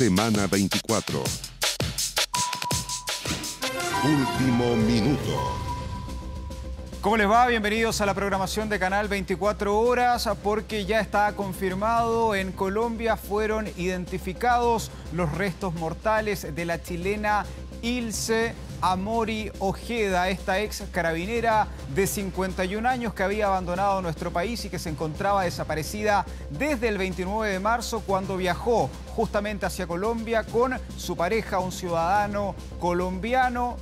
Semana 24. Último minuto. ¿Cómo les va? Bienvenidos a la programación de Canal 24 Horas, porque ya está confirmado, en Colombia fueron identificados los restos mortales de la chilena Ilse Amori Ojeda, esta ex carabinera de 51 años que había abandonado nuestro país y que se encontraba desaparecida desde el 29 de marzo cuando viajó justamente hacia Colombia con su pareja, un ciudadano colombiano,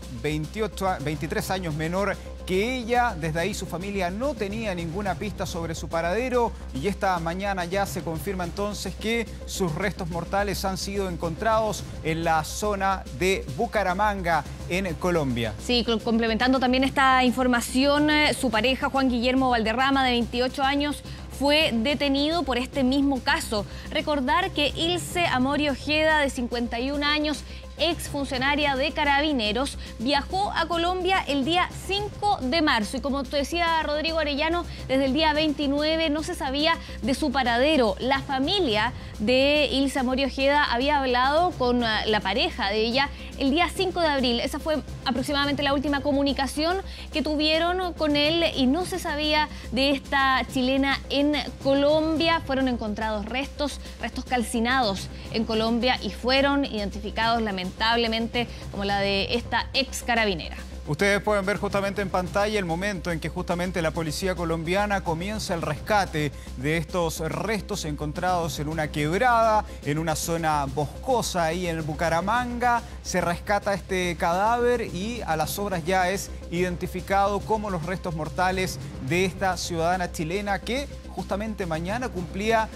23 años menor que ella. Desde ahí su familia no tenía ninguna pista sobre su paradero y esta mañana ya se confirma entonces que sus restos mortales han sido encontrados en la zona de Bucaramanga, en Colombia. Sí, complementando también esta información, su pareja Juan Guillermo Valderrama, de 28 años, fue detenido por este mismo caso. Recordar que Ilse Amori Ojeda, de 51 años, exfuncionaria de Carabineros, viajó a Colombia el día 5 de marzo y, como te decía Rodrigo Arellano, desde el día 29 no se sabía de su paradero. La familia de Ilse Amori Ojeda había hablado con la pareja de ella el día 5 de abril. Esa fue aproximadamente la última comunicación que tuvieron con él y no se sabía de esta chilena en Colombia. Fueron encontrados restos calcinados en Colombia y fueron identificados lamentablemente como la de esta ex carabinera. Ustedes pueden ver justamente en pantalla el momento en que justamente la policía colombiana comienza el rescate de estos restos encontrados en una quebrada, en una zona boscosa ahí en Bucaramanga. Se rescata este cadáver y a las horas ya es identificado como los restos mortales de esta ciudadana chilena que justamente mañana cumplía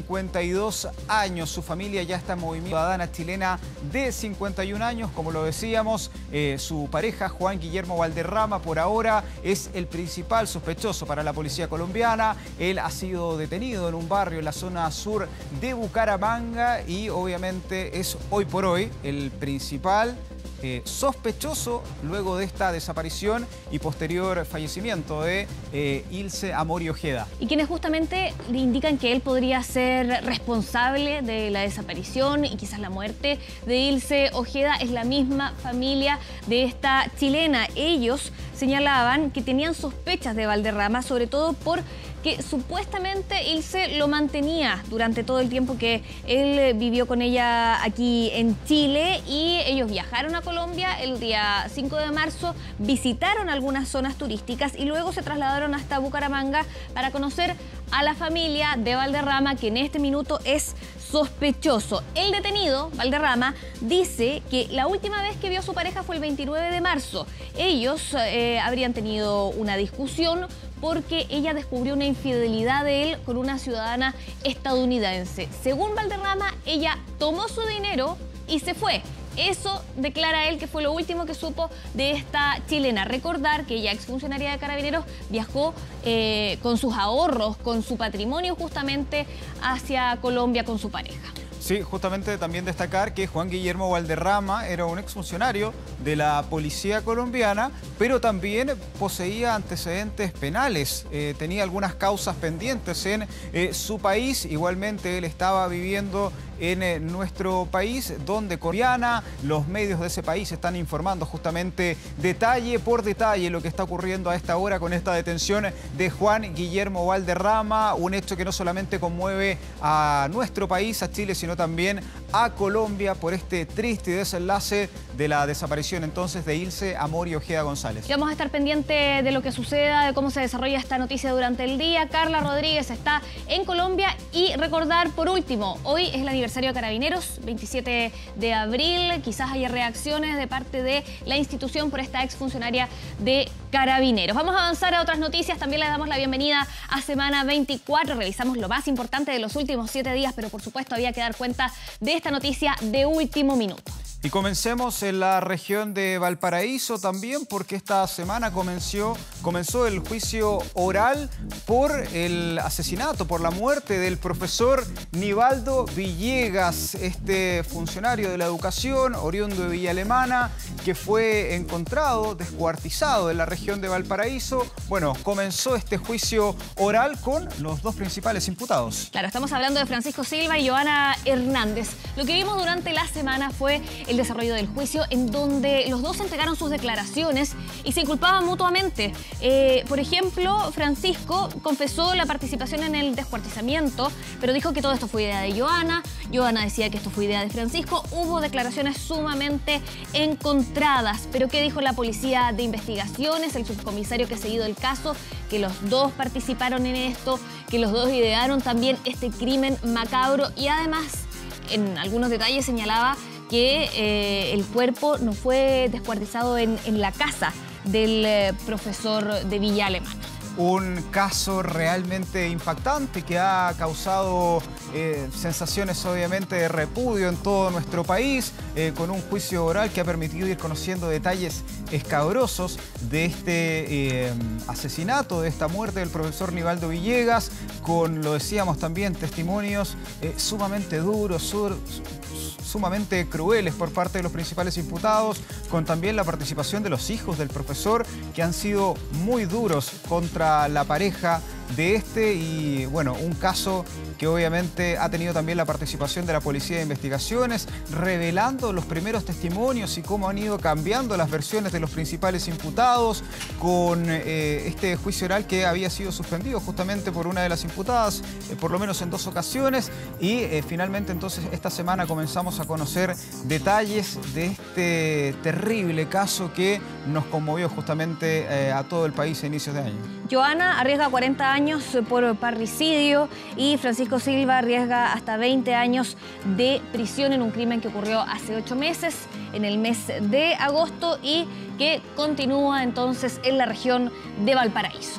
52 años. Su familia ya está en movimiento. Ciudadana chilena de 51 años, como lo decíamos, su pareja Juan Guillermo Valderrama por ahora es el principal sospechoso para la policía colombiana. Él ha sido detenido en un barrio en la zona sur de Bucaramanga y obviamente es hoy por hoy el principal sospechoso luego de esta desaparición y posterior fallecimiento de Ilse Amori Ojeda. Y quienes justamente le indican que él podría ser responsable de la desaparición y quizás la muerte de Ilse Ojeda es la misma familia de esta chilena. Ellos señalaban que tenían sospechas de Valderrama, sobre todo porque supuestamente Ilse lo mantenía durante todo el tiempo que él vivió con ella aquí en Chile, y ellos viajaron a Colombia el día 5 de marzo, visitaron algunas zonas turísticas y luego se trasladaron hasta Bucaramanga para conocer a la familia de Valderrama, que en este minuto es sospechoso. El detenido, Valderrama, dice que la última vez que vio a su pareja fue el 29 de marzo. Ellos habrían tenido una discusión porque ella descubrió una infidelidad de él con una ciudadana estadounidense. Según Valderrama, ella tomó su dinero y se fue. Eso declara él que fue lo último que supo de esta chilena. Recordar que ella, exfuncionaria de Carabineros, viajó con sus ahorros, con su patrimonio justamente hacia Colombia con su pareja. Sí, justamente también destacar que Juan Guillermo Valderrama era un exfuncionario de la policía colombiana, pero también poseía antecedentes penales. Tenía algunas causas pendientes en su país. Igualmente él estaba viviendo en nuestro país, donde colombiana, los medios de ese país están informando justamente detalle por detalle lo que está ocurriendo a esta hora con esta detención de Juan Guillermo Valderrama, un hecho que no solamente conmueve a nuestro país, a Chile, sino también a Colombia por este triste desenlace de la desaparición entonces de Ilse Amori Ojeda González. Y vamos a estar pendientes de lo que suceda, de cómo se desarrolla esta noticia durante el día. Carla Rodríguez está en Colombia y recordar por último, hoy es el aniversario de Carabineros, 27 de abril, quizás haya reacciones de parte de la institución por esta exfuncionaria de Carabineros. Vamos a avanzar a otras noticias, también le damos la bienvenida a Semana 24, revisamos lo más importante de los últimos 7 días, pero por supuesto había que dar cuenta de esta noticia de último minuto. Y comencemos en la región de Valparaíso también, porque esta semana comenzó el juicio oral por el asesinato, por la muerte del profesor Nivaldo Villegas, este funcionario de la educación oriundo de Villa Alemana, que fue encontrado descuartizado en la región de Valparaíso. Bueno, comenzó este juicio oral con los dos principales imputados. Claro, estamos hablando de Francisco Silva y Joana Hernández. Lo que vimos durante la semana fue el desarrollo del juicio, en donde los dos entregaron sus declaraciones y se inculpaban mutuamente. Por ejemplo, Francisco confesó la participación en el descuartizamiento, pero dijo que todo esto fue idea de Joana. Joana decía que esto fue idea de Francisco. Hubo declaraciones sumamente encontradas. Pero ¿qué dijo la policía de investigaciones, el subcomisario que ha seguido el caso? Que los dos participaron en esto, que los dos idearon también este crimen macabro, y además, en algunos detalles señalaba que el cuerpo no fue descuartizado en la casa del profesor de Villa Alemana. Un caso realmente impactante que ha causado sensaciones obviamente de repudio en todo nuestro país, con un juicio oral que ha permitido ir conociendo detalles escabrosos de este asesinato, de esta muerte del profesor Nivaldo Villegas, con, lo decíamos también, testimonios sumamente duros, sumamente crueles por parte de los principales imputados, con también la participación de los hijos del profesor, que han sido muy duros contra la pareja de este, y bueno, un caso que obviamente ha tenido también la participación de la Policía de Investigaciones, revelando los primeros testimonios y cómo han ido cambiando las versiones de los principales imputados, con este juicio oral que había sido suspendido justamente por una de las imputadas, por lo menos en 2 ocasiones, y finalmente entonces esta semana comenzamos a conocer detalles de este terrible caso que nos conmovió justamente a todo el país a inicios de año. Joana arriesga 40 años por parricidio y Francisco Silva arriesga hasta 20 años de prisión en un crimen que ocurrió hace 8 meses, en el mes de agosto, y que continúa entonces en la región de Valparaíso.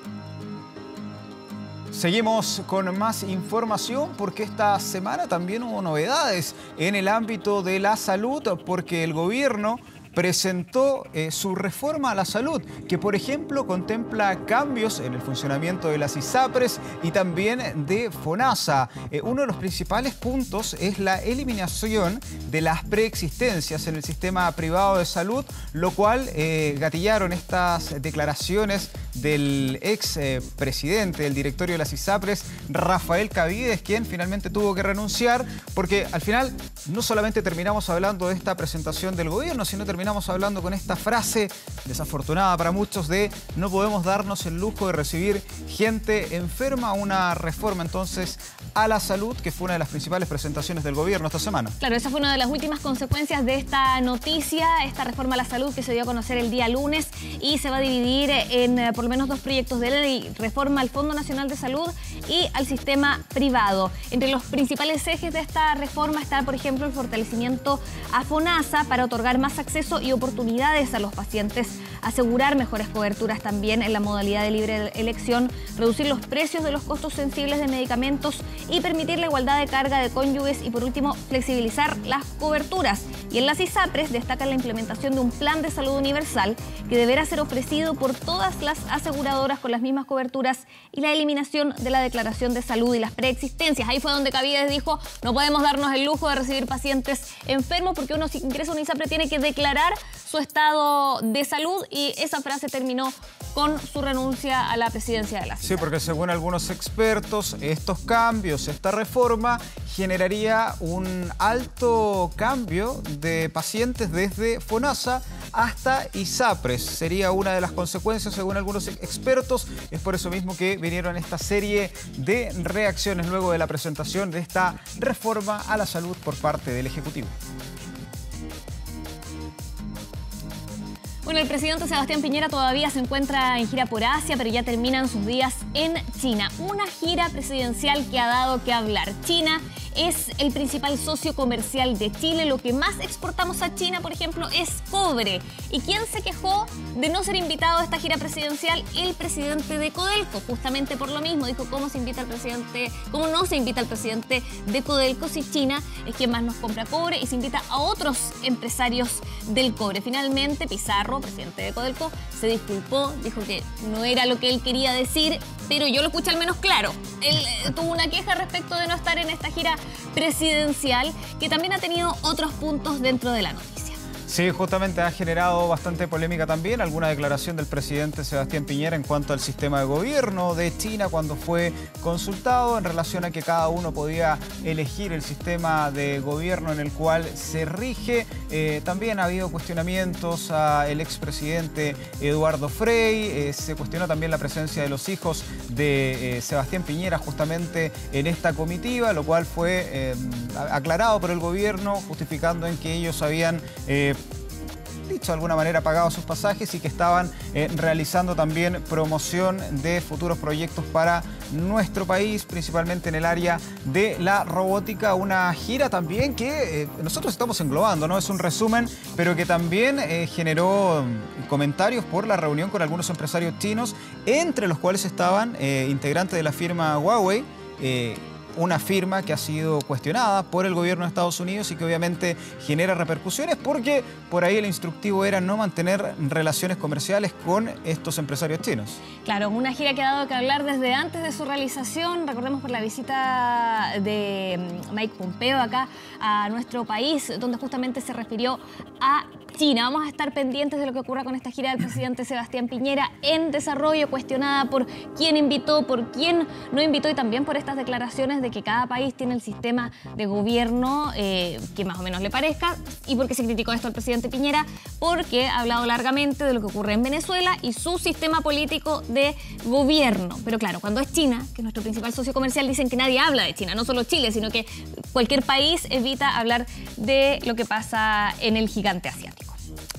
Seguimos con más información, porque esta semana también hubo novedades en el ámbito de la salud, porque el gobierno presentó su reforma a la salud, que por ejemplo contempla cambios en el funcionamiento de las ISAPRES y también de FONASA. Uno de los principales puntos es la eliminación de las preexistencias en el sistema privado de salud, lo cual gatillaron estas declaraciones del ex presidente del directorio de las ISAPRES, Rafael Cavides, quien finalmente tuvo que renunciar, porque al final no solamente terminamos hablando de esta presentación del gobierno, sino terminamos hablando con esta frase desafortunada para muchos de no podemos darnos el lujo de recibir gente enferma. Una reforma entonces a la salud, que fue una de las principales presentaciones del gobierno esta semana. Claro, esa fue una de las últimas consecuencias de esta noticia, esta reforma a la salud que se dio a conocer el día lunes, y se va a dividir en por lo menos 2 proyectos de ley: reforma al Fondo Nacional de Salud y al sistema privado. Entre los principales ejes de esta reforma está, por ejemplo, el fortalecimiento a FONASA para otorgar más acceso y oportunidades a los pacientes, asegurar mejores coberturas también en la modalidad de libre elección, reducir los precios de los costos sensibles de medicamentos y permitir la igualdad de carga de cónyuges, y por último, flexibilizar las coberturas. Y en las ISAPRES destacan la implementación de un plan de salud universal que deberá ser ofrecido por todas las aseguradoras con las mismas coberturas, y la eliminación de la declaración de salud y las preexistencias. Ahí fue donde Cavides dijo: no podemos darnos el lujo de recibir pacientes enfermos, porque uno, si ingresa a una ISAPRE, tiene que declarar su estado de salud, y esa frase terminó con su renuncia a la presidencia de la ciudad. Sí, porque según algunos expertos, estos cambios, esta reforma, generaría un alto cambio de pacientes desde FONASA hasta ISAPRES. Sería una de las consecuencias, según algunos expertos. Es por eso mismo que vinieron esta serie de reacciones luego de la presentación de esta reforma a la salud por parte del Ejecutivo. Bueno, el presidente Sebastián Piñera todavía se encuentra en gira por Asia, pero ya terminan sus días en China. Una gira presidencial que ha dado que hablar. China es el principal socio comercial de Chile. Lo que más exportamos a China, por ejemplo, es cobre. ¿Y quién se quejó de no ser invitado a esta gira presidencial? El presidente de Codelco, justamente por lo mismo. Dijo, ¿cómo no se invita al presidente de Codelco si China es quien más nos compra cobre y se invita a otros empresarios del cobre? Finalmente, Pizarro, presidente de Codelco, se disculpó, dijo que no era lo que él quería decir, pero yo lo escuché al menos claro. Él tuvo una queja respecto de no estar en esta gira presidencial, que también ha tenido otros puntos dentro de la noticia. Sí, justamente ha generado bastante polémica también alguna declaración del presidente Sebastián Piñera en cuanto al sistema de gobierno de China cuando fue consultado en relación a que cada uno podía elegir el sistema de gobierno en el cual se rige. También ha habido cuestionamientos al expresidente Eduardo Frei. Se cuestionó también la presencia de los hijos de Sebastián Piñera justamente en esta comitiva, lo cual fue aclarado por el gobierno, justificando en que ellos habían dicho de alguna manera pagado sus pasajes y que estaban realizando también promoción de futuros proyectos para nuestro país, principalmente en el área de la robótica. Una gira también que nosotros estamos englobando, ¿no? Es un resumen, pero que también generó comentarios por la reunión con algunos empresarios chinos, entre los cuales estaban integrantes de la firma Huawei, una firma que ha sido cuestionada por el gobierno de Estados Unidos y que obviamente genera repercusiones porque por ahí el instructivo era no mantener relaciones comerciales con estos empresarios chinos. Claro, una gira que ha dado que hablar desde antes de su realización. Recordemos por la visita de Mike Pompeo acá a nuestro país, donde justamente se refirió a China. Vamos a estar pendientes de lo que ocurra con esta gira del presidente Sebastián Piñera en desarrollo, cuestionada por quién invitó, por quién no invitó y también por estas declaraciones de que cada país tiene el sistema de gobierno que más o menos le parezca, y porque se criticó esto al presidente Piñera, porque ha hablado largamente de lo que ocurre en Venezuela y su sistema político de gobierno. Pero claro, cuando es China, que es nuestro principal socio comercial, dicen que nadie habla de China, no solo Chile, sino que cualquier país evita hablar de lo que pasa en el gigante asiático.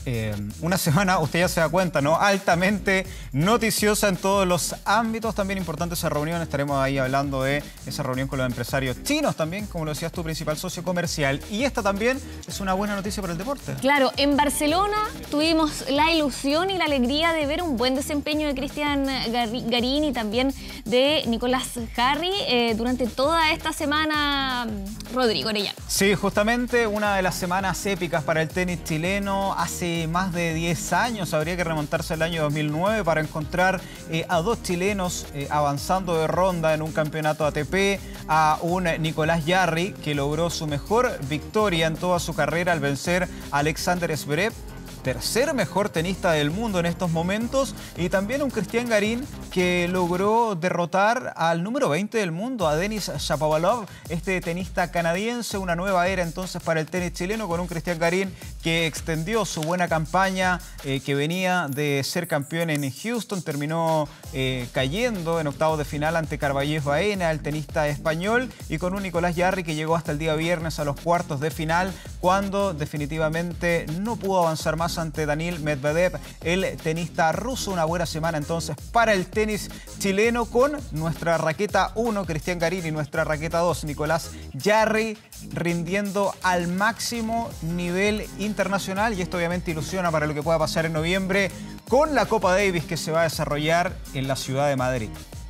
Una semana, usted ya se da cuenta, ¿no? Altamente noticiosa en todos los ámbitos. También importante esa reunión. Estaremos ahí hablando de esa reunión con los empresarios chinos también, como lo decías, tu principal socio comercial. Y esta también es una buena noticia para el deporte. Claro, en Barcelona tuvimos la ilusión y la alegría de ver un buen desempeño de Cristian Garín y también de Nicolás Jarry durante toda esta semana, Rodrigo Orellana. Sí, justamente una de las semanas épicas para el tenis chileno. Hace más de 10 años, habría que remontarse al año 2009 para encontrar a dos chilenos avanzando de ronda en un campeonato ATP, a un Nicolás Jarry que logró su mejor victoria en toda su carrera al vencer a Alexander Zverev, tercer mejor tenista del mundo en estos momentos, y también un Cristian Garín que logró derrotar al número 20 del mundo, a Denis Shapovalov, este tenista canadiense. Una nueva era entonces para el tenis chileno, con un Cristian Garín que extendió su buena campaña, que venía de ser campeón en Houston, terminó cayendo en octavos de final ante Carballés Baena, el tenista español, y con un Nicolás Jarry que llegó hasta el día viernes a los cuartos de final, cuando definitivamente no pudo avanzar más ante Daniil Medvedev, el tenista ruso. Una buena semana entonces para el tenis chileno, con nuestra raqueta 1, Cristian Garín, y nuestra raqueta 2, Nicolás Jarry, rindiendo al máximo nivel internacional. Y esto obviamente ilusiona para lo que pueda pasar en noviembre con la Copa Davis, que se va a desarrollar en la ciudad de Madrid.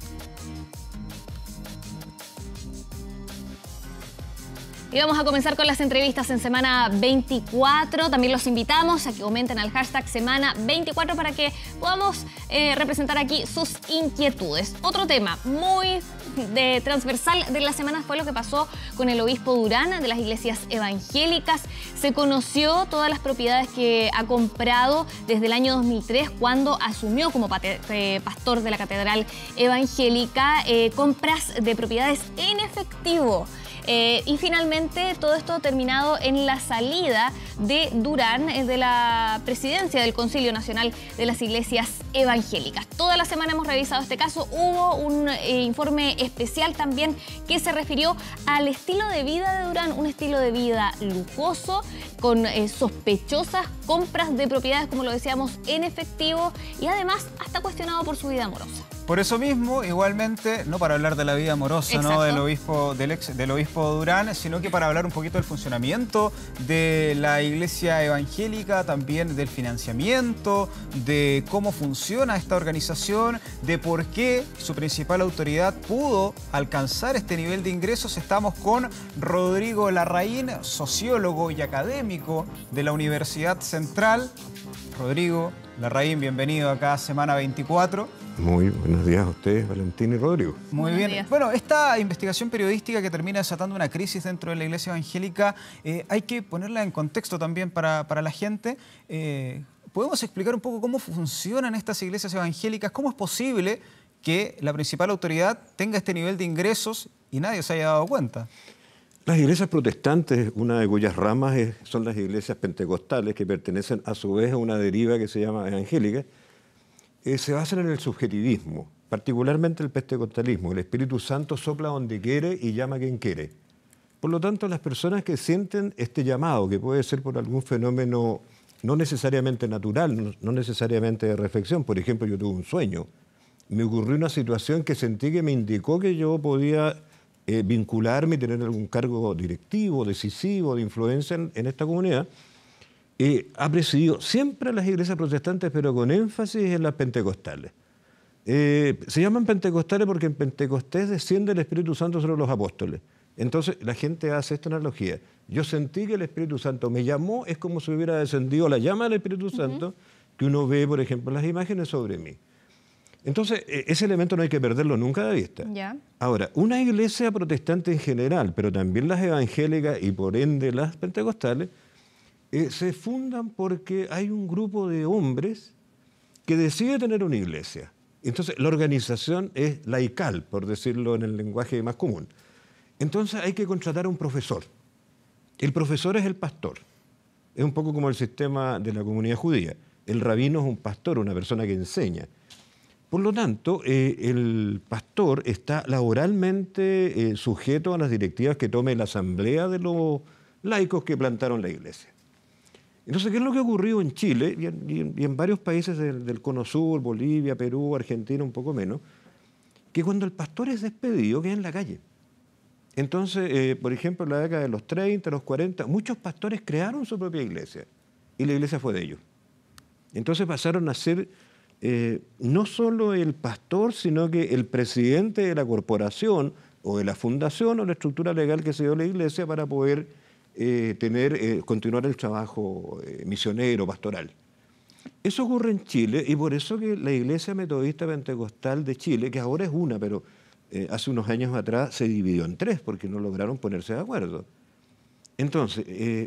Y vamos a comenzar con las entrevistas en semana 24. También los invitamos a que comenten al hashtag semana 24 para que podamos representar aquí sus inquietudes. Otro tema muy transversal de la semana fue lo que pasó con el obispo Durán de las iglesias evangélicas. Se conoció todas las propiedades que ha comprado desde el año 2003, cuando asumió como pastor de la catedral evangélica, compras de propiedades en efectivo. Y finalmente todo esto ha terminado en la salida de Durán de la presidencia del Concilio Nacional de las Iglesias Evangélicas. Toda la semana hemos revisado este caso. Hubo un informe especial también que se refirió al estilo de vida de Durán, un estilo de vida lujoso, con sospechosas compras de propiedades, como lo decíamos, en efectivo, y además hasta cuestionado por su vida amorosa. Por eso mismo, igualmente, no para hablar de la vida amorosa, ¿no?, del obispo Durán, sino que para hablar un poquito del funcionamiento de la iglesia evangélica, también del financiamiento, de cómo funciona esta organización, de por qué su principal autoridad pudo alcanzar este nivel de ingresos. Estamos con Rodrigo Larraín, sociólogo y académico de la Universidad Central. Rodrigo Larraín, bienvenido acá a Semana 24. Muy buenos días a ustedes, Valentín y Rodrigo. Muy bien. Días. Bueno, esta investigación periodística que termina desatando una crisis dentro de la iglesia evangélica, hay que ponerla en contexto también para la gente. ¿Podemos explicar un poco cómo funcionan estas iglesias evangélicas? ¿Cómo es posible que la principal autoridad tenga este nivel de ingresos y nadie se haya dado cuenta? Las iglesias protestantes, una de cuyas ramas son las iglesias pentecostales, que pertenecen a su vez a una deriva que se llama evangélica, se basan en el subjetivismo, particularmente el pentecostalismo. El Espíritu Santo sopla donde quiere y llama a quien quiere. Por lo tanto, las personas que sienten este llamado, que puede ser por algún fenómeno no necesariamente natural, no necesariamente de reflexión. Por ejemplo, yo tuve un sueño, me ocurrió una situación que sentí que me indicó que yo podía vincularme y tener algún cargo directivo, decisivo, de influencia en esta comunidad. Ha presidido siempre a las iglesias protestantes, pero con énfasis en las pentecostales. Se llaman pentecostales porque en Pentecostés desciende el Espíritu Santo sobre los apóstoles. Entonces la gente hace esta analogía. Yo sentí que el Espíritu Santo me llamó, es como si hubiera descendido la llama del Espíritu Santo que uno ve, por ejemplo, en las imágenes sobre mí. Entonces, ese elemento no hay que perderlo nunca de vista. Ya. Ahora, una iglesia protestante en general, pero también las evangélicas y por ende las pentecostales, se fundan porque hay un grupo de hombres que decide tener una iglesia. Entonces, la organización es laical, por decirlo en el lenguaje más común. Entonces, hay que contratar a un profesor. El profesor es el pastor. Es un poco como el sistema de la comunidad judía. El rabino es un pastor, una persona que enseña. Por lo tanto, el pastor está laboralmente sujeto a las directivas que tome la asamblea de los laicos que plantaron la iglesia. Entonces, ¿qué es lo que ocurrió en Chile y en varios países del Cono Sur, Bolivia, Perú, Argentina, un poco menos? Que cuando el pastor es despedido, queda en la calle. Entonces, por ejemplo, en la década de los 30, los 40, muchos pastores crearon su propia iglesia y la iglesia fue de ellos. Entonces pasaron a ser no solo el pastor, sino que el presidente de la corporación o de la fundación o la estructura legal que se dio la iglesia para poder continuar el trabajo misionero, pastoral. Eso ocurre en Chile y por eso que la Iglesia Metodista Pentecostal de Chile, que ahora es una, pero hace unos años atrás se dividió en tres porque no lograron ponerse de acuerdo. Entonces,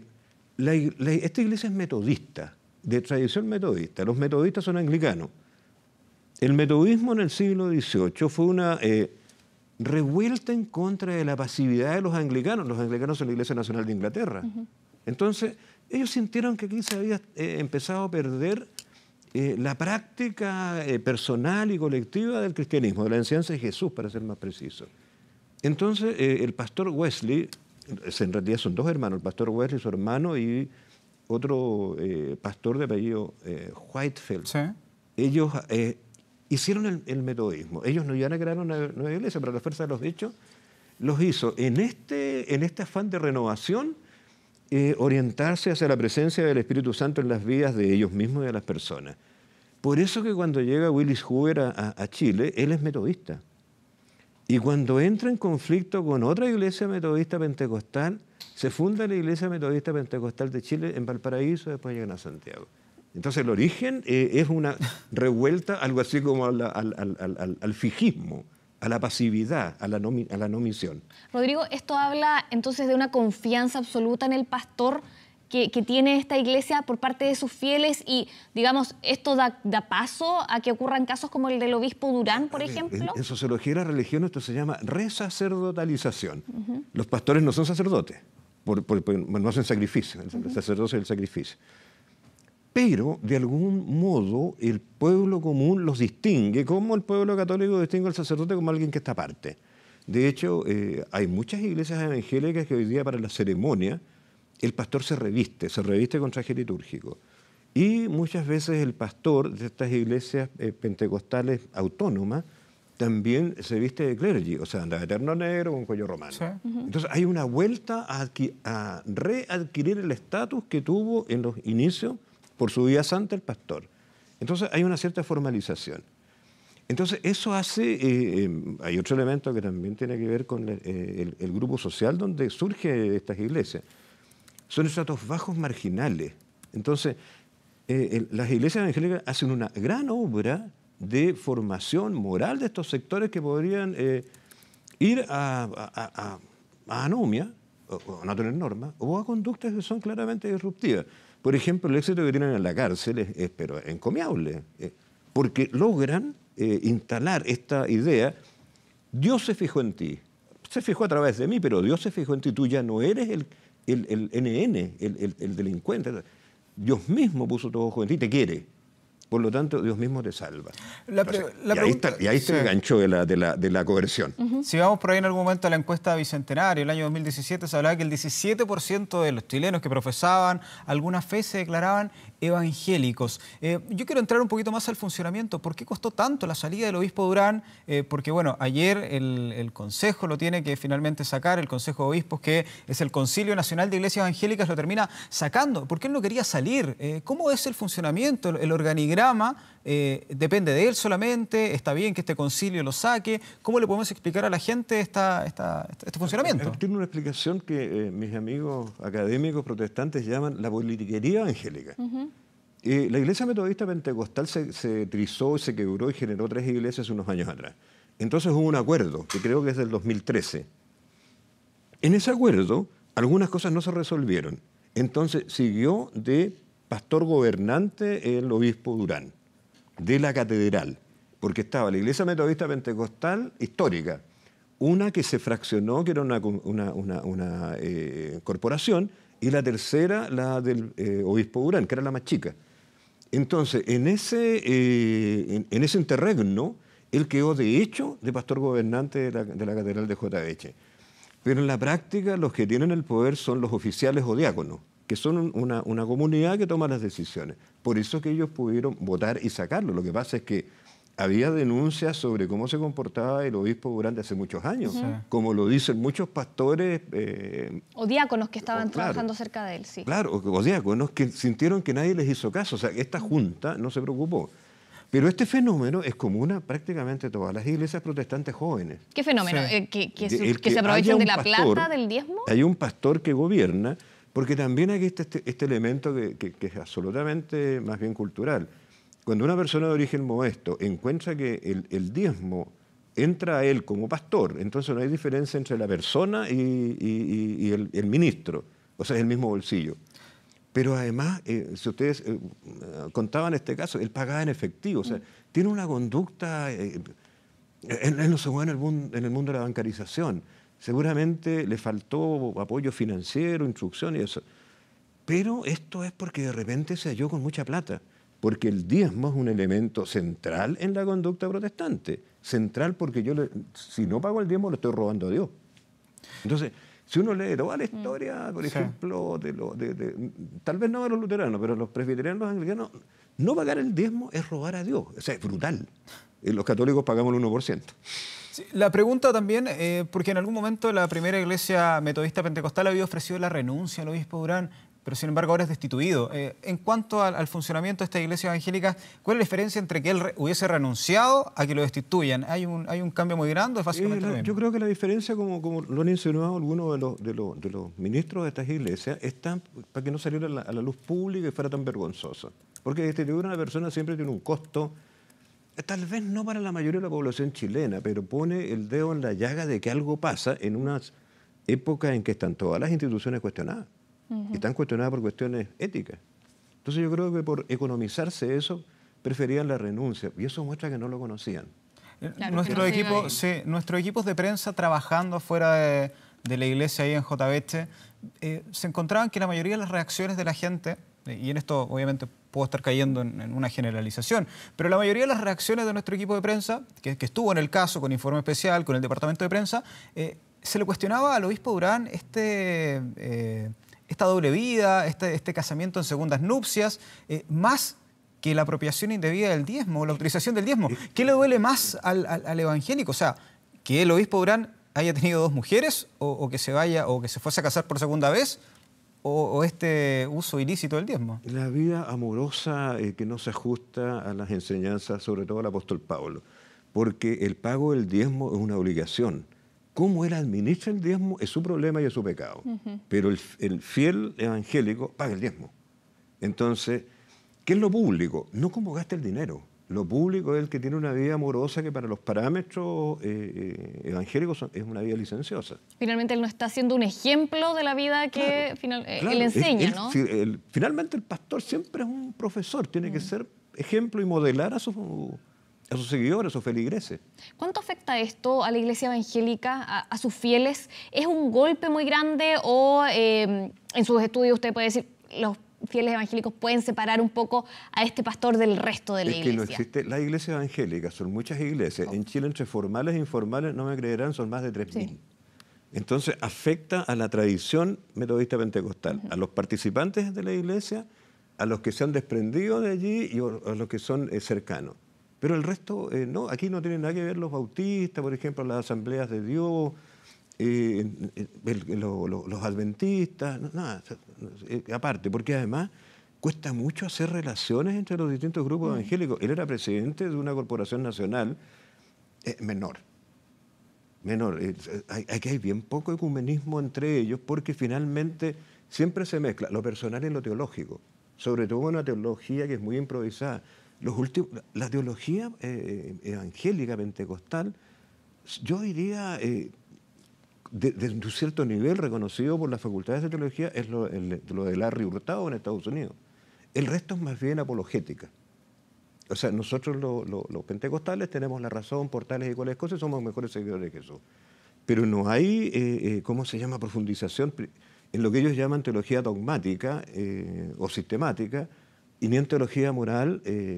esta iglesia es metodista, de tradición metodista. Los metodistas son anglicanos. El metodismo en el siglo XVIII fue una revuelta en contra de la pasividad de los anglicanos. Los anglicanos son la Iglesia Nacional de Inglaterra. Entonces, ellos sintieron que aquí se había empezado a perder la práctica personal y colectiva del cristianismo, de la enseñanza de Jesús, para ser más preciso. Entonces, el pastor Wesley, en realidad son dos hermanos, el pastor Wesley, su hermano, y otro pastor de apellido Whitefield. Sí. Ellos hicieron el metodismo. Ellos no iban a crear una nueva iglesia, pero la fuerza de los hechos los hizo en este afán de renovación, orientarse hacia la presencia del Espíritu Santo en las vidas de ellos mismos y de las personas. Por eso que cuando llega Willis Hoover a Chile, él es metodista. Y cuando entra en conflicto con otra iglesia metodista pentecostal, se funda la Iglesia Metodista Pentecostal de Chile en Valparaíso y después llegan a Santiago. Entonces el origen es una revuelta, algo así como al fijismo, a la pasividad, a la no misión. Rodrigo, esto habla entonces de una confianza absoluta en el pastor que tiene esta iglesia por parte de sus fieles y, digamos, esto da paso a que ocurran casos como el del obispo Durán, por ejemplo. En sociología de la religión esto se llama resacerdotalización. Los pastores no son sacerdotes, no hacen sacrificio, el sacerdocio es el sacrificio. Pero, de algún modo, el pueblo común los distingue, como el pueblo católico distingue al sacerdote como alguien que está aparte. De hecho, hay muchas iglesias evangélicas que hoy día para la ceremonia el pastor se reviste con traje litúrgico. Y muchas veces el pastor de estas iglesias pentecostales autónomas también se viste de clergy, o sea, anda de terno negro con cuello romano. Sí. Entonces hay una vuelta a readquirir el estatus que tuvo en los inicios por su vida santa el pastor. Entonces hay una cierta formalización. Entonces eso hace, hay otro elemento que también tiene que ver con el grupo social donde surge estas iglesias. Son estratos bajos marginales. Entonces las iglesias evangélicas hacen una gran obra de formación moral de estos sectores que podrían ir a anomia, o no tener normas, o a conductas que son claramente disruptivas. Por ejemplo, el éxito que tienen en la cárcel es pero encomiable, porque logran instalar esta idea: Dios se fijó en ti, se fijó a través de mí, pero Dios se fijó en ti, tú ya no eres el NN, el delincuente, Dios mismo puso tu ojo en ti, te quiere. Por lo tanto, Dios mismo te salva. Y ahí está el gancho de la coerción. Si vamos por ahí en algún momento a la encuesta Bicentenario, el año 2017 se hablaba que el 17% de los chilenos que profesaban alguna fe se declaraban evangélicos. Yo quiero entrar un poquito más al funcionamiento. ¿Por qué costó tanto la salida del obispo Durán? Porque, bueno, ayer el Consejo lo tiene que finalmente sacar, el Consejo de Obispos, que es el Concilio Nacional de Iglesias Evangélicas, lo termina sacando. ¿Por qué él no quería salir? ¿Cómo es el funcionamiento, el organigrama? ¿Depende de él solamente? ¿Está bien que este concilio lo saque? ¿Cómo le podemos explicar a la gente este funcionamiento? Tiene una explicación que mis amigos académicos protestantes llaman la politiquería evangélica. La Iglesia Metodista Pentecostal se trizó, se quebró y generó 3 iglesias unos años atrás. Entonces hubo un acuerdo, que creo que es del 2013. En ese acuerdo, algunas cosas no se resolvieron. Entonces siguió de pastor gobernante el obispo Durán, de la catedral, porque estaba la Iglesia Metodista Pentecostal histórica, una que se fraccionó, que era una corporación, y la tercera, la del obispo Durán, que era la más chica. Entonces, en ese interregno, él quedó de hecho de pastor gobernante de la catedral de JH. Pero en la práctica, los que tienen el poder son los oficiales o diáconos, que son una comunidad que toma las decisiones. Por eso que ellos pudieron votar y sacarlo. Lo que pasa es que había denuncias sobre cómo se comportaba el obispo durante hace muchos años, como lo dicen muchos pastores. O diáconos que estaban trabajando cerca de él, sí. Claro, o diáconos que sintieron que nadie les hizo caso. O sea, esta junta no se preocupó. Pero este fenómeno es común a prácticamente todas las iglesias protestantes jóvenes. ¿Qué fenómeno? ¿Que se aprovechan de la plata, del diezmo? Hay un pastor que gobierna, porque también aquí está este elemento que es absolutamente más bien cultural. Cuando una persona de origen modesto encuentra que el diezmo entra a él como pastor, entonces no hay diferencia entre la persona y el ministro. O sea, es el mismo bolsillo. Pero además, si ustedes contaban este caso, él pagaba en efectivo. O sea, tiene una conducta... él no se mueve en el mundo de la bancarización. Seguramente le faltó apoyo financiero, instrucción y eso. Pero esto es porque de repente se halló con mucha plata. Porque el diezmo es un elemento central en la conducta protestante. Central porque si no pago el diezmo, le estoy robando a Dios. Entonces, si uno lee toda la historia, por ejemplo, tal vez no de los luteranos, pero los presbiterianos, los anglicanos, no pagar el diezmo es robar a Dios. O sea, es brutal. Los católicos pagamos el 1%. Sí, la pregunta también, porque en algún momento la primera iglesia metodista pentecostal había ofrecido la renuncia al obispo Durán, pero sin embargo ahora es destituido. En cuanto al funcionamiento de esta iglesia evangélica, ¿cuál es la diferencia entre que él hubiese renunciado a que lo destituyan? ¿Hay un cambio muy grande? ¿Es básicamente lo mismo? Yo creo que la diferencia, como lo han insinuado algunos de los ministros de estas iglesias, está para que no saliera a la luz pública y fuera tan vergonzoso. Porque destituir a una persona siempre tiene un costo, tal vez no para la mayoría de la población chilena, pero pone el dedo en la llaga de que algo pasa en unas épocas en que están todas las instituciones cuestionadas. Y están cuestionadas por cuestiones éticas. Entonces yo creo que por economizarse eso, preferían la renuncia. Y eso muestra que no lo conocían. Claro, nuestros equipos de prensa trabajando fuera de la iglesia ahí en JBH, se encontraban que la mayoría de las reacciones de la gente, y en esto obviamente puedo estar cayendo en una generalización, pero la mayoría de las reacciones de nuestro equipo de prensa, que estuvo en el caso con informe especial, con el departamento de prensa, se le cuestionaba al obispo Durán esta doble vida, este casamiento en segundas nupcias, más que la apropiación indebida del diezmo, la utilización del diezmo. ¿Qué le duele más al evangélico? O sea, que el obispo Durán haya tenido 2 mujeres o que se vaya o que se fuese a casar por segunda vez o este uso ilícito del diezmo. La vida amorosa que no se ajusta a las enseñanzas, sobre todo al apóstol Pablo, porque el pago del diezmo es una obligación. Cómo él administra el diezmo es su problema y es su pecado. Pero el fiel evangélico paga el diezmo. Entonces, ¿qué es lo público? No cómo gasta el dinero. Lo público es el que tiene una vida amorosa que para los parámetros evangélicos es una vida licenciosa. Finalmente él no está siendo un ejemplo de la vida que él enseña, ¿no? Finalmente el pastor siempre es un profesor, tiene que ser ejemplo y modelar a sus seguidores, a sus feligreses. ¿Cuánto afecta esto a la iglesia evangélica, a sus fieles? ¿Es un golpe muy grande o en sus estudios usted puede decir los fieles evangélicos pueden separar un poco a este pastor del resto de la iglesia? Es que no existe. La iglesia evangélica, son muchas iglesias. En Chile, entre formales e informales, no me creerán, son más de 3.000. Sí. Entonces, afecta a la tradición metodista pentecostal, a los participantes de la iglesia, a los que se han desprendido de allí y a los que son cercanos. Pero el resto, no, aquí no tienen nada que ver los bautistas, por ejemplo, las asambleas de Dios, los adventistas, nada, aparte, porque además cuesta mucho hacer relaciones entre los distintos grupos evangélicos. Él era presidente de una corporación nacional menor. Aquí hay bien poco ecumenismo entre ellos porque finalmente siempre se mezcla lo personal y lo teológico, sobre todo una teología que es muy improvisada. La teología evangélica pentecostal, yo diría, de un cierto nivel reconocido por las facultades de teología, es lo de Larry Hurtado en Estados Unidos. El resto es más bien apologética. O sea, nosotros los pentecostales tenemos la razón por tales y cuales cosas y somos mejores seguidores de Jesús. Pero no hay, ¿cómo se llama?, profundización en lo que ellos llaman teología dogmática o sistemática, y ni en teología moral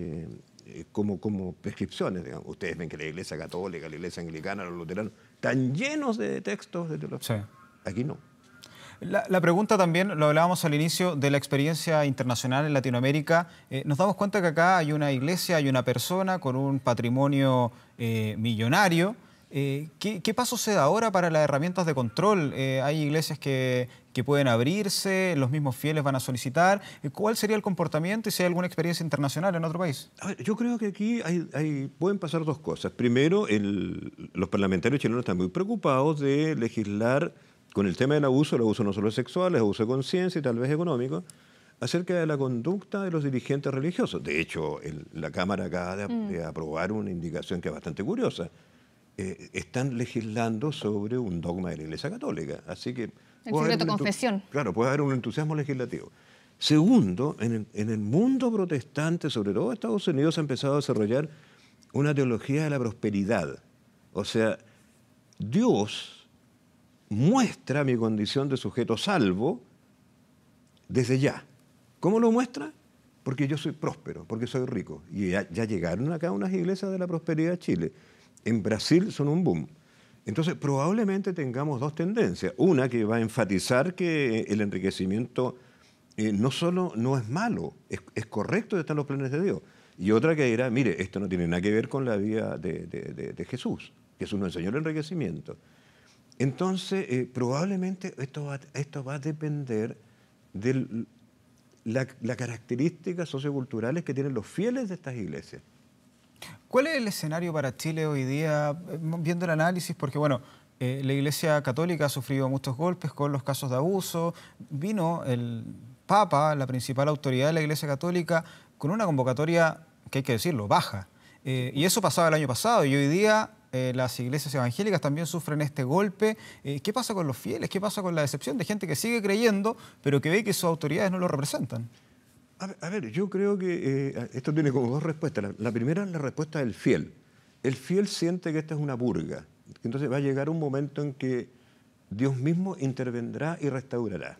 como prescripciones. Digamos. Ustedes ven que la Iglesia Católica, la Iglesia Anglicana, los luteranos, están llenos de textos de teología. Sí. Aquí no. La pregunta también, lo hablábamos al inicio, de la experiencia internacional en Latinoamérica. Nos damos cuenta que acá hay una iglesia, hay una persona con un patrimonio millonario. ¿Qué paso se da ahora para las herramientas de control? Hay iglesias que pueden abrirse, los mismos fieles van a solicitar. ¿Cuál sería el comportamiento y si hay alguna experiencia internacional en otro país? A ver, yo creo que aquí pueden pasar 2 cosas. Primero, los parlamentarios chilenos están muy preocupados de legislar con el tema del abuso no solo sexual, es abuso de conciencia y tal vez económico, acerca de la conducta de los dirigentes religiosos. De hecho, la Cámara acaba de aprobar una indicación que es bastante curiosa. Están legislando sobre un dogma de la Iglesia Católica. Así que el secreto de confesión. Claro, puede haber un entusiasmo legislativo. Segundo, en el mundo protestante, sobre todo en Estados Unidos, ha empezado a desarrollar una teología de la prosperidad. O sea, Dios muestra mi condición de sujeto salvo desde ya. ¿Cómo lo muestra? Porque yo soy próspero, porque soy rico. Y ya llegaron acá unas iglesias de la prosperidad de Chile. En Brasil son un boom. Entonces, probablemente tengamos 2 tendencias. Una que va a enfatizar que el enriquecimiento no solo no es malo, es correcto, están los planes de Dios. Y otra que dirá, mire, esto no tiene nada que ver con la vida de Jesús. Jesús nos enseñó el enriquecimiento. Entonces, probablemente esto va a depender de las características socioculturales que tienen los fieles de estas iglesias. ¿Cuál es el escenario para Chile hoy día, viendo el análisis? Porque, bueno, la Iglesia Católica ha sufrido muchos golpes con los casos de abuso. Vino el Papa, la principal autoridad de la Iglesia Católica, con una convocatoria, que hay que decirlo, baja. Y eso pasaba el año pasado y hoy día las iglesias evangélicas también sufren este golpe. ¿Qué pasa con los fieles? ¿Qué pasa con la decepción de gente que sigue creyendo, pero que ve que sus autoridades no lo representan? A ver, yo creo que esto tiene como 2 respuestas. La primera es la respuesta del fiel. El fiel siente que esta es una purga. Entonces va a llegar un momento en que Dios mismo intervendrá y restaurará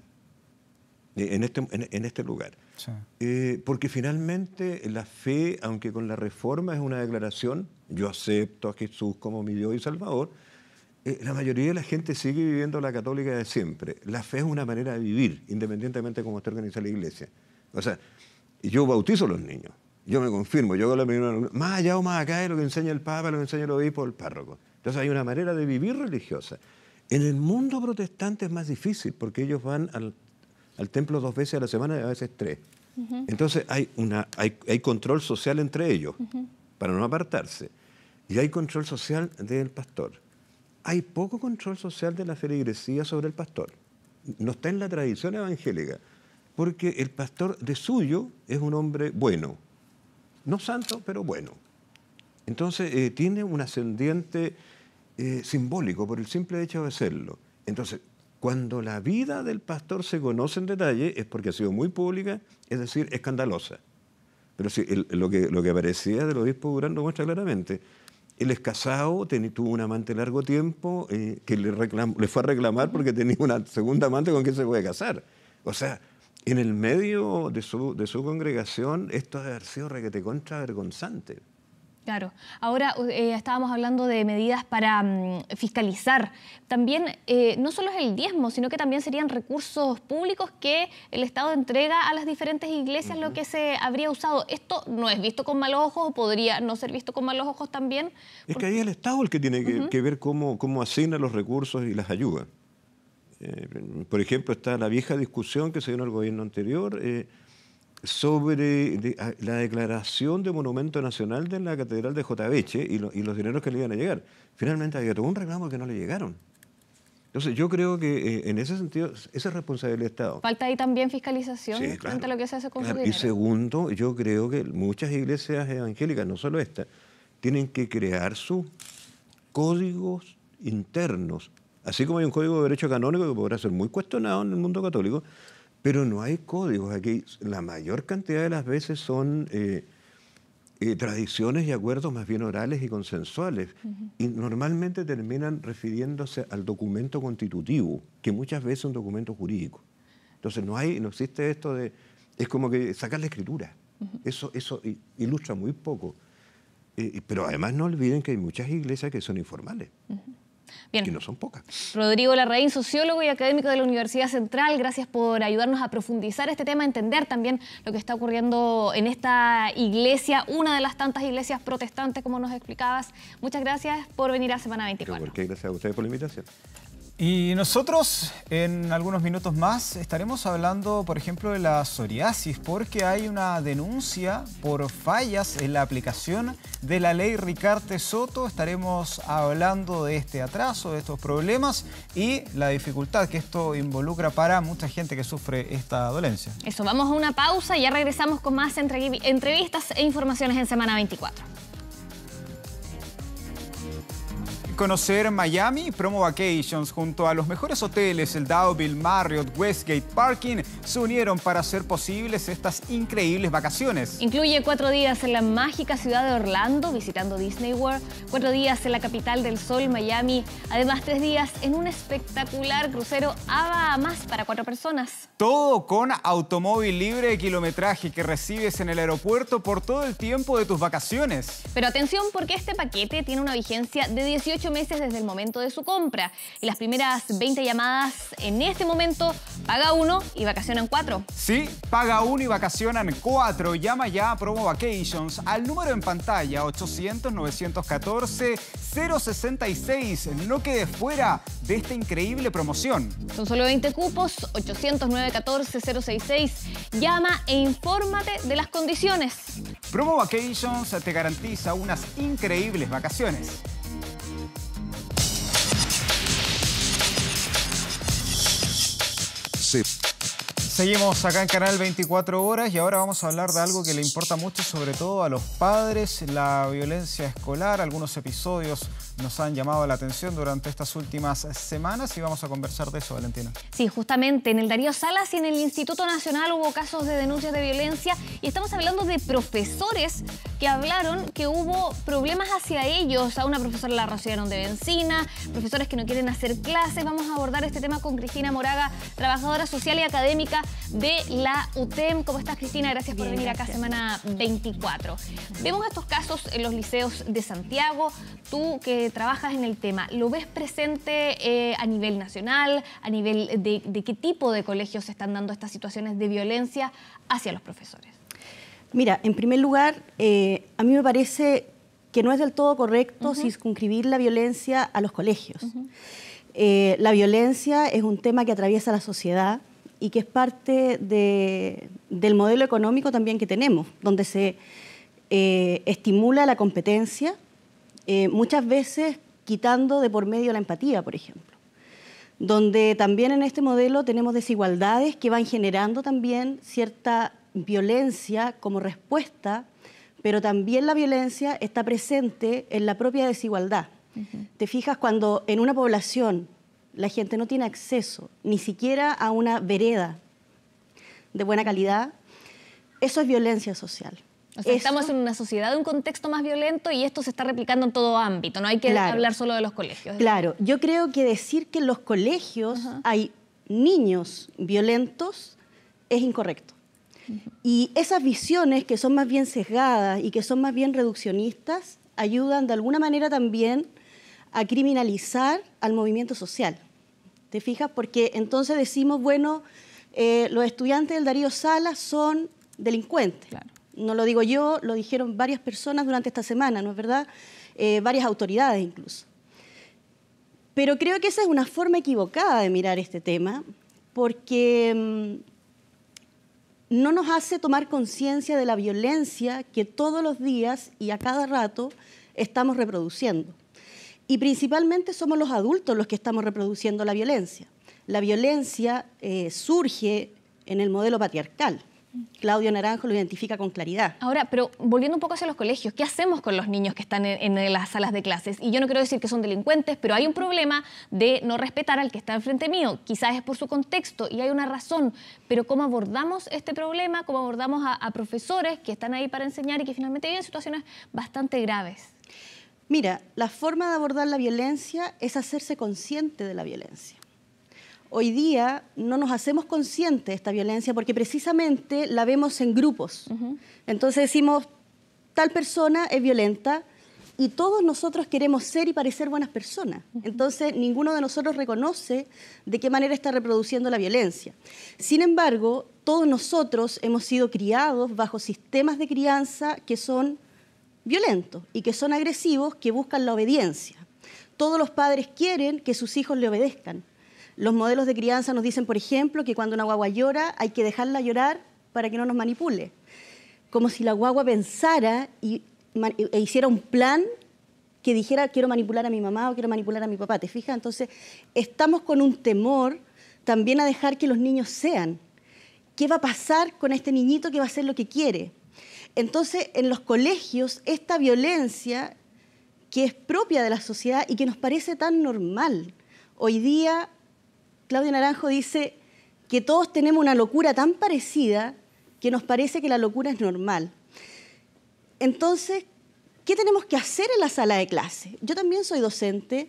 en este lugar. Sí. Porque finalmente la fe, aunque con la reforma es una declaración, yo acepto a Jesús como mi Dios y Salvador, la mayoría de la gente sigue viviendo la católica de siempre. La fe es una manera de vivir, independientemente de cómo esté organizada la iglesia. O sea, yo bautizo a los niños, yo me confirmo, yo hago la primera, más allá o más acá es lo que enseña el Papa, lo que enseña el obispo, el párroco. Entonces hay una manera de vivir religiosa. En el mundo protestante es más difícil porque ellos van al templo 2 veces a la semana y a veces 3. Entonces hay control social entre ellos para no apartarse. Y hay control social del pastor. Hay poco control social de la feligresía sobre el pastor. No está en la tradición evangélica, porque el pastor de suyo es un hombre bueno. No santo, pero bueno. Entonces tiene un ascendiente simbólico por el simple hecho de serlo. Entonces, cuando la vida del pastor se conoce en detalle es porque ha sido muy pública, es decir, escandalosa. Pero sí, lo que aparecía del obispo Durán lo muestra claramente. Él es casado, tuvo un amante largo tiempo, que le fue a reclamar porque tenía una segunda amante con quien se puede casar. O sea, en el medio de su congregación, esto debe haber sido requete contra vergonzante. Claro. Ahora estábamos hablando de medidas para fiscalizar. También no solo es el diezmo, sino que también serían recursos públicos que el Estado entrega a las diferentes iglesias, lo que se habría usado. ¿Esto no es visto con malos ojos o podría no ser visto con malos ojos también? Es que ahí es el Estado el que tiene que ver cómo asigna los recursos y las ayuda. Por ejemplo, está la vieja discusión que se dio en el gobierno anterior sobre la declaración de monumento nacional de la Catedral de Jotaveche y los dineros que le iban a llegar. Finalmente había todo un reclamo que no le llegaron. Entonces yo creo que en ese sentido, esa es responsabilidad del Estado. ¿Falta ahí también fiscalización frente a lo que se hace con su dinero? Y segundo, yo creo que muchas iglesias evangélicas, no solo esta, tienen que crear sus códigos internos. Así como hay un código de derecho canónico que podrá ser muy cuestionado en el mundo católico, pero no hay códigos. Aquí la mayor cantidad de las veces son tradiciones y acuerdos más bien orales y consensuales. Y normalmente terminan refiriéndose al documento constitutivo, que muchas veces es un documento jurídico. Entonces no existe esto de... Es como que sacar la escritura. Eso ilustra muy poco. Pero además no olviden que hay muchas iglesias que son informales. Bien. Que no son pocas. Rodrigo Larraín, sociólogo y académico de la Universidad Central, gracias por ayudarnos a profundizar este tema, a entender también lo que está ocurriendo en esta iglesia, una de las tantas iglesias protestantes, como nos explicabas. Muchas gracias por venir a Semana 24. ¿Por qué? Gracias a ustedes por la invitación. Y nosotros en algunos minutos más estaremos hablando, por ejemplo, de la psoriasis, porque hay una denuncia por fallas en la aplicación de la ley Ricarte Soto. Estaremos hablando de este atraso, de estos problemas y la dificultad que esto involucra para mucha gente que sufre esta dolencia. Eso, vamos a una pausa y ya regresamos con más entrevistas e informaciones en Semana 24. Conocer Miami, Promo Vacations junto a los mejores hoteles, el Dowville, Marriott, Westgate, Parking, se unieron para hacer posibles estas increíbles vacaciones. Incluye 4 días en la mágica ciudad de Orlando, visitando Disney World, 4 días en la capital del sol, Miami, además 3 días en un espectacular crucero a Bahamas para 4 personas. Todo con automóvil libre de kilometraje que recibes en el aeropuerto por todo el tiempo de tus vacaciones. Pero atención, porque este paquete tiene una vigencia de 18 meses desde el momento de su compra. Y las primeras 20 llamadas en este momento, paga 1 y vacacionan 4. Sí, paga 1 y vacacionan 4. Llama ya a Promo Vacations al número en pantalla 800-914-066. No quedes fuera de esta increíble promoción. Son solo 20 cupos, 800-914-066. Llama e infórmate de las condiciones. Promo Vacations te garantiza unas increíbles vacaciones. Seguimos acá en Canal 24 Horas y ahora vamos a hablar de algo que le importa mucho, sobre todo a los padres, la violencia escolar. Algunos episodios nos han llamado la atención durante estas últimas semanas y vamos a conversar de eso, Valentina. Sí, justamente en el Darío Salas y en el Instituto Nacional hubo casos de denuncias de violencia y estamos hablando de profesores que hablaron que hubo problemas hacia ellos. A una profesora la rociaron de benzina, profesores que no quieren hacer clases. Vamos a abordar este tema con Cristina Moraga, trabajadora social y académica de la UTEM. ¿Cómo estás, Cristina? Gracias por venir acá a Semana 24. Vemos estos casos en los liceos de Santiago. Tú que trabajas en el tema, ¿lo ves presente a nivel nacional? ¿A nivel de qué tipo de colegios se están dando estas situaciones de violencia hacia los profesores? Mira, en primer lugar, a mí me parece que no es del todo correcto circunscribir la violencia a los colegios. La violencia es un tema que atraviesa la sociedad y que es parte del modelo económico también que tenemos, donde se estimula la competencia, muchas veces quitando de por medio la empatía, por ejemplo. Donde también en este modelo tenemos desigualdades que van generando también cierta violencia como respuesta, pero también la violencia está presente en la propia desigualdad. Te fijas, cuando en una población la gente no tiene acceso ni siquiera a una vereda de buena calidad, eso es violencia social. O sea, estamos en una sociedad de un contexto más violento y esto se está replicando en todo ámbito, no hay que hablar solo de los colegios. Claro, yo creo que decir que en los colegios hay niños violentos es incorrecto. Y esas visiones que son más bien sesgadas y que son más bien reduccionistas ayudan de alguna manera también a criminalizar al movimiento social. ¿Te fijas? Porque entonces decimos, bueno, los estudiantes del Darío Salas son delincuentes. Claro. No lo digo yo, lo dijeron varias personas durante esta semana, ¿no es verdad? Varias autoridades incluso. Pero creo que esa es una forma equivocada de mirar este tema, porque no nos hace tomar conciencia de la violencia que todos los días y a cada rato estamos reproduciendo. Y principalmente somos los adultos los que estamos reproduciendo la violencia. La violencia surge en el modelo patriarcal. Claudio Naranjo lo identifica con claridad. Ahora, pero volviendo un poco hacia los colegios, ¿qué hacemos con los niños que están en las salas de clases? Y yo no quiero decir que son delincuentes, pero hay un problema de no respetar al que está enfrente mío. Quizás es por su contexto y hay una razón, pero ¿cómo abordamos este problema? ¿Cómo abordamos a profesores que están ahí para enseñar y que finalmente viven situaciones bastante graves? Mira, la forma de abordar la violencia es hacerse consciente de la violencia. Hoy día no nos hacemos conscientes de esta violencia porque precisamente la vemos en grupos. Entonces decimos, tal persona es violenta y todos nosotros queremos ser y parecer buenas personas. Entonces ninguno de nosotros reconoce de qué manera está reproduciendo la violencia. Sin embargo, todos nosotros hemos sido criados bajo sistemas de crianza que son violentos y que son agresivos, que buscan la obediencia. Todos los padres quieren que sus hijos le obedezcan. Los modelos de crianza nos dicen, por ejemplo, que cuando una guagua llora hay que dejarla llorar para que no nos manipule. Como si la guagua pensara e hiciera un plan que dijera quiero manipular a mi mamá o quiero manipular a mi papá. ¿Te fijas? Entonces, estamos con un temor también a dejar que los niños sean. ¿Qué va a pasar con este niñito que va a hacer lo que quiere? Entonces, en los colegios, esta violencia que es propia de la sociedad y que nos parece tan normal. Hoy día, Claudio Naranjo dice que todos tenemos una locura tan parecida que nos parece que la locura es normal. Entonces, ¿qué tenemos que hacer en la sala de clase? Yo también soy docente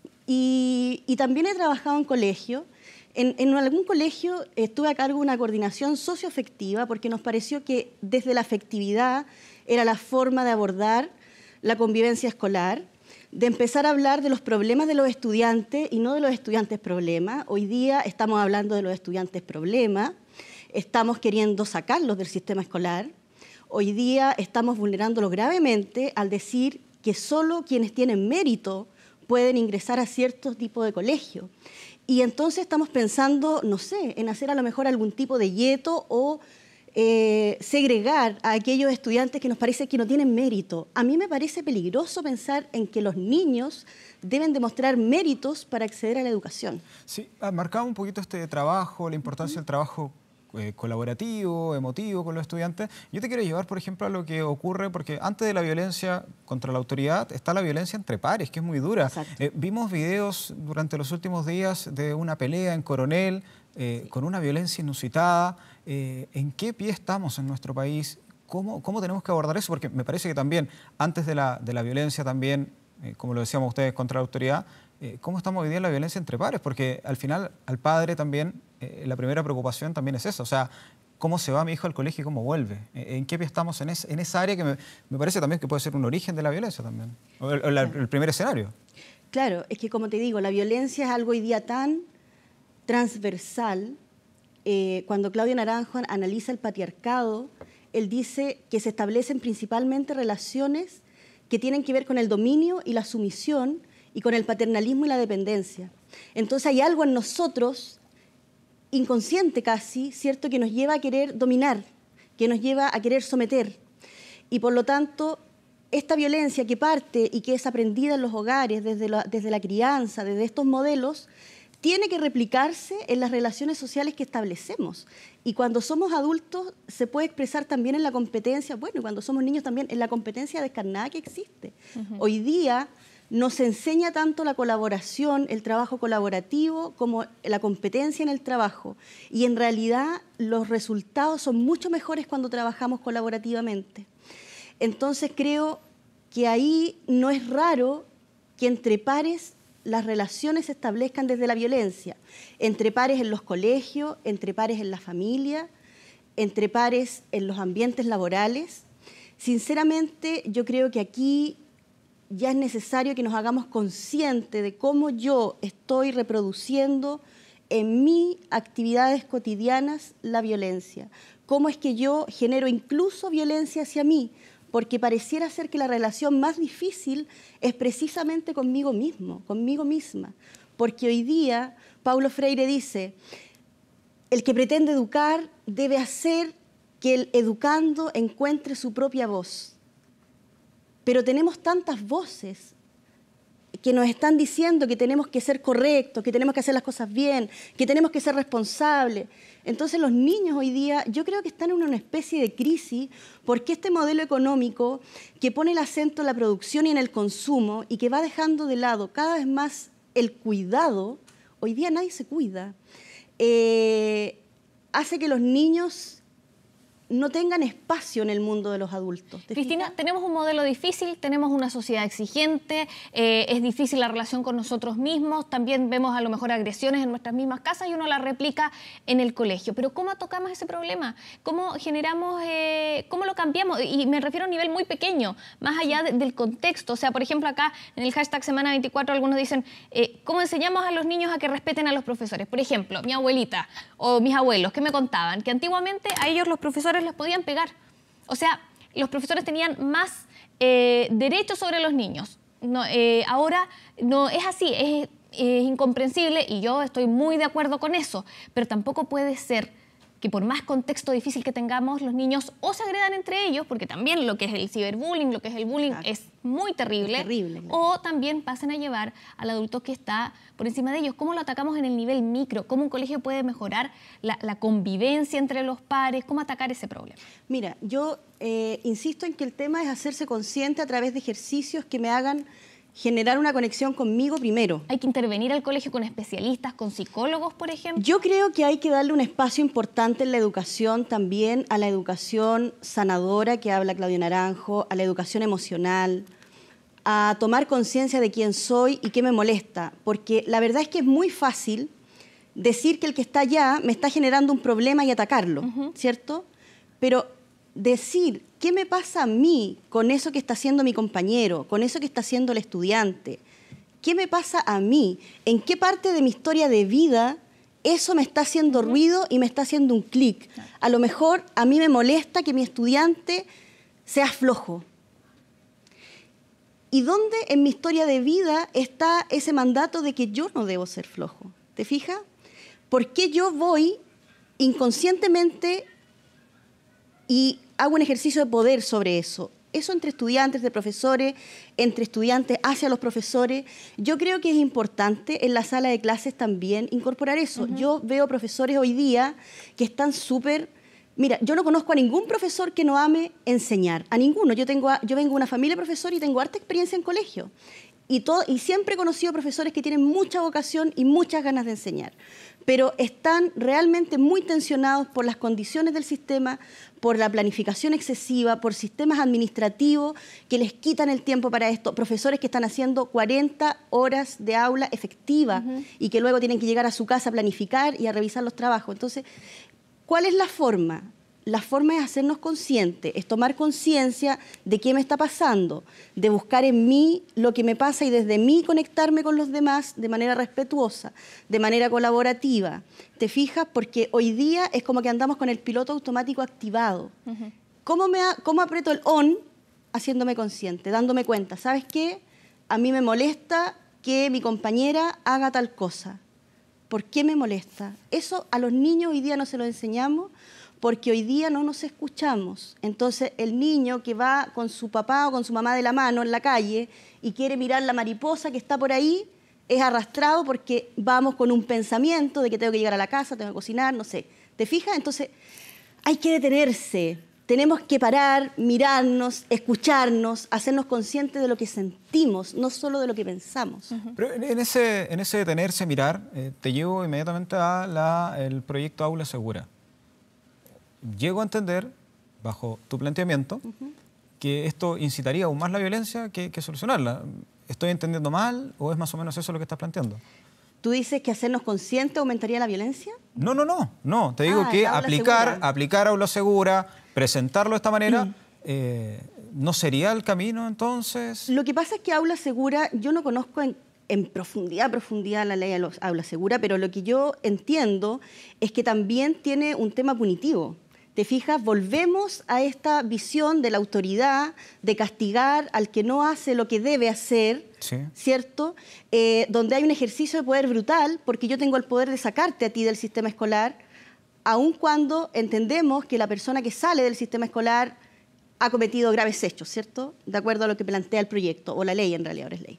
y también he trabajado en colegio. En algún colegio estuve a cargo de una coordinación socioafectiva porque nos pareció que desde la afectividad era la forma de abordar la convivencia escolar, de empezar a hablar de los problemas de los estudiantes y no de los estudiantes problema. Hoy día estamos hablando de los estudiantes problema, estamos queriendo sacarlos del sistema escolar. Hoy día estamos vulnerándolos gravemente al decir que solo quienes tienen mérito pueden ingresar a ciertos tipos de colegio. Y entonces estamos pensando, no sé, en hacer a lo mejor algún tipo de gueto o segregar a aquellos estudiantes que nos parece que no tienen mérito. A mí me parece peligroso pensar en que los niños deben demostrar méritos para acceder a la educación. Sí, marcaba un poquito este trabajo, la importancia del trabajo colaborativo, emotivo con los estudiantes. Yo te quiero llevar, por ejemplo, a lo que ocurre, porque antes de la violencia contra la autoridad está la violencia entre pares, que es muy dura. Vimos videos durante los últimos días de una pelea en Coronel, con una violencia inusitada. ¿En qué pie estamos en nuestro país? ¿Cómo tenemos que abordar eso? Porque me parece que también, antes de la violencia también, como lo decíamos ustedes, contra la autoridad, ¿cómo estamos hoy día en la violencia entre pares? Porque al final, al padre también, la primera preocupación también es eso. O sea, ¿cómo se va mi hijo al colegio y cómo vuelve? ¿En qué pie estamos en esa área que me parece también que puede ser un origen de la violencia también? O el primer escenario. Claro, es que como te digo, la violencia es algo hoy día tan transversal. Cuando Claudio Naranjo analiza el patriarcado, él dice que se establecen principalmente relaciones que tienen que ver con el dominio y la sumisión y con el paternalismo y la dependencia. Entonces hay algo en nosotros, inconsciente casi, ¿cierto?, que nos lleva a querer dominar, que nos lleva a querer someter. Y por lo tanto, esta violencia que parte y que es aprendida en los hogares, desde la crianza, desde estos modelos, tiene que replicarse en las relaciones sociales que establecemos. Y cuando somos adultos se puede expresar también en la competencia, bueno, y cuando somos niños también, en la competencia descarnada que existe. Hoy día nos enseña tanto la colaboración, el trabajo colaborativo, como la competencia en el trabajo. Y en realidad los resultados son mucho mejores cuando trabajamos colaborativamente. Entonces creo que ahí no es raro que entre pares las relaciones se establezcan desde la violencia, entre pares en los colegios, entre pares en la familia, entre pares en los ambientes laborales. Sinceramente, yo creo que aquí ya es necesario que nos hagamos conscientes de cómo yo estoy reproduciendo en mis actividades cotidianas la violencia, cómo es que yo genero incluso violencia hacia mí, porque pareciera ser que la relación más difícil es precisamente conmigo mismo, conmigo misma. Porque hoy día, Paulo Freire dice, el que pretende educar debe hacer que el educando encuentre su propia voz. Pero tenemos tantas voces que nos están diciendo que tenemos que ser correctos, que tenemos que hacer las cosas bien, que tenemos que ser responsables. Entonces los niños hoy día yo creo que están en una especie de crisis porque este modelo económico que pone el acento en la producción y en el consumo y que va dejando de lado cada vez más el cuidado, hoy día nadie se cuida, hace que los niños no tengan espacio en el mundo de los adultos. Cristina, tenemos un modelo difícil, tenemos una sociedad exigente, es difícil la relación con nosotros mismos, también vemos a lo mejor agresiones en nuestras mismas casas y uno las replica en el colegio. Pero ¿cómo tocamos ese problema? ¿Cómo generamos, cómo lo cambiamos? Y me refiero a un nivel muy pequeño, más allá del contexto. O sea, por ejemplo, acá en el hashtag Semana 24 algunos dicen, ¿cómo enseñamos a los niños a que respeten a los profesores? Por ejemplo, mi abuelita o mis abuelos que me contaban que antiguamente a ellos los profesores les podían pegar. O sea, los profesores tenían más derechos sobre los niños. No, ahora no es así, es incomprensible y yo estoy muy de acuerdo con eso, pero tampoco puede ser que por más contexto difícil que tengamos, los niños o se agredan entre ellos, porque también lo que es el ciberbullying, lo que es el bullying es muy terrible, o también pasen a llevar al adulto que está por encima de ellos. ¿Cómo lo atacamos en el nivel micro? ¿Cómo un colegio puede mejorar la convivencia entre los pares? ¿Cómo atacar ese problema? Mira, yo insisto en que el tema es hacerse consciente a través de ejercicios que me hagan generar una conexión conmigo primero. ¿Hay que intervenir al colegio con especialistas, con psicólogos, por ejemplo? Yo creo que hay que darle un espacio importante en la educación también, a la educación sanadora que habla Claudio Naranjo, a la educación emocional, a tomar conciencia de quién soy y qué me molesta, porque la verdad es que es muy fácil decir que el que está allá me está generando un problema y atacarlo, ¿cierto? Pero decir qué me pasa a mí con eso que está haciendo mi compañero, con eso que está haciendo el estudiante, qué me pasa a mí, en qué parte de mi historia de vida eso me está haciendo ruido y me está haciendo un clic. A lo mejor a mí me molesta que mi estudiante sea flojo. ¿Y dónde en mi historia de vida está ese mandato de que yo no debo ser flojo? ¿Te fijas? ¿Por qué yo voy inconscientemente y hago un ejercicio de poder sobre eso? Eso entre estudiantes, de profesores, entre estudiantes hacia los profesores. Yo creo que es importante en la sala de clases también incorporar eso. Yo veo profesores hoy día que están súper... Mira, yo no conozco a ningún profesor que no ame enseñar, a ninguno. Yo vengo de una familia de profesores y tengo harta experiencia en colegio. Y siempre he conocido profesores que tienen mucha vocación y muchas ganas de enseñar, pero están realmente muy tensionados por las condiciones del sistema, por la planificación excesiva, por sistemas administrativos que les quitan el tiempo para esto, profesores que están haciendo 40 horas de aula efectiva y que luego tienen que llegar a su casa a planificar y a revisar los trabajos. Entonces, ¿cuál es la forma? La forma es hacernos conscientes, es tomar conciencia de qué me está pasando, de buscar en mí lo que me pasa y desde mí conectarme con los demás de manera respetuosa, de manera colaborativa. ¿Te fijas? Porque hoy día es como que andamos con el piloto automático activado. ¿Cómo aprieto el on? Haciéndome consciente, dándome cuenta. ¿Sabes qué? A mí me molesta que mi compañera haga tal cosa. ¿Por qué me molesta? Eso a los niños hoy día no se lo enseñamos porque hoy día no nos escuchamos. Entonces, el niño que va con su papá o con su mamá de la mano en la calle y quiere mirar la mariposa que está por ahí, es arrastrado porque vamos con un pensamiento de que tengo que llegar a la casa, tengo que cocinar, no sé. ¿Te fijas? Entonces, hay que detenerse. Tenemos que parar, mirarnos, escucharnos, hacernos conscientes de lo que sentimos, no solo de lo que pensamos. Pero en ese detenerse, mirar, te llevo inmediatamente al proyecto Aula Segura. Llego a entender, bajo tu planteamiento, que esto incitaría aún más la violencia que solucionarla. ¿Estoy entendiendo mal o es más o menos eso lo que estás planteando? ¿Tú dices que hacernos conscientes aumentaría la violencia? No. Te digo que aplicar Aula Segura, presentarlo de esta manera, ¿no sería el camino entonces? Lo que pasa es que Aula Segura, yo no conozco en profundidad la ley de Aula Segura, pero lo que yo entiendo es que también tiene un tema punitivo. ¿Te fijas? Volvemos a esta visión de la autoridad, de castigar al que no hace lo que debe hacer, sí, ¿cierto? Donde hay un ejercicio de poder brutal, porque yo tengo el poder de sacarte a ti del sistema escolar, aun cuando entendemos que la persona que sale del sistema escolar ha cometido graves hechos, ¿cierto? De acuerdo a lo que plantea el proyecto, o la ley, en realidad ahora es ley.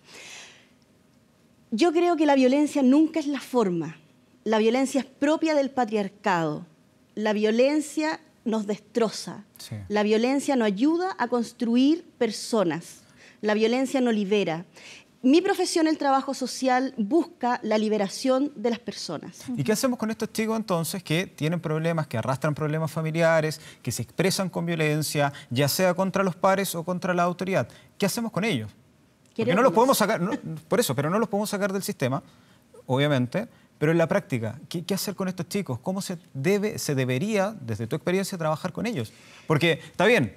Yo creo que la violencia nunca es la forma. La violencia es propia del patriarcado. La violencia nos destroza. Sí. La violencia no ayuda a construir personas. La violencia no libera. Mi profesión, el trabajo social, busca la liberación de las personas. ¿Y qué hacemos con estos chicos entonces que tienen problemas, que arrastran problemas familiares, que se expresan con violencia, ya sea contra los pares o contra la autoridad? ¿Qué hacemos con ellos? Porque no los podemos sacar, pero no los podemos sacar del sistema, obviamente. Pero en la práctica, ¿qué hacer con estos chicos? ¿Cómo se debería, desde tu experiencia, trabajar con ellos? Porque, está bien,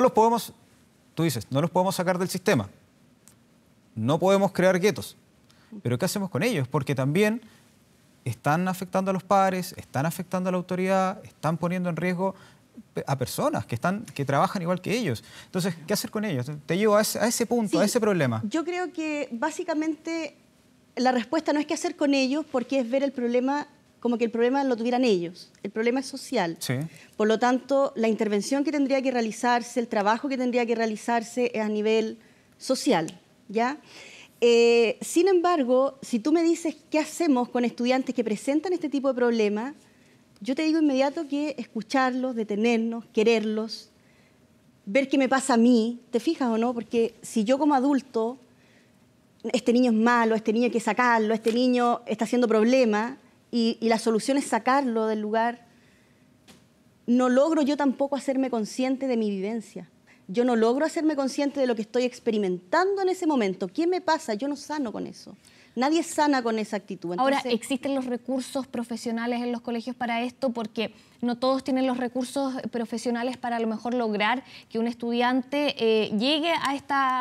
tú dices, no los podemos sacar del sistema, no podemos crear guetos, pero ¿qué hacemos con ellos? Porque también están afectando a los padres, están afectando a la autoridad, están poniendo en riesgo a personas que trabajan igual que ellos. Entonces, ¿qué hacer con ellos? Te llevo a ese punto, sí, a ese problema. Yo creo que básicamente la respuesta no es qué hacer con ellos, porque es ver el problema como que el problema lo tuvieran ellos. El problema es social. Sí. Por lo tanto, la intervención que tendría que realizarse, el trabajo que tendría que realizarse es a nivel social, ¿ya? Sin embargo, si tú me dices qué hacemos con estudiantes que presentan este tipo de problemas, yo te digo inmediato que escucharlos, detenernos, quererlos, ver qué me pasa a mí, ¿te fijas o no? Porque si yo como adulto, este niño es malo, este niño hay que sacarlo, este niño está haciendo problemas y la solución es sacarlo del lugar, no logro yo tampoco hacerme consciente de mi vivencia. Yo no logro hacerme consciente de lo que estoy experimentando en ese momento. ¿Qué me pasa? Yo no sano con eso. Nadie sana con esa actitud. Entonces, ahora, ¿existen los recursos profesionales en los colegios para esto? Porque no todos tienen los recursos profesionales para a lo mejor lograr que un estudiante llegue a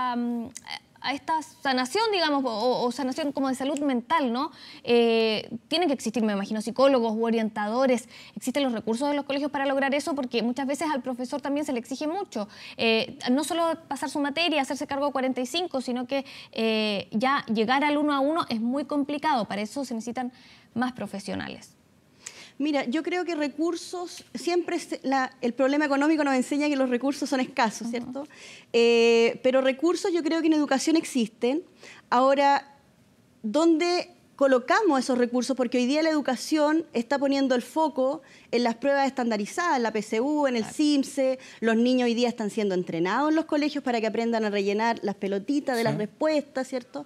esta sanación, digamos, o sanación como de salud mental, ¿no? Tienen que existir, me imagino, psicólogos u orientadores. ¿Existen los recursos de los colegios para lograr eso? Porque muchas veces al profesor también se le exige mucho. No solo pasar su materia, hacerse cargo de 45, sino que ya llegar al 1 a 1 es muy complicado. Para eso se necesitan más profesionales. Mira, yo creo que recursos, siempre el problema económico nos enseña que los recursos son escasos, ¿cierto? Pero recursos yo creo que en educación existen. Ahora, ¿dónde colocamos esos recursos? Porque hoy día la educación está poniendo el foco en las pruebas estandarizadas, en la PSU, en el CIMSE. Los niños hoy día están siendo entrenados en los colegios para que aprendan a rellenar las pelotitas de las respuestas, ¿cierto?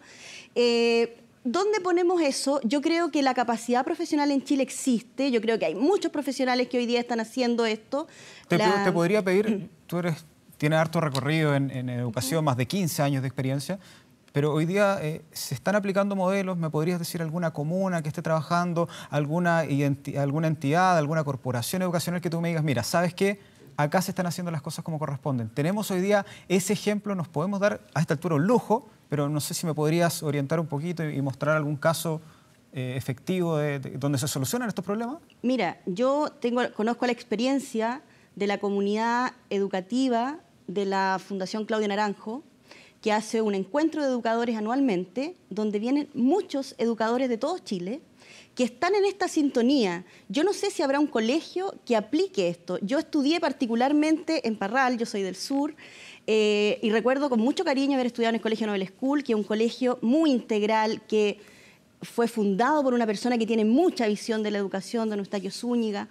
¿Dónde ponemos eso? Yo creo que la capacidad profesional en Chile existe. Yo creo que hay muchos profesionales que hoy día están haciendo esto. Te podría pedir, tienes harto recorrido en educación, más de 15 años de experiencia, pero hoy día se están aplicando modelos. ¿Me podrías decir alguna comuna que esté trabajando, alguna entidad, alguna corporación educacional que tú me digas, mira, ¿sabes qué? Acá se están haciendo las cosas como corresponden. Tenemos hoy día ese ejemplo, nos podemos dar a esta altura un lujo, pero no sé si me podrías orientar un poquito y mostrar algún caso efectivo de donde se solucionan estos problemas. Mira, yo conozco la experiencia de la comunidad educativa de la Fundación Claudio Naranjo, que hace un encuentro de educadores anualmente, donde vienen muchos educadores de todo Chile, que están en esta sintonía. Yo no sé si habrá un colegio que aplique esto. Yo estudié particularmente en Parral, yo soy del sur, y recuerdo con mucho cariño haber estudiado en el Colegio Nobel School, que es un colegio muy integral, que fue fundado por una persona que tiene mucha visión de la educación, don Eustaquio Zúñiga,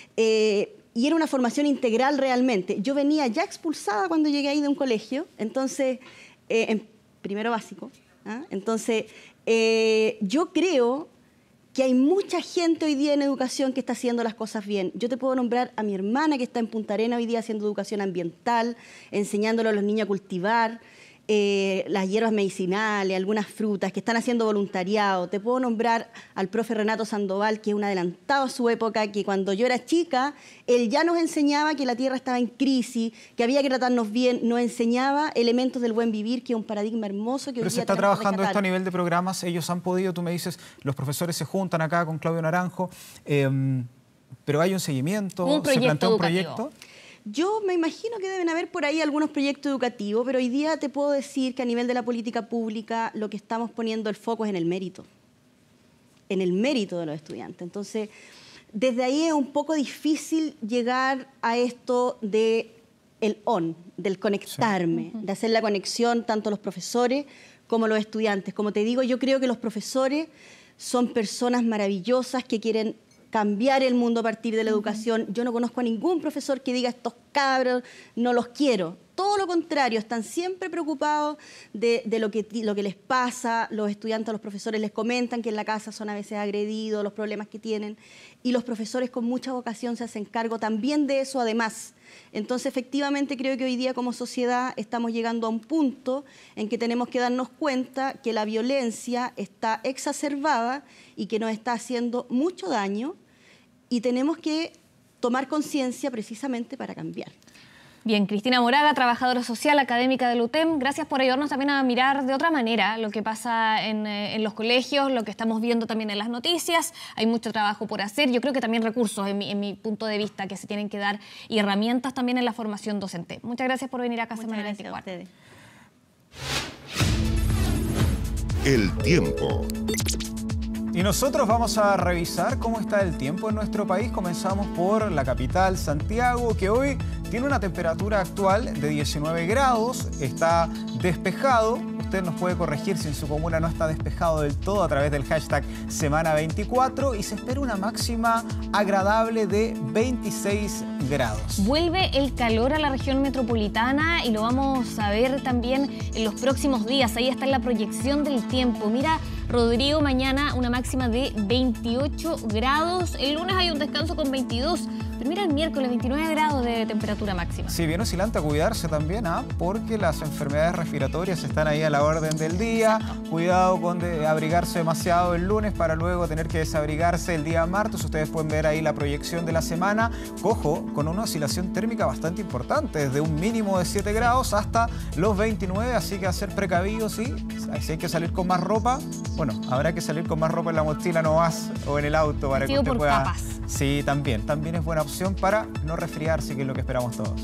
y era una formación integral realmente. Yo venía ya expulsada cuando llegué ahí de un colegio, entonces, en primero básico, ¿ah? Entonces, yo creo que hay mucha gente hoy día en educación que está haciendo las cosas bien. Yo te puedo nombrar a mi hermana que está en Punta Arenas hoy día haciendo educación ambiental, enseñándole a los niños a cultivar las hierbas medicinales, algunas frutas, que están haciendo voluntariado. Te puedo nombrar al profe Renato Sandoval, que es un adelantado a su época, que cuando yo era chica, él ya nos enseñaba que la tierra estaba en crisis, que había que tratarnos bien, nos enseñaba elementos del buen vivir, que es un paradigma hermoso que Pero hoy se día está tenemos que trabajando esto a rescatar. nivel de programas, ellos han podido, tú me dices, los profesores se juntan acá con Claudio Naranjo, pero hay un seguimiento, Un se proyecto plantea un educativo. proyecto. Yo me imagino que deben haber por ahí algunos proyectos educativos, pero hoy día te puedo decir que a nivel de la política pública lo que estamos poniendo el foco es en el mérito de los estudiantes. Entonces, desde ahí es un poco difícil llegar a esto del del conectarme, de hacer la conexión tanto los profesores como los estudiantes. Como te digo, yo creo que los profesores son personas maravillosas que quieren cambiar el mundo a partir de la educación. Yo no conozco a ningún profesor que diga estos cabros no los quiero. Todo lo contrario, están siempre preocupados de lo que les pasa. Los estudiantes a los profesores les comentan que en la casa son a veces agredidos, los problemas que tienen. Y los profesores con mucha vocación se hacen cargo también de eso además. Entonces, efectivamente, creo que hoy día como sociedad estamos llegando a un punto en que tenemos que darnos cuenta que la violencia está exacerbada y que nos está haciendo mucho daño y tenemos que tomar conciencia precisamente para cambiar. Bien, Cristina Moraga, trabajadora social, académica del UTEM, gracias por ayudarnos también a mirar de otra manera lo que pasa en los colegios, lo que estamos viendo también en las noticias. Hay mucho trabajo por hacer, yo creo que también recursos en mi punto de vista que se tienen que dar y herramientas también en la formación docente. Muchas gracias por venir acá a Semana 24. El tiempo. Y nosotros vamos a revisar cómo está el tiempo en nuestro país. Comenzamos por la capital, Santiago, que hoy tiene una temperatura actual de 19 grados, está despejado. Usted nos puede corregir si en su comuna no está despejado del todo a través del hashtag Semana 24 y se espera una máxima agradable de 26 grados. Vuelve el calor a la región metropolitana y lo vamos a ver también en los próximos días. Ahí está la proyección del tiempo. Mira, Rodrigo, mañana una máxima de 28 grados. El lunes hay un descanso con 22. Pero mira el miércoles, 29 grados de temperatura máxima. Sí, bien oscilante, a cuidarse también, porque las enfermedades respiratorias están ahí a la orden del día. Exacto. Cuidado con abrigarse demasiado el lunes para luego tener que desabrigarse el día martes. Ustedes pueden ver ahí la proyección de la semana. Cojo, con una oscilación térmica bastante importante, desde un mínimo de 7 grados hasta los 29, así que a ser precavidos, sí. Si hay que salir con más ropa, bueno, habrá que salir con más ropa en la mochila nomás o en el auto para que usted pueda... Capas. Sí, también es buena opción para no resfriarse, que es lo que esperamos todos.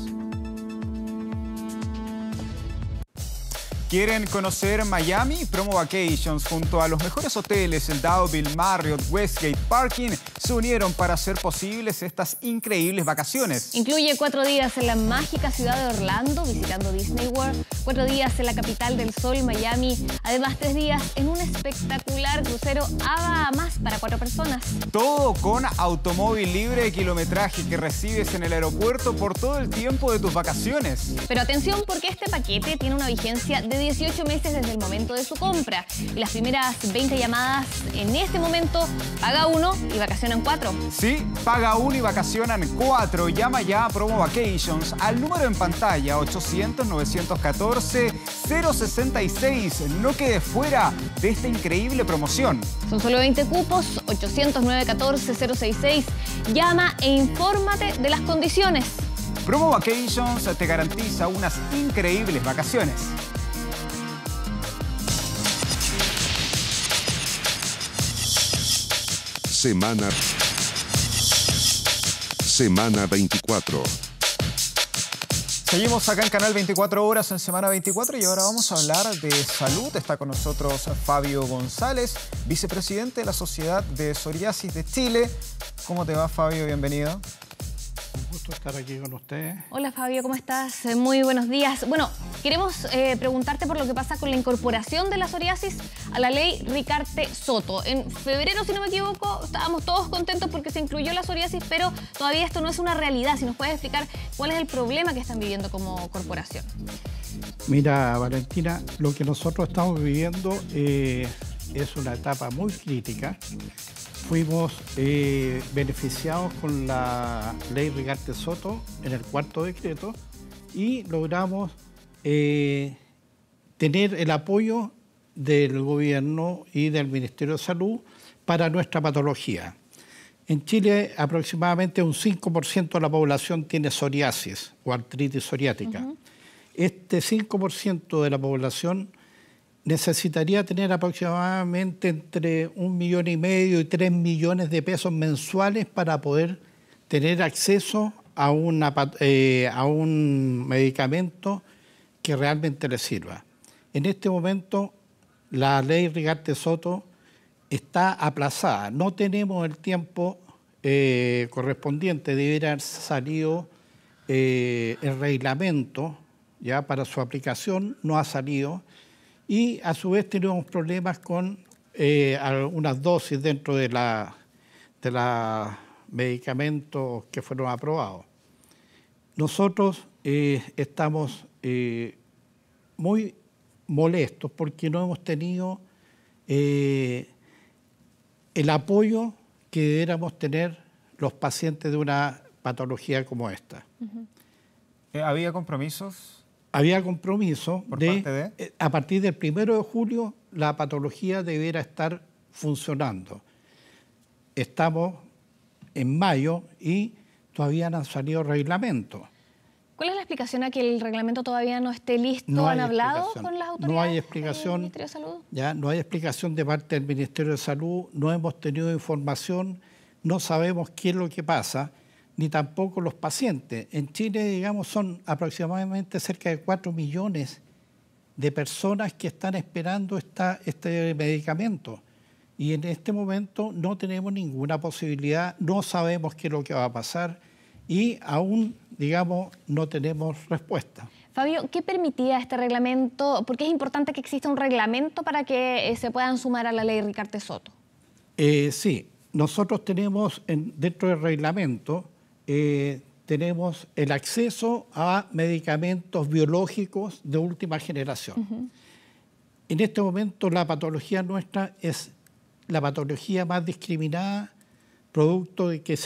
¿Quieren conocer Miami? Promo Vacations junto a los mejores hoteles, el Dowville, Marriott, Westgate, Parking, se unieron para hacer posibles estas increíbles vacaciones. Incluye 4 días en la mágica ciudad de Orlando, visitando Disney World, 4 días en la capital del sol, Miami, además 3 días en un espectacular crucero a Bahamas para 4 personas. Todo con automóvil libre de kilometraje que recibes en el aeropuerto por todo el tiempo de tus vacaciones. Pero atención, porque este paquete tiene una vigencia de 18 meses desde el momento de su compra. Y las primeras 20 llamadas en este momento, paga 1 y vacacionan 4. Sí, paga 1 y vacacionan 4. Llama ya a Promo Vacations al número en pantalla 800-914-066. No quede fuera de esta increíble promoción. Son solo 20 cupos, 800-914-066. Llama e infórmate de las condiciones. Promo Vacations te garantiza unas increíbles vacaciones. Semana 24. Seguimos acá en Canal 24 Horas en Semana 24 y ahora vamos a hablar de salud. Está con nosotros Fabio González, vicepresidente de la Sociedad de Psoriasis de Chile. ¿Cómo te va, Fabio? Bienvenido. Un gusto estar aquí con ustedes. Hola, Fabio, ¿cómo estás? Muy buenos días. Bueno, queremos preguntarte por lo que pasa con la incorporación de la psoriasis a la ley Ricarte-Soto. En febrero, si no me equivoco, estábamos todos contentos porque se incluyó la psoriasis, pero todavía esto no es una realidad. Si nos puedes explicar cuál es el problema que están viviendo como corporación. Mira, Valentina, lo que nosotros estamos viviendo es una etapa muy crítica. Fuimos beneficiados con la ley Ricarte-Soto en el 4º decreto y logramos tener el apoyo del gobierno y del Ministerio de Salud para nuestra patología. En Chile aproximadamente un 5% de la población tiene psoriasis o artritis psoriática. Este 5% de la población necesitaría tener aproximadamente entre 1,5 millones y 3 millones de pesos mensuales para poder tener acceso a un medicamento que realmente les sirva. En este momento, la ley Ricarte-Soto está aplazada. No tenemos el tiempo correspondiente. Debería haber salido el reglamento ya para su aplicación, no ha salido. Y a su vez tenemos problemas con algunas dosis dentro de los medicamentos que fueron aprobados. Nosotros estamos muy molestos porque no hemos tenido el apoyo que debiéramos tener los pacientes de una patología como esta. ¿Había compromisos? Había compromiso de a partir del 1 de julio la patología debiera estar funcionando. Estamos en mayo y todavía no han salido reglamentos. ¿Cuál es la explicación a que el reglamento todavía no esté listo? ¿Han hablado con las autoridades? No hay explicación. ¿Del Ministerio de Salud? Ya, no hay explicación de parte del Ministerio de Salud, no hemos tenido información, no sabemos qué es lo que pasa, ni tampoco los pacientes. En Chile, digamos, son aproximadamente cerca de 4 millones de personas que están esperando este medicamento. Y en este momento no tenemos ninguna posibilidad, no sabemos qué es lo que va a pasar y aún, digamos, no tenemos respuesta. Fabio, ¿qué permitía este reglamento? ¿Por qué es importante que exista un reglamento para que se puedan sumar a la ley Ricarte-Soto? Sí, nosotros tenemos dentro del reglamento tenemos el acceso a medicamentos biológicos de última generación. En este momento la patología nuestra es la patología más discriminada, producto de que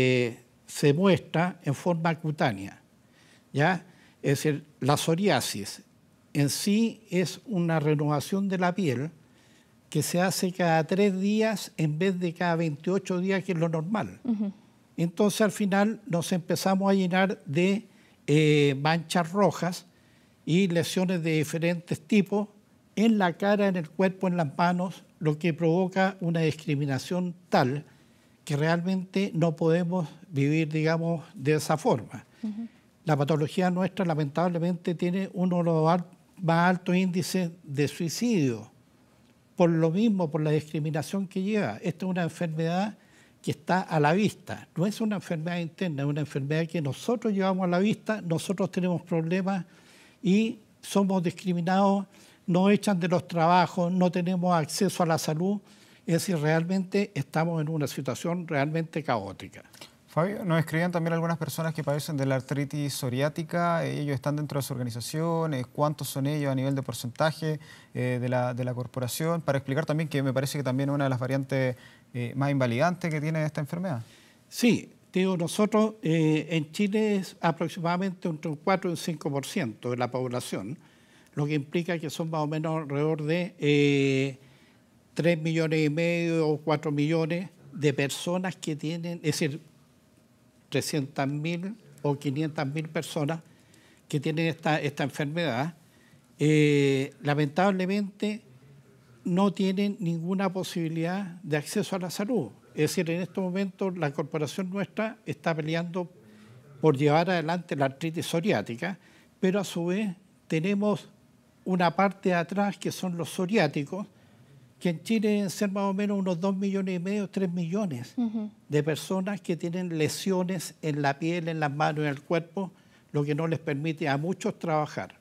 se muestra en forma cutánea, ¿ya? Es decir, la psoriasis en sí es una renovación de la piel que se hace cada 3 días en vez de cada 28 días, que es lo normal. Entonces, al final, nos empezamos a llenar de manchas rojas y lesiones de diferentes tipos en la cara, en el cuerpo, en las manos, lo que provoca una discriminación tal que realmente no podemos vivir, digamos, de esa forma. La patología nuestra, lamentablemente, tiene uno de los más altos índices de suicidio, por lo mismo, por la discriminación que lleva. Esta es una enfermedad que está a la vista, no es una enfermedad interna, es una enfermedad que nosotros llevamos a la vista, nosotros tenemos problemas y somos discriminados, nos echan de los trabajos, no tenemos acceso a la salud, es decir, realmente estamos en una situación realmente caótica. Fabio, nos escribían también algunas personas que padecen de la artritis psoriática. Ellos están dentro de su organización. ¿Cuántos son ellos a nivel de porcentaje de la corporación? Para explicar también que me parece que también es una de las variantes más invalidantes que tiene esta enfermedad. Sí, digo, nosotros en Chile es aproximadamente entre un 4 y un 5% de la población, lo que implica que son más o menos alrededor de 3,5 millones o 4 millones de personas que tienen, es decir, 300.000 o 500.000 personas que tienen esta enfermedad, lamentablemente no tienen ninguna posibilidad de acceso a la salud. Es decir, en estos momentos la corporación nuestra está peleando por llevar adelante la artritis psoriática, pero a su vez tenemos una parte de atrás que son los psoriáticos, que en Chile deben ser más o menos unos 2,5 millones, 3 millones de personas que tienen lesiones en la piel, en las manos, en el cuerpo, lo que no les permite a muchos trabajar.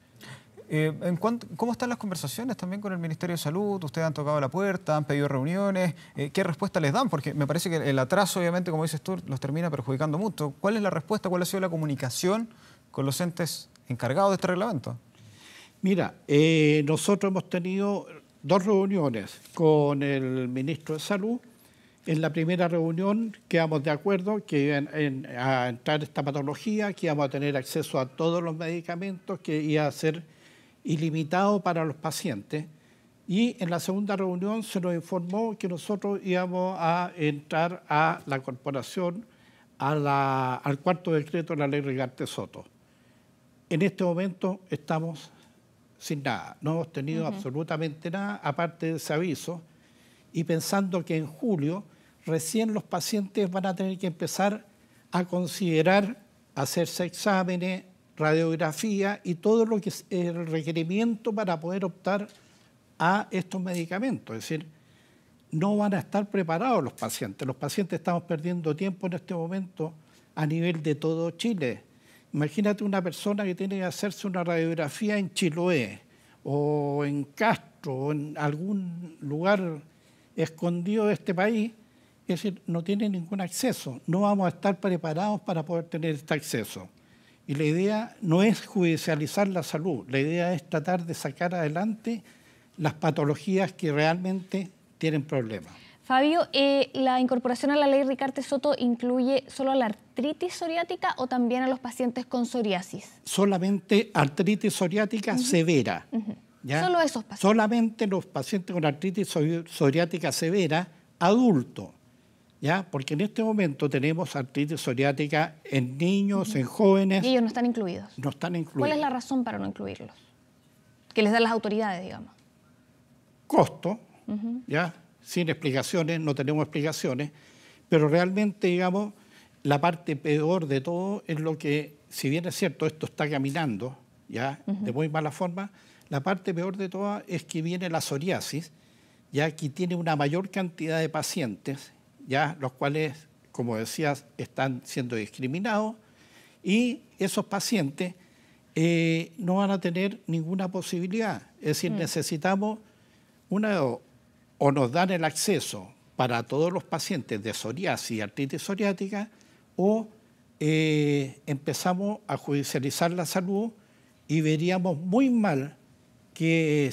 ¿Cómo están las conversaciones también con el Ministerio de Salud? ¿Ustedes han tocado la puerta, han pedido reuniones? ¿Qué respuesta les dan? Porque me parece que el atraso, obviamente, como dices tú, los termina perjudicando mucho. ¿Cuál es la respuesta? ¿Cuál ha sido la comunicación con los entes encargados de este reglamento? Mira, nosotros hemos tenido 2 reuniones con el ministro de Salud. En la primera reunión quedamos de acuerdo que iban a entrar esta patología, que íbamos a tener acceso a todos los medicamentos, que iba a ser ilimitado para los pacientes. Y en la segunda reunión se nos informó que nosotros íbamos a entrar a la corporación, al cuarto decreto de la ley Rigarte Soto. En este momento estamos sin nada, no hemos tenido absolutamente nada, aparte de ese aviso, y pensando que en julio recién los pacientes van a tener que empezar a considerar hacerse exámenes, radiografía y todo lo que es el requerimiento para poder optar a estos medicamentos. Es decir, no van a estar preparados los pacientes. Los pacientes estamos perdiendo tiempo en este momento a nivel de todo Chile. Imagínate una persona que tiene que hacerse una radiografía en Chiloé o en Castro o en algún lugar escondido de este país, es decir, no tiene ningún acceso. No vamos a estar preparados para poder tener este acceso. Y la idea no es judicializar la salud, la idea es tratar de sacar adelante las patologías que realmente tienen problemas. Fabio, ¿la incorporación a la ley Rigarte Soto incluye solo a la artritis psoriática o también a los pacientes con psoriasis? Solamente artritis psoriática severa. ¿Ya? Solo esos pacientes. Solamente los pacientes con artritis psoriática severa, adultos. ¿Ya? Porque en este momento tenemos artritis psoriática en niños, en jóvenes. Y ellos no están incluidos. No están incluidos. ¿Cuál es la razón para no incluirlos? Que les dan las autoridades, digamos. Costo, ¿ya? Sin explicaciones, no tenemos explicaciones, pero realmente, digamos, la parte peor de todo es lo que, si bien es cierto, esto está caminando, ¿ya? De muy mala forma, la parte peor de todo es que viene la psoriasis, ya que tiene una mayor cantidad de pacientes, ya los cuales, como decías, están siendo discriminados, y esos pacientes no van a tener ninguna posibilidad. Es decir, necesitamos o nos dan el acceso para todos los pacientes de psoriasis y artritis psoriática, o empezamos a judicializar la salud y veríamos muy mal que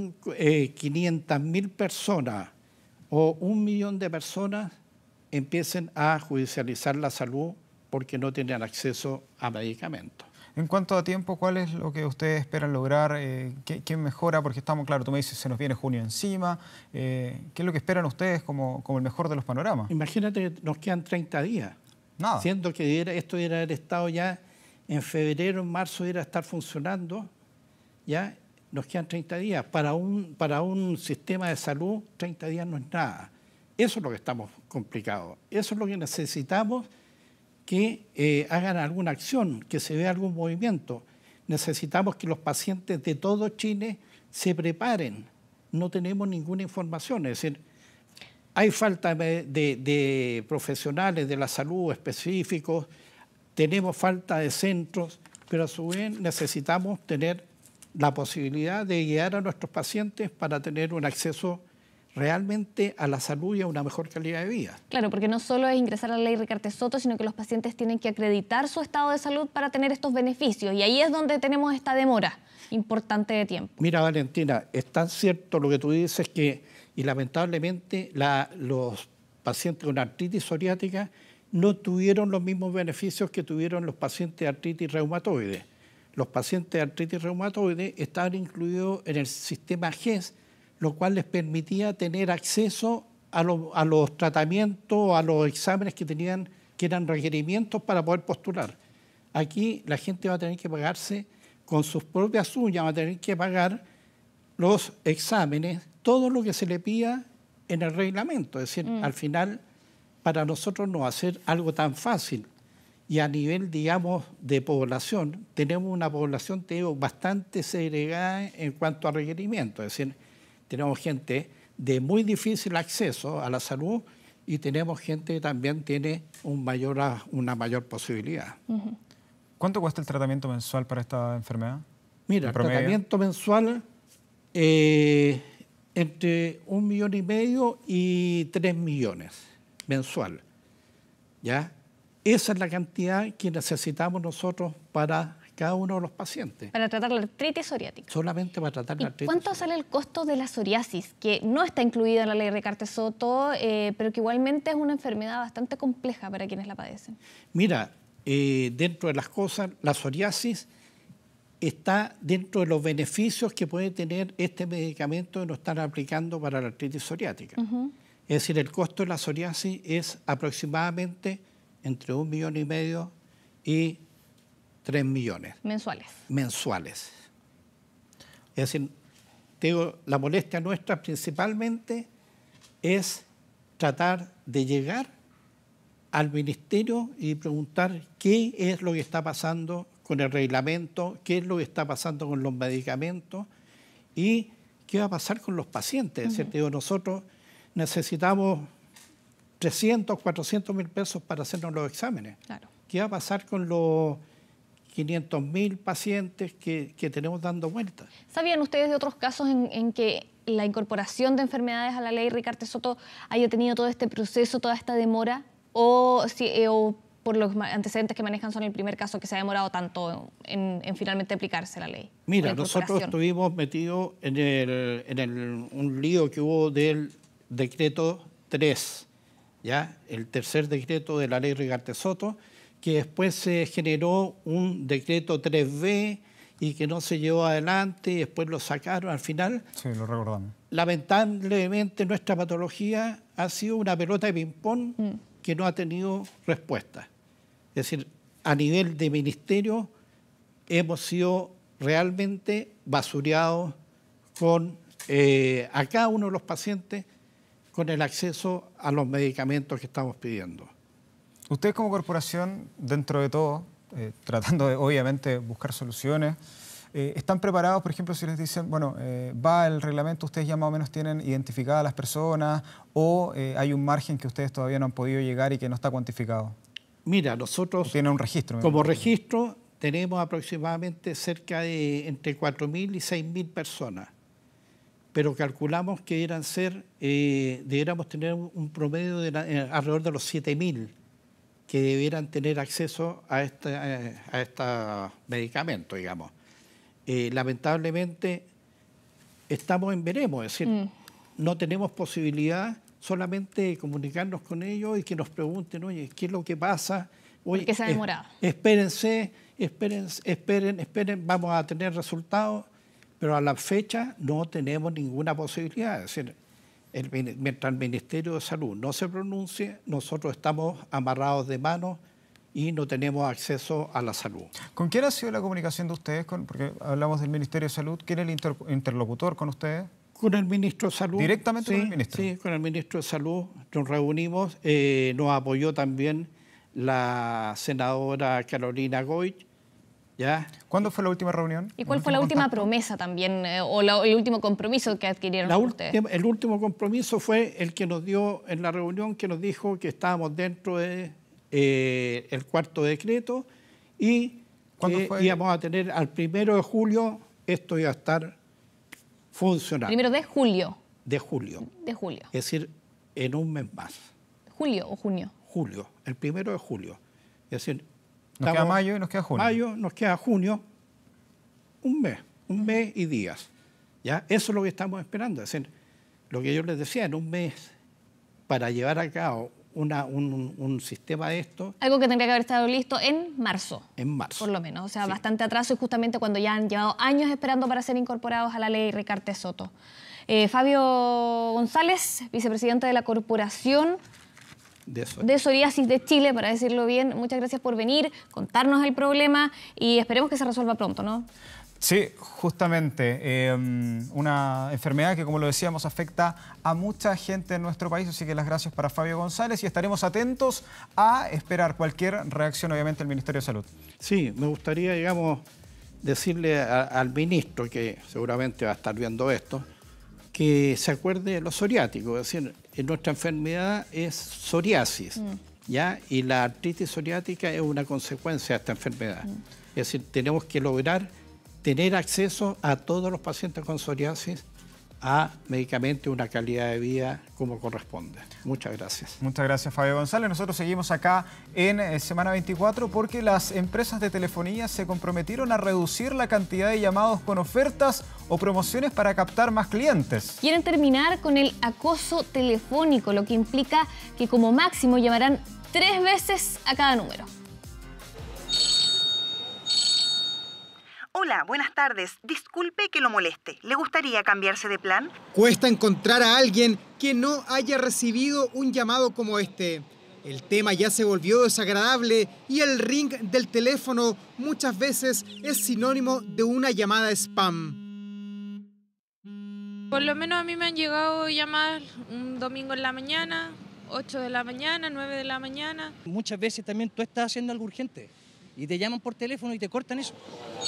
500.000 personas o 1 millón de personas empiecen a judicializar la salud porque no tienen acceso a medicamentos. En cuanto a tiempo, ¿cuál es lo que ustedes esperan lograr? ¿Qué mejora? Porque estamos, claro, tú me dices, se nos viene junio encima. ¿Qué es lo que esperan ustedes como el mejor de los panoramas? Imagínate que nos quedan 30 días. Nada. Siendo que esto debiera haber estado ya en febrero, en marzo, debiera estar funcionando, ya nos quedan 30 días. Para un sistema de salud, 30 días no es nada. Eso es lo que estamos complicados. Eso es lo que necesitamos, que hagan alguna acción, que se vea algún movimiento. Necesitamos que los pacientes de todo Chile se preparen. No tenemos ninguna información. Es decir, hay falta de profesionales de la salud específicos, tenemos falta de centros, pero a su vez necesitamos tener la posibilidad de guiar a nuestros pacientes para tener un acceso realmente a la salud y a una mejor calidad de vida. Claro, porque no solo es ingresar a la ley Rigarte Soto, sino que los pacientes tienen que acreditar su estado de salud para tener estos beneficios. Y ahí es donde tenemos esta demora importante de tiempo. Mira, Valentina, es tan cierto lo que tú dices y lamentablemente los pacientes con artritis psoriática no tuvieron los mismos beneficios que tuvieron los pacientes de artritis reumatoide. Los pacientes de artritis reumatoide estaban incluidos en el sistema GES, lo cual les permitía tener acceso a los tratamientos, a los exámenes que eran requerimientos para poder postular. Aquí la gente va a tener que pagarse con sus propias uñas, va a tener que pagar los exámenes, todo lo que se le pida en el reglamento. Es decir, al final, para nosotros no va a ser algo tan fácil. y a nivel, digamos, de población, tenemos una población, te digo, bastante segregada en cuanto a requerimientos. Es decir, tenemos gente de muy difícil acceso a la salud y tenemos gente que también tiene una mayor posibilidad. ¿Cuánto cuesta el tratamiento mensual para esta enfermedad? Mira, el tratamiento mensual entre 1,5 millones y 3 millones mensual. ¿Ya? Esa es la cantidad que necesitamos nosotros para cada uno de los pacientes. Para tratar la artritis psoriática. Solamente para tratar la artritis. ¿Cuánto sale el costo de la psoriasis? Que no está incluida en la ley Ricarte-Soto, pero que igualmente es una enfermedad bastante compleja para quienes la padecen. Mira, dentro de las cosas, la psoriasis está dentro de los beneficios que puede tener este medicamento que nos están aplicando para la artritis psoriática. Es decir, el costo de la psoriasis es aproximadamente entre 1,5 millones y 3 millones. Mensuales. Mensuales. Es decir, te digo, la molestia nuestra principalmente es tratar de llegar al ministerio y preguntar qué es lo que está pasando con el reglamento, qué es lo que está pasando con los medicamentos y qué va a pasar con los pacientes. Es decir, te digo, nosotros necesitamos 300, 400 mil pesos para hacernos los exámenes. Claro. ¿Qué va a pasar con los 500.000 pacientes que tenemos dando vueltas? ¿Sabían ustedes de otros casos en que la incorporación de enfermedades a la ley Ricarte-Soto haya tenido todo este proceso, toda esta demora? ¿O por los antecedentes que manejan son el primer caso que se ha demorado tanto en finalmente aplicarse la ley? Mira, nosotros estuvimos metidos en un lío que hubo del decreto 3, ¿ya? El tercer decreto de la ley Ricarte-Soto, que después se generó un decreto 3B y que no se llevó adelante y después lo sacaron al final. Sí, lo recordamos. Lamentablemente nuestra patología ha sido una pelota de ping-pong que no ha tenido respuesta. Es decir, a nivel de ministerio hemos sido realmente basureados con a cada uno de los pacientes con el acceso a los medicamentos que estamos pidiendo. Ustedes como corporación, dentro de todo, tratando de obviamente buscar soluciones, ¿están preparados, por ejemplo, si les dicen, bueno, va el reglamento, ustedes ya más o menos tienen identificadas a las personas o hay un margen que ustedes todavía no han podido llegar y que no está cuantificado? Mira, nosotros tienen un registro. Como registro tenemos aproximadamente cerca de entre 4.000 y 6.000 personas, pero calculamos que debiéramos tener un promedio de alrededor de los 7.000 que debieran tener acceso a este medicamento, digamos. Lamentablemente estamos en veremos, es decir, no tenemos posibilidad solamente de comunicarnos con ellos y que nos pregunten, oye, ¿qué es lo que pasa? Oye, ¿por qué se ha demorado? Esperen, vamos a tener resultados, pero a la fecha no tenemos ninguna posibilidad. Es decir, mientras el Ministerio de Salud no se pronuncie, nosotros estamos amarrados de manos y no tenemos acceso a la salud. ¿Con quién ha sido la comunicación de ustedes? Porque hablamos del Ministerio de Salud. ¿Quién es el interlocutor con ustedes? Con el Ministro de Salud. ¿Directamente con el Ministro? Sí, con el Ministro de Salud nos reunimos. Nos apoyó también la senadora Carolina Goich. ¿Ya? ¿Cuándo fue la última reunión? ¿Y cuál fue la última promesa también, o el último compromiso que adquirieron ustedes? El último compromiso fue el que nos dio en la reunión, que nos dijo que estábamos dentro de el cuarto decreto y que íbamos a tener al 1 de julio, esto iba a estar funcionando. 1 de julio. De julio. De julio. Es decir, en un mes más. ¿Julio o junio? Julio, el 1 de julio. Es decir, nos queda mayo y nos queda junio. Mayo, nos queda junio, un mes y días. ¿Ya? Eso es lo que estamos esperando. Es decir, lo que yo les decía, en un mes, para llevar a cabo un sistema de esto. Algo que tendría que haber estado listo en marzo. En marzo. Por lo menos, o sea, bastante atraso y justamente cuando ya han llevado años esperando para ser incorporados a la ley Ricarte-Soto. Fabio González, vicepresidente de la Corporación de Psoriasis de Chile, para decirlo bien. Muchas gracias por venir, contarnos el problema y esperemos que se resuelva pronto, ¿no? Sí, justamente. Una enfermedad que, como lo decíamos, afecta a mucha gente en nuestro país. Así que las gracias para Fabio González y estaremos atentos a esperar cualquier reacción, obviamente, del Ministerio de Salud. Sí, me gustaría, digamos, decirle al ministro, que seguramente va a estar viendo esto, que se acuerde de lo psoriático. Es decir, nuestra enfermedad es psoriasis, ¿ya? Y la artritis psoriática es una consecuencia de esta enfermedad. Es decir, tenemos que lograr tener acceso a todos los pacientes con psoriasis a medicamentos y una calidad de vida como corresponde. Muchas gracias. Muchas gracias, Fabio González. Nosotros seguimos acá en Semana 24 porque las empresas de telefonía se comprometieron a reducir la cantidad de llamados con ofertas o promociones para captar más clientes. Quieren terminar con el acoso telefónico, lo que implica que como máximo llamarán 3 veces a cada número. Hola, buenas tardes. Disculpe que lo moleste. ¿Le gustaría cambiarse de plan? Cuesta encontrar a alguien que no haya recibido un llamado como este. El tema ya se volvió desagradable y el ring del teléfono muchas veces es sinónimo de una llamada spam. Por lo menos a mí me han llegado llamadas un domingo en la mañana, 8 de la mañana, 9 de la mañana. Muchas veces también tú estás haciendo algo urgente y te llaman por teléfono y te cortan eso.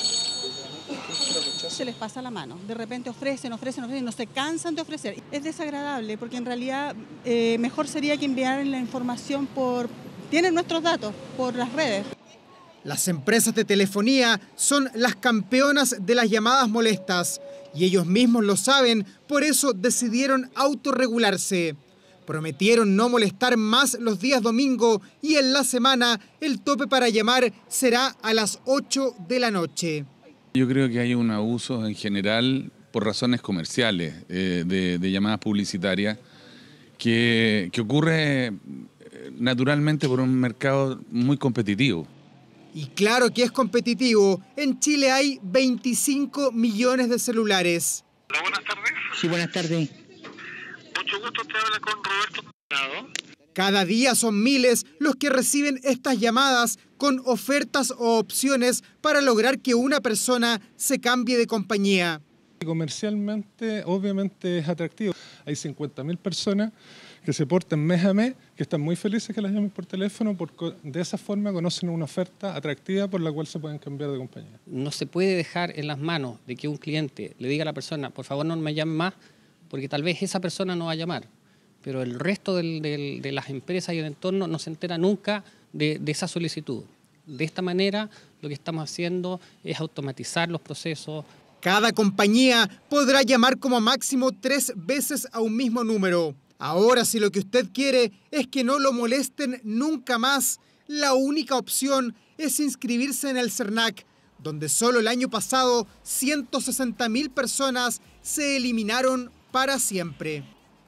Se les pasa la mano, de repente ofrecen, no se cansan de ofrecer. Es desagradable porque en realidad mejor sería que enviaran la información tienen nuestros datos por las redes. Las empresas de telefonía son las campeonas de las llamadas molestas y ellos mismos lo saben, por eso decidieron autorregularse. Prometieron no molestar más los días domingo y en la semana el tope para llamar será a las 8 de la noche. Yo creo que hay un abuso en general por razones comerciales de llamadas publicitarias que ocurre naturalmente por un mercado muy competitivo. Y claro que es competitivo. En Chile hay 25 millones de celulares. Hola, buenas tardes. Sí, buenas tardes. Mucho gusto, te habla con Roberto. Cada día son miles los que reciben estas llamadas con ofertas o opciones para lograr que una persona se cambie de compañía. Comercialmente, obviamente es atractivo. Hay 50.000 personas que se portan mes a mes, que están muy felices que las llamen por teléfono, porque de esa forma conocen una oferta atractiva por la cual se pueden cambiar de compañía. No se puede dejar en las manos de que un cliente le diga a la persona, por favor no me llamen más, porque tal vez esa persona no va a llamar. Pero el resto de las empresas y el entorno no se entera nunca de esa solicitud. De esta manera, lo que estamos haciendo es automatizar los procesos. Cada compañía podrá llamar como máximo 3 veces a un mismo número. Ahora, si lo que usted quiere es que no lo molesten nunca más, la única opción es inscribirse en el CERNAC, donde solo el año pasado 160.000 personas se eliminaron para siempre.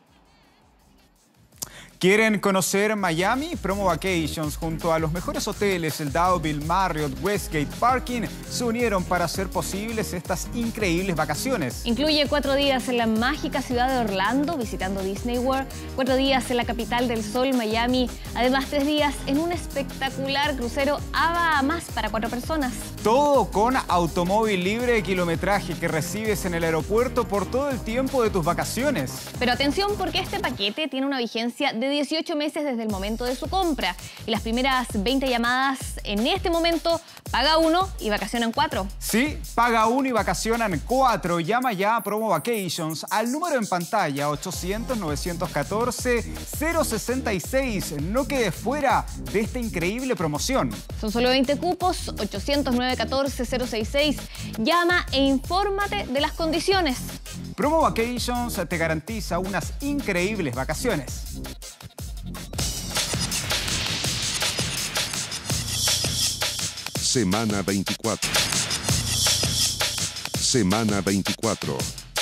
¿Quieren conocer Miami? Promo Vacations junto a los mejores hoteles, el Dowville, Marriott, Westgate, Parking, se unieron para hacer posibles estas increíbles vacaciones. Incluye 4 días en la mágica ciudad de Orlando, visitando Disney World, 4 días en la capital del sol, Miami, además 3 días en un espectacular crucero a Bahamas para 4 personas. Todo con automóvil libre de kilometraje que recibes en el aeropuerto por todo el tiempo de tus vacaciones. Pero atención, porque este paquete tiene una vigencia de 18 meses desde el momento de su compra. Y las primeras 20 llamadas en este momento, paga 1 y vacacionan 4. Sí, paga 1 y vacacionan 4. Llama ya a Promo Vacations al número en pantalla 800-914-066. No quedes fuera de esta increíble promoción. Son solo 20 cupos, 800-914-066. Llama e infórmate de las condiciones. Promo Vacations te garantiza unas increíbles vacaciones. Semana 24. Semana 24.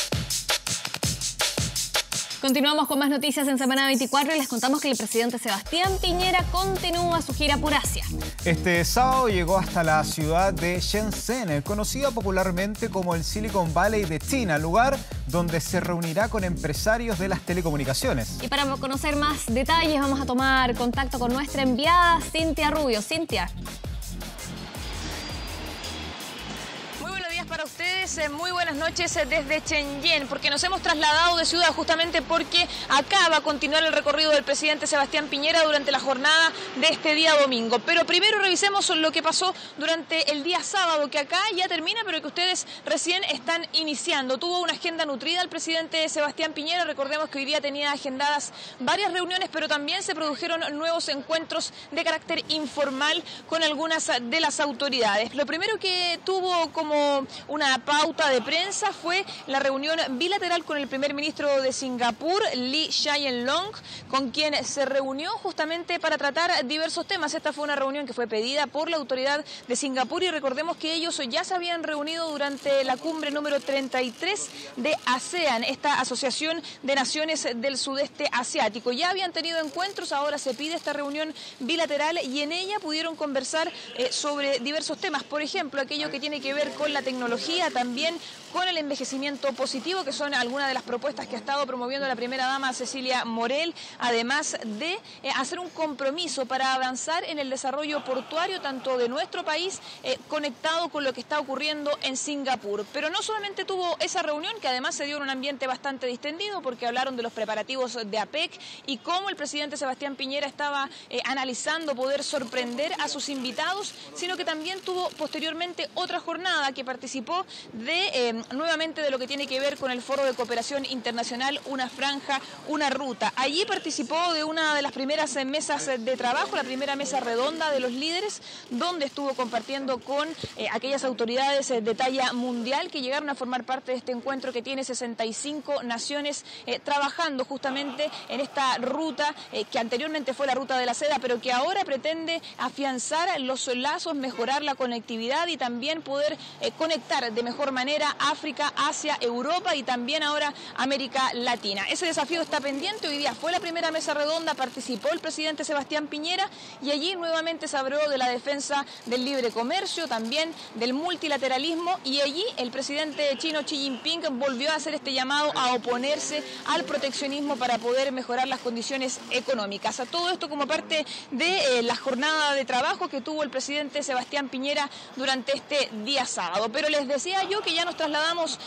Continuamos con más noticias en Semana 24 y les contamos que el presidente Sebastián Piñera continúa su gira por Asia. Este sábado llegó hasta la ciudad de Shenzhen, conocida popularmente como el Silicon Valley de China, lugar donde se reunirá con empresarios de las telecomunicaciones. Y para conocer más detalles vamos a tomar contacto con nuestra enviada Cintia Rubio. Cintia. para ustedes, muy buenas noches desde Chengyen, porque nos hemos trasladado de ciudad justamente porque acá va a continuar el recorrido del presidente Sebastián Piñera durante la jornada de este día domingo. Pero primero revisemos lo que pasó durante el día sábado, que acá ya termina, pero que ustedes recién están iniciando. Tuvo una agenda nutrida el presidente Sebastián Piñera. Recordemos que hoy día tenía agendadas varias reuniones, pero también se produjeron nuevos encuentros de carácter informal con algunas de las autoridades. Lo primero que tuvo como una pauta de prensa fue la reunión bilateral con el primer ministro de Singapur, Lee Hsien Loong, con quien se reunió justamente para tratar diversos temas. Esta fue una reunión que fue pedida por la autoridad de Singapur y recordemos que ellos ya se habían reunido durante la cumbre número 33 de ASEAN, esta Asociación de Naciones del Sudeste Asiático. Ya habían tenido encuentros, ahora se pide esta reunión bilateral y en ella pudieron conversar sobre diversos temas, por ejemplo, aquello que tiene que ver con la tecnología, también con el envejecimiento positivo, que son algunas de las propuestas que ha estado promoviendo la primera dama Cecilia Morel, además de hacer un compromiso para avanzar en el desarrollo portuario tanto de nuestro país conectado con lo que está ocurriendo en Singapur. Pero no solamente tuvo esa reunión, que además se dio en un ambiente bastante distendido, porque hablaron de los preparativos de APEC y cómo el presidente Sebastián Piñera estaba analizando poder sorprender a sus invitados, sino que también tuvo posteriormente otra jornada que participó de nuevamente de lo que tiene que ver con el Foro de Cooperación Internacional, una franja, una ruta. Allí participó de una de las primeras mesas de trabajo, la primera mesa redonda de los líderes, donde estuvo compartiendo con aquellas autoridades de talla mundial que llegaron a formar parte de este encuentro que tiene 65 naciones trabajando justamente en esta ruta que anteriormente fue la ruta de la seda, pero que ahora pretende afianzar los lazos, mejorar la conectividad y también poder conectar de mejor manera África, Asia, Europa y también ahora América Latina. Ese desafío está pendiente. Hoy día fue la primera mesa redonda, participó el presidente Sebastián Piñera y allí nuevamente se habló de la defensa del libre comercio, también del multilateralismo, y allí el presidente chino Xi Jinping volvió a hacer este llamado a oponerse al proteccionismo para poder mejorar las condiciones económicas. Todo esto como parte de la jornada de trabajo que tuvo el presidente Sebastián Piñera durante este día sábado. Pero les decía yo que ya nos trasladamos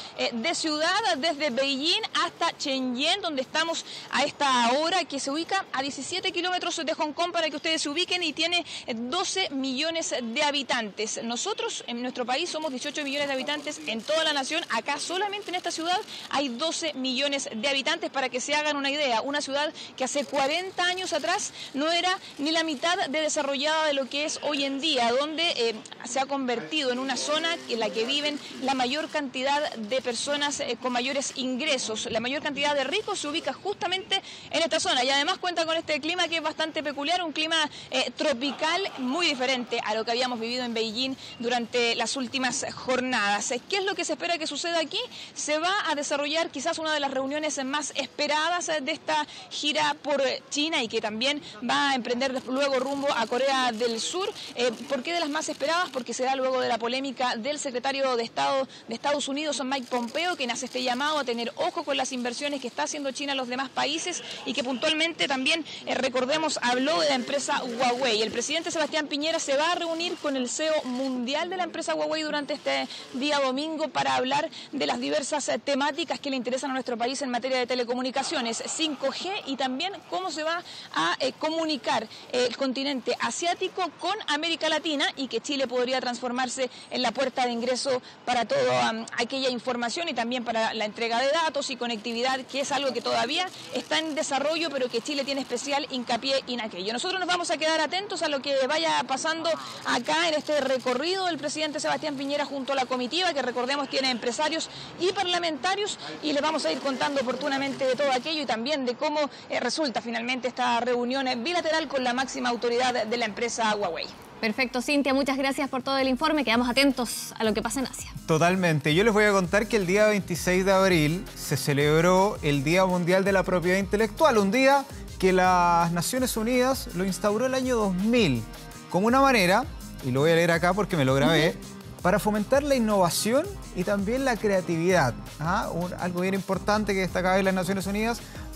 de ciudad desde Beijing hasta Chengyen, donde estamos a esta hora, que se ubica a 17 kilómetros de Hong Kong, para que ustedes se ubiquen, y tiene 12 millones de habitantes. Nosotros en nuestro país somos 18 millones de habitantes en toda la nación. Acá solamente en esta ciudad hay 12 millones de habitantes, para que se hagan una idea. Una ciudad que hace 40 años atrás no era ni la mitad de desarrollada de lo que es hoy en día, donde se ha convertido en una zona en la que viven la mayor cantidad de personas con mayores ingresos. La mayor cantidad de ricos se ubica justamente en esta zona y además cuenta con este clima que es bastante peculiar, un clima tropical muy diferente a lo que habíamos vivido en Beijing durante las últimas jornadas. ¿Qué es lo que se espera que suceda aquí? Se va a desarrollar quizás una de las reuniones más esperadas de esta gira por China y que también va a emprender luego rumbo a Corea del Sur. ¿Por qué de las más esperadas? Porque se da luego de la polémica del secretario de Estado de Estados Unidos, Mike Pompeo, quien hace este llamado a tener ojo con las inversiones que está haciendo China en los demás países y que puntualmente también, recordemos, habló de la empresa Huawei. El presidente Sebastián Piñera se va a reunir con el CEO mundial de la empresa Huawei durante este día domingo para hablar de las diversas temáticas que le interesan a nuestro país en materia de telecomunicaciones, 5G y también cómo se va a comunicar el continente asiático con América Latina y que Chile podría transformarse en la puerta de ingreso para toda aquella información y también para la entrega de datos y conectividad, que es algo que todavía está en desarrollo, pero que Chile tiene especial hincapié en aquello. Nosotros nos vamos a quedar atentos a lo que vaya pasando acá en este recorrido del presidente Sebastián Piñera junto a la comitiva, que recordemos tiene empresarios y parlamentarios, y les vamos a ir contando oportunamente de todo aquello y también de cómo resulta finalmente esta reunión bilateral con la máxima autoridad de la empresa Huawei. Perfecto, Cintia, muchas gracias por todo el informe. Quedamos atentos a lo que pasa en Asia. Totalmente. Yo les voy a contar que el día 26 de abril se celebró el Día Mundial de la Propiedad Intelectual, un día que las Naciones Unidas lo instauró el año 2000 como una manera, y lo voy a leer acá porque me lo grabé, para fomentar la innovación y también la creatividad. Algo bien importante que destacaba en las Naciones Unidas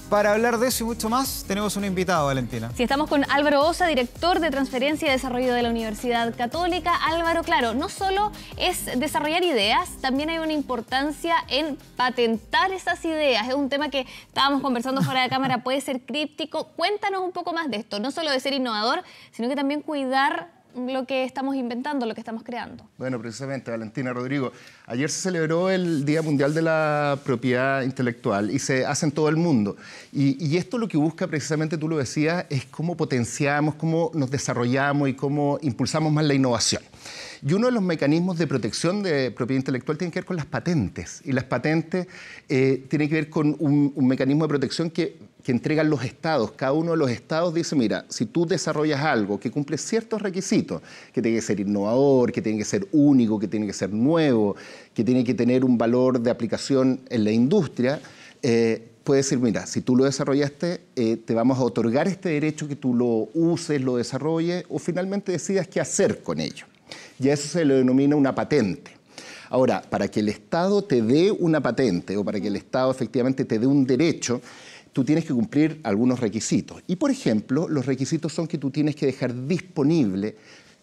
Para hablar de eso y mucho más, tenemos un invitado, Valentina. Sí, estamos con Álvaro Osa, director de Transferencia y Desarrollo de la Universidad Católica. Álvaro, claro, no solo es desarrollar ideas, también hay una importancia en patentar esas ideas. Es un tema que estábamos conversando fuera de cámara, puede ser críptico. Cuéntanos un poco más de esto, no solo de ser innovador, sino que también cuidar lo que estamos inventando, lo que estamos creando. Bueno, precisamente, Valentina, Rodrigo, ayer se celebró el Día Mundial de la Propiedad Intelectual y se hace en todo el mundo. Y esto lo que busca, precisamente, tú lo decías, es cómo potenciamos, cómo nos desarrollamos y cómo impulsamos más la innovación. Y uno de los mecanismos de protección de propiedad intelectual tiene que ver con las patentes. Y las patentes tienen que ver con un mecanismo de protección que entregan los estados. Cada uno de los estados dice, mira, si tú desarrollas algo que cumple ciertos requisitos, que tiene que ser innovador, que tiene que ser único, que tiene que ser nuevo, que tiene que tener un valor de aplicación en la industria, puede decir, mira, si tú lo desarrollaste, te vamos a otorgar este derecho que tú lo uses, lo desarrolles o finalmente decidas qué hacer con ello. Y a eso se le denomina una patente. Ahora, para que el Estado te dé una patente o para que el Estado efectivamente te dé un derecho, tú tienes que cumplir algunos requisitos. Y, por ejemplo, los requisitos son que tú tienes que dejar disponible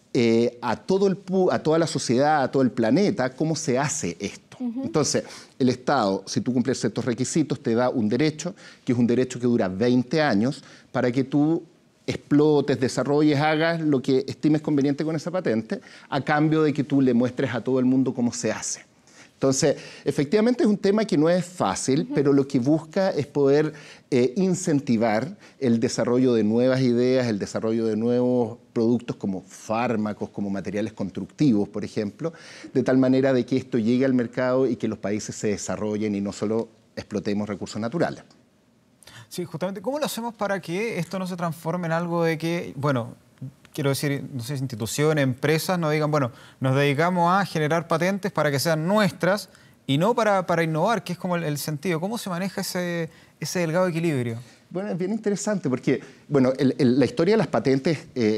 a toda la sociedad, a todo el planeta, cómo se hace esto. Entonces, el Estado, si tú cumples ciertos requisitos, te da un derecho, que es un derecho que dura 20 años, para que tú explotes, desarrolles, hagas lo que estimes conveniente con esa patente, a cambio de que tú le muestres a todo el mundo cómo se hace. Entonces, efectivamente es un tema que no es fácil, pero lo que busca es poder incentivar el desarrollo de nuevas ideas, el desarrollo de nuevos productos como fármacos, como materiales constructivos, por ejemplo, de tal manera de que esto llegue al mercado y que los países se desarrollen y no solo explotemos recursos naturales. Sí, justamente, ¿cómo lo hacemos para que esto no se transforme en algo de que, bueno, quiero decir, no sé, instituciones, empresas nos digan, bueno, nos dedicamos a generar patentes para que sean nuestras y no para innovar, que es como el sentido? ¿Cómo se maneja ese delgado equilibrio? Bueno, es bien interesante porque, bueno, la historia de las patentes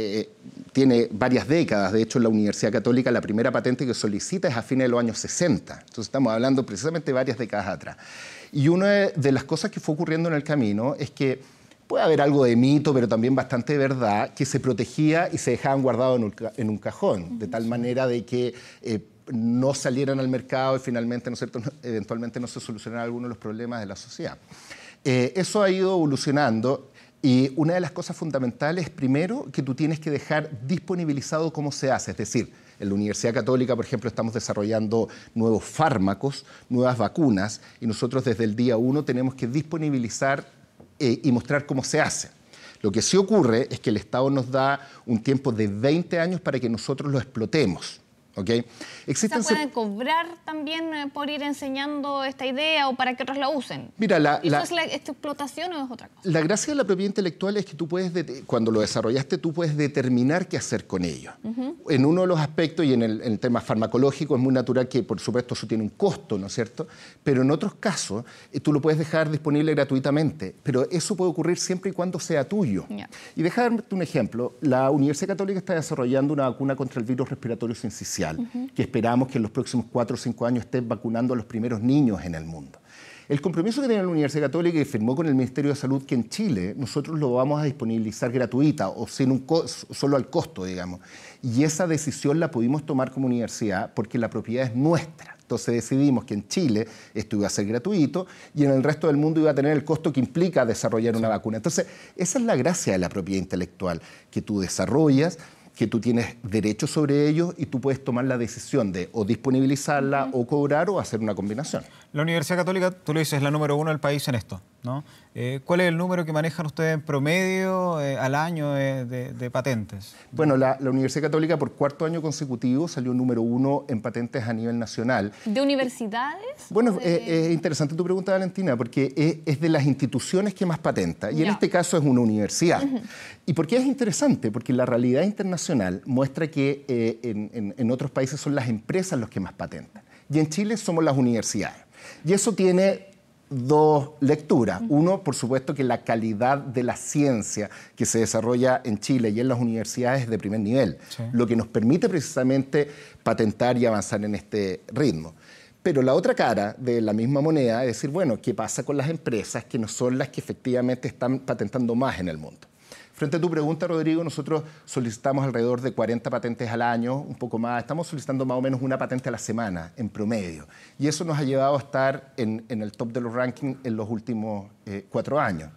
tiene varias décadas. De hecho, en la Universidad Católica la primera patente que solicita es a fines de los años 60. Entonces estamos hablando precisamente de varias décadas atrás. Y una de las cosas que fue ocurriendo en el camino es que puede haber algo de mito, pero también bastante de verdad, que se protegía y se dejaban guardados en un cajón, de tal manera de que no salieran al mercado y finalmente, ¿no es cierto?, eventualmente no se solucionaran algunos de los problemas de la sociedad. Eso ha ido evolucionando y una de las cosas fundamentales es, primero, que tú tienes que dejar disponibilizado cómo se hace. Es decir, en la Universidad Católica, por ejemplo, estamos desarrollando nuevos fármacos, nuevas vacunas, y nosotros desde el día 1 tenemos que disponibilizar y mostrar cómo se hace. Lo que sí ocurre es que el Estado nos da un tiempo de 20 años para que nosotros lo explotemos. ¿Okay? ¿Se pueden cobrar también por ir enseñando esta idea o para que otros la usen? Mira, ¿Eso es la explotación o es otra cosa? La gracia de la propiedad intelectual es que tú puedes, cuando lo desarrollaste, tú puedes determinar qué hacer con ello. En uno de los aspectos, y en el tema farmacológico, es muy natural que, por supuesto, eso tiene un costo, ¿no es cierto? Pero en otros casos, tú lo puedes dejar disponible gratuitamente, pero eso puede ocurrir siempre y cuando sea tuyo. Y déjame darte un ejemplo. La Universidad Católica está desarrollando una vacuna contra el virus respiratorio sincicial, que esperamos que en los próximos 4 o 5 años estén vacunando a los primeros niños en el mundo. El compromiso que tiene la Universidad Católica y firmó con el Ministerio de Salud que en Chile nosotros lo vamos a disponibilizar gratuita o sin solo al costo, digamos. Y esa decisión la pudimos tomar como universidad porque la propiedad es nuestra. Entonces decidimos que en Chile esto iba a ser gratuito y en el resto del mundo iba a tener el costo que implica desarrollar una vacuna. Entonces, esa es la gracia de la propiedad intelectual, que tú desarrollas, que tú tienes derechos sobre ellos y tú puedes tomar la decisión de o disponibilizarla o cobrar o hacer una combinación. La Universidad Católica, tú lo dices, es la número 1 del país en esto, ¿no? ¿Cuál es el número que manejan ustedes en promedio al año de patentes? Bueno, la Universidad Católica por 4º año consecutivo salió número 1 en patentes a nivel nacional. ¿De universidades? Bueno, es interesante tu pregunta, Valentina, porque es de las instituciones que más patenta, y en este caso es una universidad. ¿Y por qué es interesante? Porque la realidad internacional muestra que en otros países son las empresas los que más patentan, y en Chile somos las universidades. Y eso tiene dos lecturas. Uno, por supuesto, que la calidad de la ciencia que se desarrolla en Chile y en las universidades es de primer nivel, lo que nos permite precisamente patentar y avanzar en este ritmo. Pero la otra cara de la misma moneda es decir, bueno, ¿qué pasa con las empresas que no son las que efectivamente están patentando más en el mundo? Frente a tu pregunta, Rodrigo, nosotros solicitamos alrededor de 40 patentes al año, un poco más. Estamos solicitando más o menos una patente a la semana, en promedio. Y eso nos ha llevado a estar en el top de los rankings en los últimos 4 años.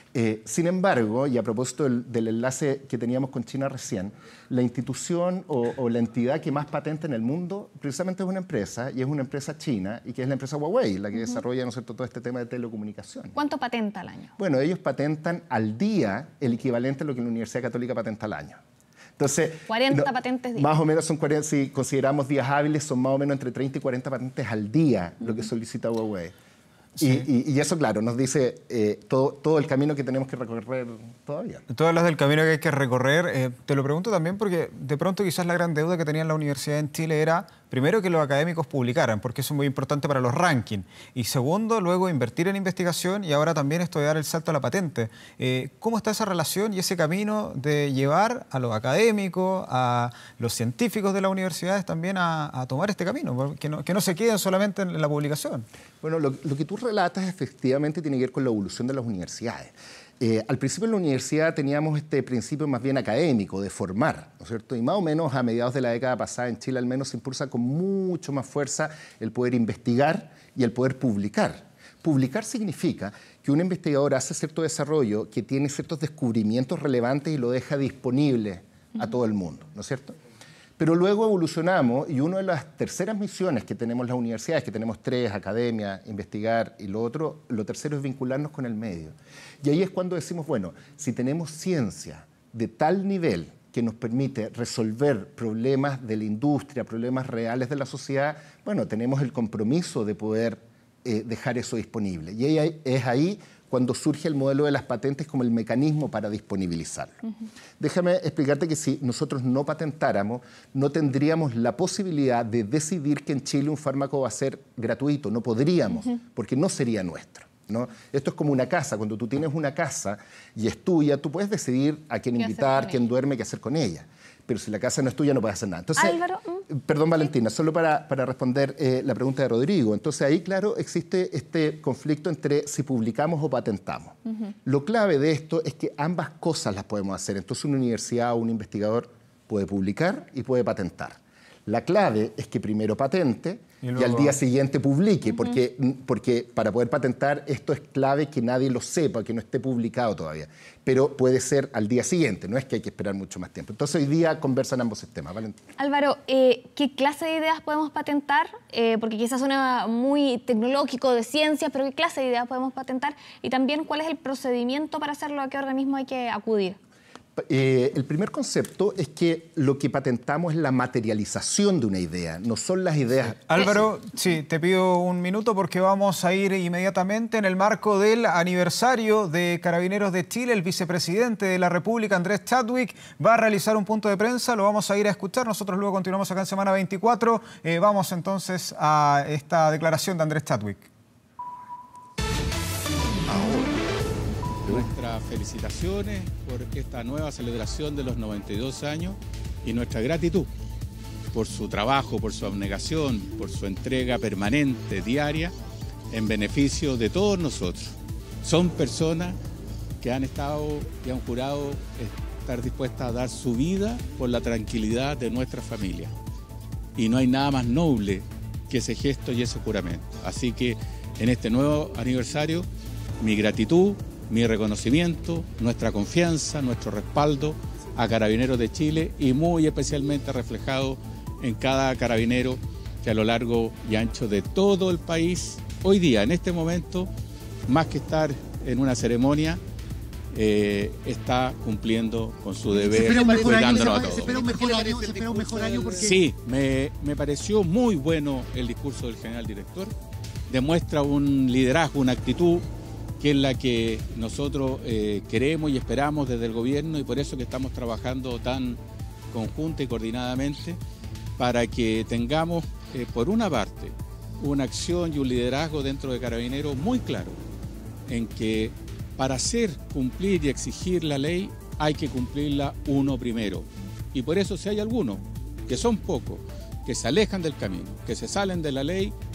Sin embargo, y a propósito del enlace que teníamos con China recién, la institución o la entidad que más patenta en el mundo precisamente es una empresa, y es una empresa china, y que es la empresa Huawei, la que desarrolla, ¿no es cierto?, todo este tema de telecomunicación. ¿Cuánto patenta al año? Bueno, ellos patentan al día el equivalente a lo que la Universidad Católica patenta al año. Entonces, 40 patentes diarias. Más o menos son 40, si consideramos días hábiles, son más o menos entre 30 y 40 patentes al día lo que solicita Huawei. Sí. Y eso, claro, nos dice todo el camino que tenemos que recorrer todavía. Tú hablas del camino que hay que recorrer. Te lo pregunto también porque de pronto quizás la gran deuda que tenía la universidad en Chile era, primero, que los académicos publicaran, porque eso es muy importante para los rankings. Y segundo, luego invertir en investigación y ahora también esto de dar el salto a la patente. ¿Cómo está esa relación y ese camino de llevar a los académicos, a los científicos de las universidades también a tomar este camino? Que no se queden solamente en la publicación. Bueno, lo que tú relatas efectivamente tiene que ver con la evolución de las universidades. Al principio en la universidad teníamos este principio más bien académico, de formar, ¿no es cierto? Y más o menos a mediados de la década pasada en Chile al menos se impulsa con mucho más fuerza el poder investigar y el poder publicar. Publicar significa que un investigador hace cierto desarrollo que tiene ciertos descubrimientos relevantes y lo deja disponible a todo el mundo, ¿no es cierto? Pero luego evolucionamos y una de las terceras misiones que tenemos las universidades, que tenemos 3, academia, investigar y lo tercero es vincularnos con el medio. Y ahí es cuando decimos, bueno, si tenemos ciencia de tal nivel que nos permite resolver problemas de la industria, problemas reales de la sociedad, bueno, tenemos el compromiso de poder dejar eso disponible. Y es ahí cuando surge el modelo de las patentes como el mecanismo para disponibilizarlo. Déjame explicarte que si nosotros no patentáramos, no tendríamos la posibilidad de decidir que en Chile un fármaco va a ser gratuito. No podríamos, porque no sería nuestro, ¿no? Esto es como una casa. Cuando tú tienes una casa y es tuya, tú puedes decidir a quién invitar, quién duerme, qué hacer con ella. Pero si la casa no es tuya, no puedes hacer nada. Entonces, Álvaro, perdón, Valentina, solo para responder la pregunta de Rodrigo. Entonces, ahí, claro, existe este conflicto entre si publicamos o patentamos. Lo clave de esto es que ambas cosas las podemos hacer. Entonces, una universidad o un investigador puede publicar y puede patentar. La clave es que primero patente y al día siguiente publique, porque para poder patentar esto es clave que nadie lo sepa, que no esté publicado todavía. Pero puede ser al día siguiente, no es que hay que esperar mucho más tiempo. Entonces hoy día conversan ambos sistemas. Valentina. Álvaro, ¿qué clase de ideas podemos patentar? Porque quizás suena muy tecnológico, de ciencia, pero ¿qué clase de ideas podemos patentar? Y también, ¿cuál es el procedimiento para hacerlo? ¿A qué organismo hay que acudir? El primer concepto es que lo que patentamos es la materialización de una idea, no son las ideas. Álvaro, sí, te pido un minuto porque vamos a ir inmediatamente en el marco del aniversario de Carabineros de Chile. El vicepresidente de la República, Andrés Chadwick, va a realizar un punto de prensa, lo vamos a ir a escuchar. Nosotros luego continuamos acá en Semana 24. Vamos entonces a esta declaración de Andrés Chadwick. Nuestras felicitaciones por esta nueva celebración de los 92 años y nuestra gratitud por su trabajo, por su abnegación, por su entrega permanente, diaria, en beneficio de todos nosotros. Son personas que han estado y han jurado estar dispuestas a dar su vida por la tranquilidad de nuestra familia. Y no hay nada más noble que ese gesto y ese juramento. Así que en este nuevo aniversario, mi gratitud, mi reconocimiento, nuestra confianza, nuestro respaldo a Carabineros de Chile y muy especialmente reflejado en cada carabinero que a lo largo y ancho de todo el país, hoy día, en este momento, más que estar en una ceremonia, está cumpliendo con su deber, cuidándonos a todos. ¿Se espera un mejor año? Porque... Sí, me pareció muy bueno el discurso del general director. Demuestra un liderazgo, una actitud que es la que nosotros queremos y esperamos desde el gobierno, y por eso que estamos trabajando tan conjunta y coordinadamente para que tengamos, por una parte, una acción y un liderazgo dentro de Carabineros muy claro, en que para hacer cumplir y exigir la ley hay que cumplirla uno primero. Y por eso si hay algunos, que son pocos, que se alejan del camino, que se salen de la ley,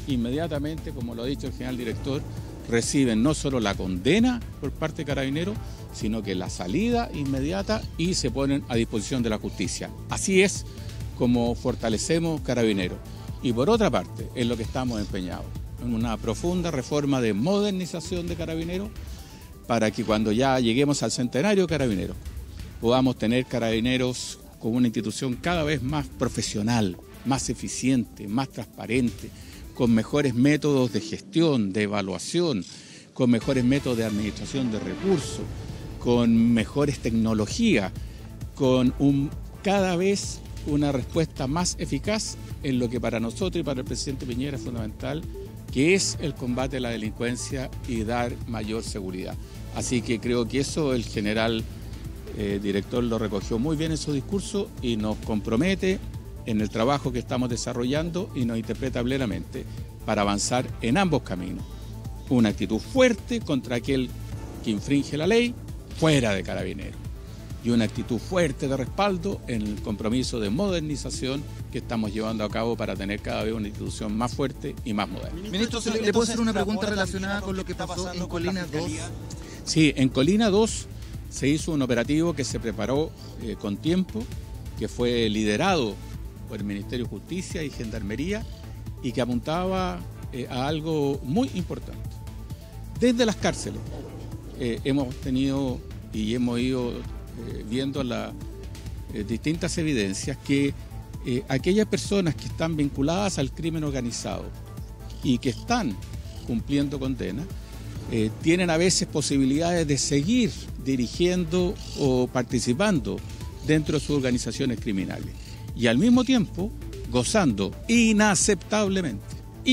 inmediatamente, como lo ha dicho el general director, reciben no solo la condena por parte de Carabineros, sino que la salida inmediata y se ponen a disposición de la justicia. Así es como fortalecemos Carabineros. Y por otra parte, en lo que estamos empeñados, en una profunda reforma de modernización de Carabineros, para que cuando ya lleguemos al centenario de Carabineros, podamos tener Carabineros como una institución cada vez más profesional, más eficiente, más transparente, con mejores métodos de gestión, de evaluación, con mejores métodos de administración de recursos, con mejores tecnologías, con cada vez una respuesta más eficaz en lo que para nosotros y para el presidente Piñera es fundamental, que es el combate a la delincuencia y dar mayor seguridad. Así que creo que eso el general director lo recogió muy bien en su discurso y nos compromete en el trabajo que estamos desarrollando y nos interpreta plenamente para avanzar en ambos caminos. Una actitud fuerte contra aquel que infringe la ley fuera de Carabineros y una actitud fuerte de respaldo en el compromiso de modernización que estamos llevando a cabo para tener cada vez una institución más fuerte y más moderna. Ministro, ¿le puedo hacer una pregunta relacionada con lo que pasó en Colina 2? Sí, en Colina 2 se hizo un operativo que se preparó con tiempo, que fue liderado por el Ministerio de Justicia y Gendarmería y que apuntaba a algo muy importante. Desde las cárceles hemos tenido y hemos ido viendo las distintas evidencias que aquellas personas que están vinculadas al crimen organizado y que están cumpliendo condena tienen a veces posibilidades de seguir dirigiendo o participando dentro de sus organizaciones criminales y al mismo tiempo gozando inaceptablemente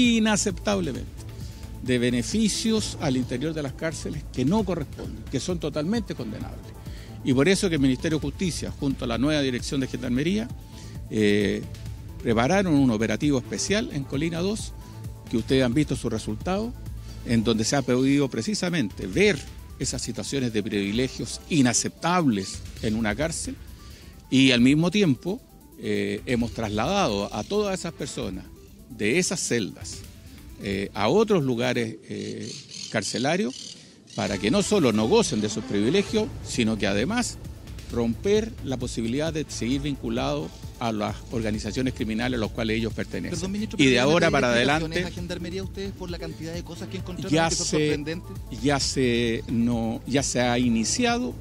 de beneficios al interior de las cárceles que no corresponden, que son totalmente condenables. Y por eso que el Ministerio de Justicia, junto a la nueva Dirección de Gendarmería, prepararon un operativo especial en Colina 2, que ustedes han visto sus resultados, en donde se ha podido precisamente ver esas situaciones de privilegios inaceptables en una cárcel y al mismo tiempo hemos trasladado a todas esas personas de esas celdas a otros lugares carcelarios para que no solo no gocen de esos privilegios, sino que además romper la posibilidad de seguir vinculados a las organizaciones criminales a las cuales ellos pertenecen. Perdón, ministro, y de ahora para adelante ¿a Gendarmería ustedes por la cantidad de cosas que encontraron que son sorprendentes? Ya se ha iniciado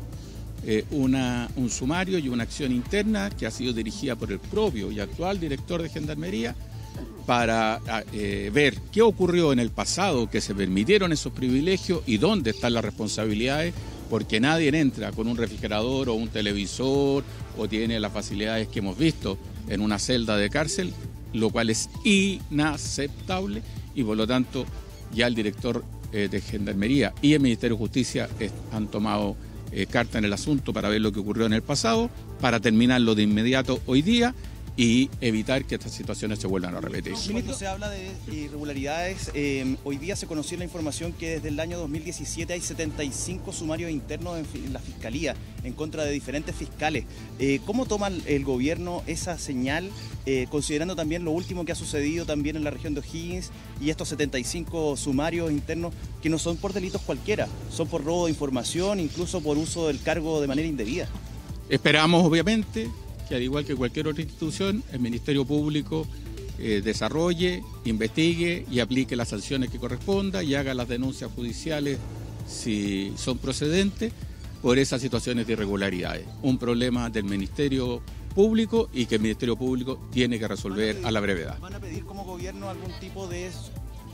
un sumario y una acción interna que ha sido dirigida por el propio y actual director de Gendarmería para ver qué ocurrió en el pasado, que se permitieron esos privilegios y dónde están las responsabilidades, porque nadie entra con un refrigerador o un televisor o tiene las facilidades que hemos visto en una celda de cárcel, lo cual es inaceptable y por lo tanto ya el director de Gendarmería y el Ministerio de Justicia han tomado carta en el asunto para ver lo que ocurrió en el pasado, para terminarlo de inmediato hoy día y evitar que estas situaciones se vuelvan a repetir. Cuando se habla de irregularidades, hoy día se conoció la información que desde el año 2017 hay 75 sumarios internos en la Fiscalía en contra de diferentes fiscales. ¿Cómo toma el gobierno esa señal, considerando también lo último que ha sucedido también en la región de O'Higgins y estos 75 sumarios internos que no son por delitos cualquiera, son por robo de información, incluso por uso del cargo de manera indebida? Esperamos, obviamente, que al igual que cualquier otra institución, el Ministerio Público desarrolle, investigue y aplique las sanciones que corresponda y haga las denuncias judiciales si son procedentes por esas situaciones de irregularidades. Un problema del Ministerio Público y que el Ministerio Público tiene que resolver a la brevedad. ¿Van a pedir como gobierno algún tipo de eso?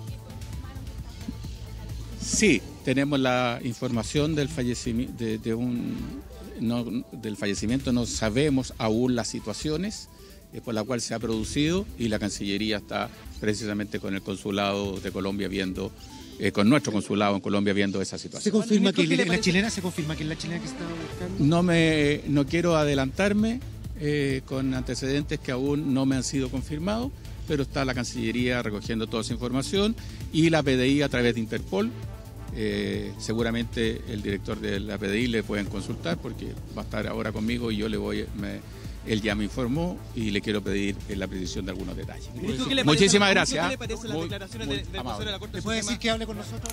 Sí, tenemos la información del fallecimiento del fallecimiento, no sabemos aún las situaciones por la cual se ha producido y la Cancillería está precisamente con el Consulado de Colombia viendo, con nuestro consulado en Colombia viendo esa situación. ¿Se confirma que es la chilena? ¿Se confirma que es la chilena que está buscando? No quiero adelantarme con antecedentes que aún no me han sido confirmados, pero está la Cancillería recogiendo toda esa información y la PDI a través de Interpol. Seguramente el director de la PDI le pueden consultar porque va a estar ahora conmigo y yo le voy Él ya me informó y le quiero pedir la precisión de algunos detalles. Ministro, ¿qué le Muchísimas parece, gracias. ¿Qué le parecen las declaraciones del vocero de la Corte? ¿Le puede decir que hable con nosotros?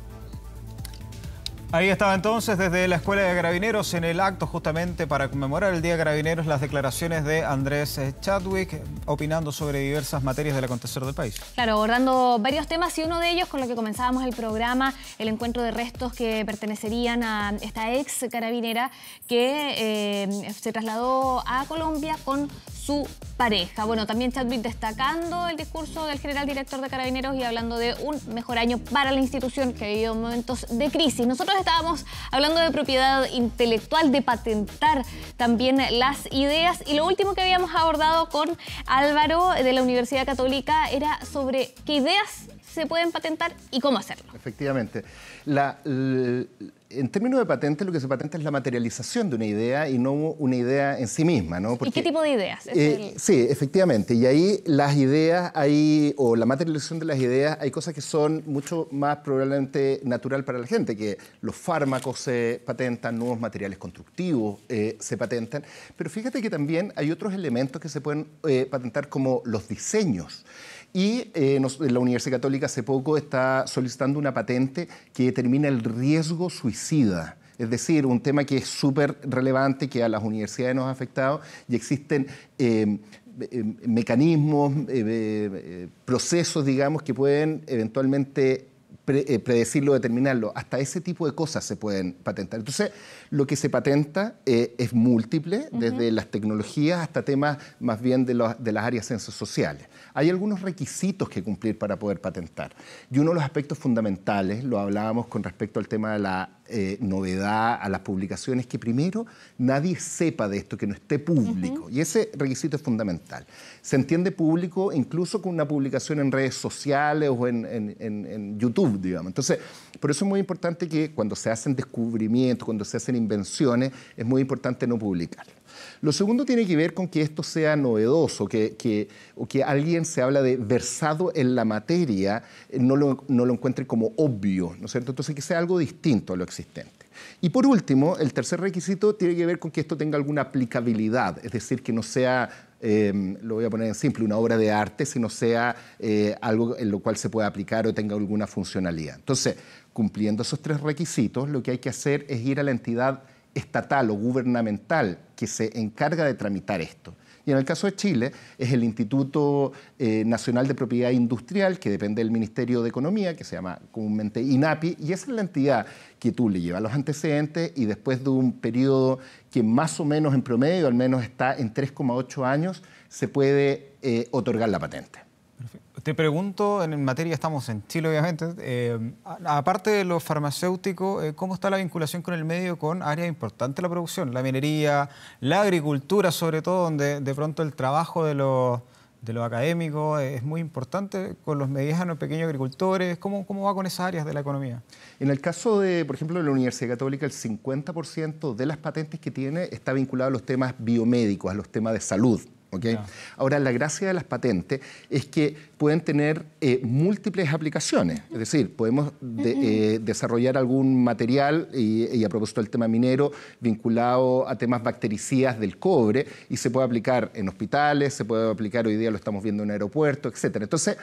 Ahí estaba entonces desde la Escuela de Carabineros en el acto justamente para conmemorar el Día de Carabineros las declaraciones de Andrés Chadwick opinando sobre diversas materias del acontecer del país. Claro, abordando varios temas y uno de ellos con lo que comenzábamos el programa, el encuentro de restos que pertenecerían a esta ex carabinera que se trasladó a Colombia con su pareja. Bueno, también Chadwick destacando el discurso del general director de Carabineros y hablando de un mejor año para la institución que ha vivido momentos de crisis. Nosotros estábamos hablando de propiedad intelectual, de patentar también las ideas y lo último que habíamos abordado con Álvaro de la Universidad Católica era sobre qué ideas se pueden patentar y cómo hacerlo. Efectivamente. En términos de patente, lo que se patenta es la materialización de una idea y no una idea en sí misma, ¿no? Porque, ¿y qué tipo de ideas? Sí, efectivamente. Y ahí las ideas, o la materialización de las ideas, hay cosas que son mucho más probablemente natural para la gente, que los fármacos se patentan, nuevos materiales constructivos se patentan. Pero fíjate que también hay otros elementos que se pueden patentar como los diseños. Y la Universidad Católica hace poco está solicitando una patente que determina el riesgo suicida. Es decir, un tema que es súper relevante, que a las universidades nos ha afectado y existen mecanismos, procesos, digamos, que pueden eventualmente predecirlo, determinarlo. Hasta ese tipo de cosas se pueden patentar. Entonces, lo que se patenta es múltiple, desde las tecnologías hasta temas más bien de las áreas ciencias sociales. Hay algunos requisitos que cumplir para poder patentar. Y uno de los aspectos fundamentales, lo hablábamos con respecto al tema de la novedad, a las publicaciones, que primero nadie sepa de esto, que no esté público. Y ese requisito es fundamental. Se entiende público incluso con una publicación en redes sociales o en YouTube, digamos. Entonces, por eso es muy importante que cuando se hacen descubrimientos, cuando se hacen invenciones, es muy importante no publicarlo. Lo segundo tiene que ver con que esto sea novedoso, o que alguien se habla de versado en la materia, no lo encuentre como obvio, ¿no es cierto? Entonces, que sea algo distinto a lo existente. Y por último, el tercer requisito tiene que ver con que esto tenga alguna aplicabilidad, es decir, que no sea, lo voy a poner en simple, una obra de arte, sino sea algo en lo cual se pueda aplicar o tenga alguna funcionalidad. Entonces, cumpliendo esos tres requisitos, lo que hay que hacer es ir a la entidad estatal o gubernamental que se encarga de tramitar esto. Y en el caso de Chile es el Instituto Nacional de Propiedad Industrial, que depende del Ministerio de Economía, que se llama comúnmente INAPI, y esa es la entidad que tú le llevas los antecedentes y después de un periodo que más o menos en promedio, al menos está en 3,8 años, se puede otorgar la patente. Te pregunto, en materia, estamos en Chile obviamente, aparte de lo farmacéutico, ¿cómo está la vinculación con el medio con áreas importantes de la producción? La minería, la agricultura sobre todo, donde de pronto el trabajo de los académicos es muy importante, con los medianos, pequeños agricultores. ¿Cómo va con esas áreas de la economía? En el caso de, por ejemplo, de la Universidad Católica, el 50% de las patentes que tiene está vinculado a los temas biomédicos, a los temas de salud. ¿Okay? No. Ahora, la gracia de las patentes es que pueden tener múltiples aplicaciones. Es decir, podemos desarrollar algún material, y a propósito del tema minero, vinculado a temas bactericidas del cobre, y se puede aplicar en hospitales, se puede aplicar, hoy día lo estamos viendo en aeropuertos, etc. Entonces,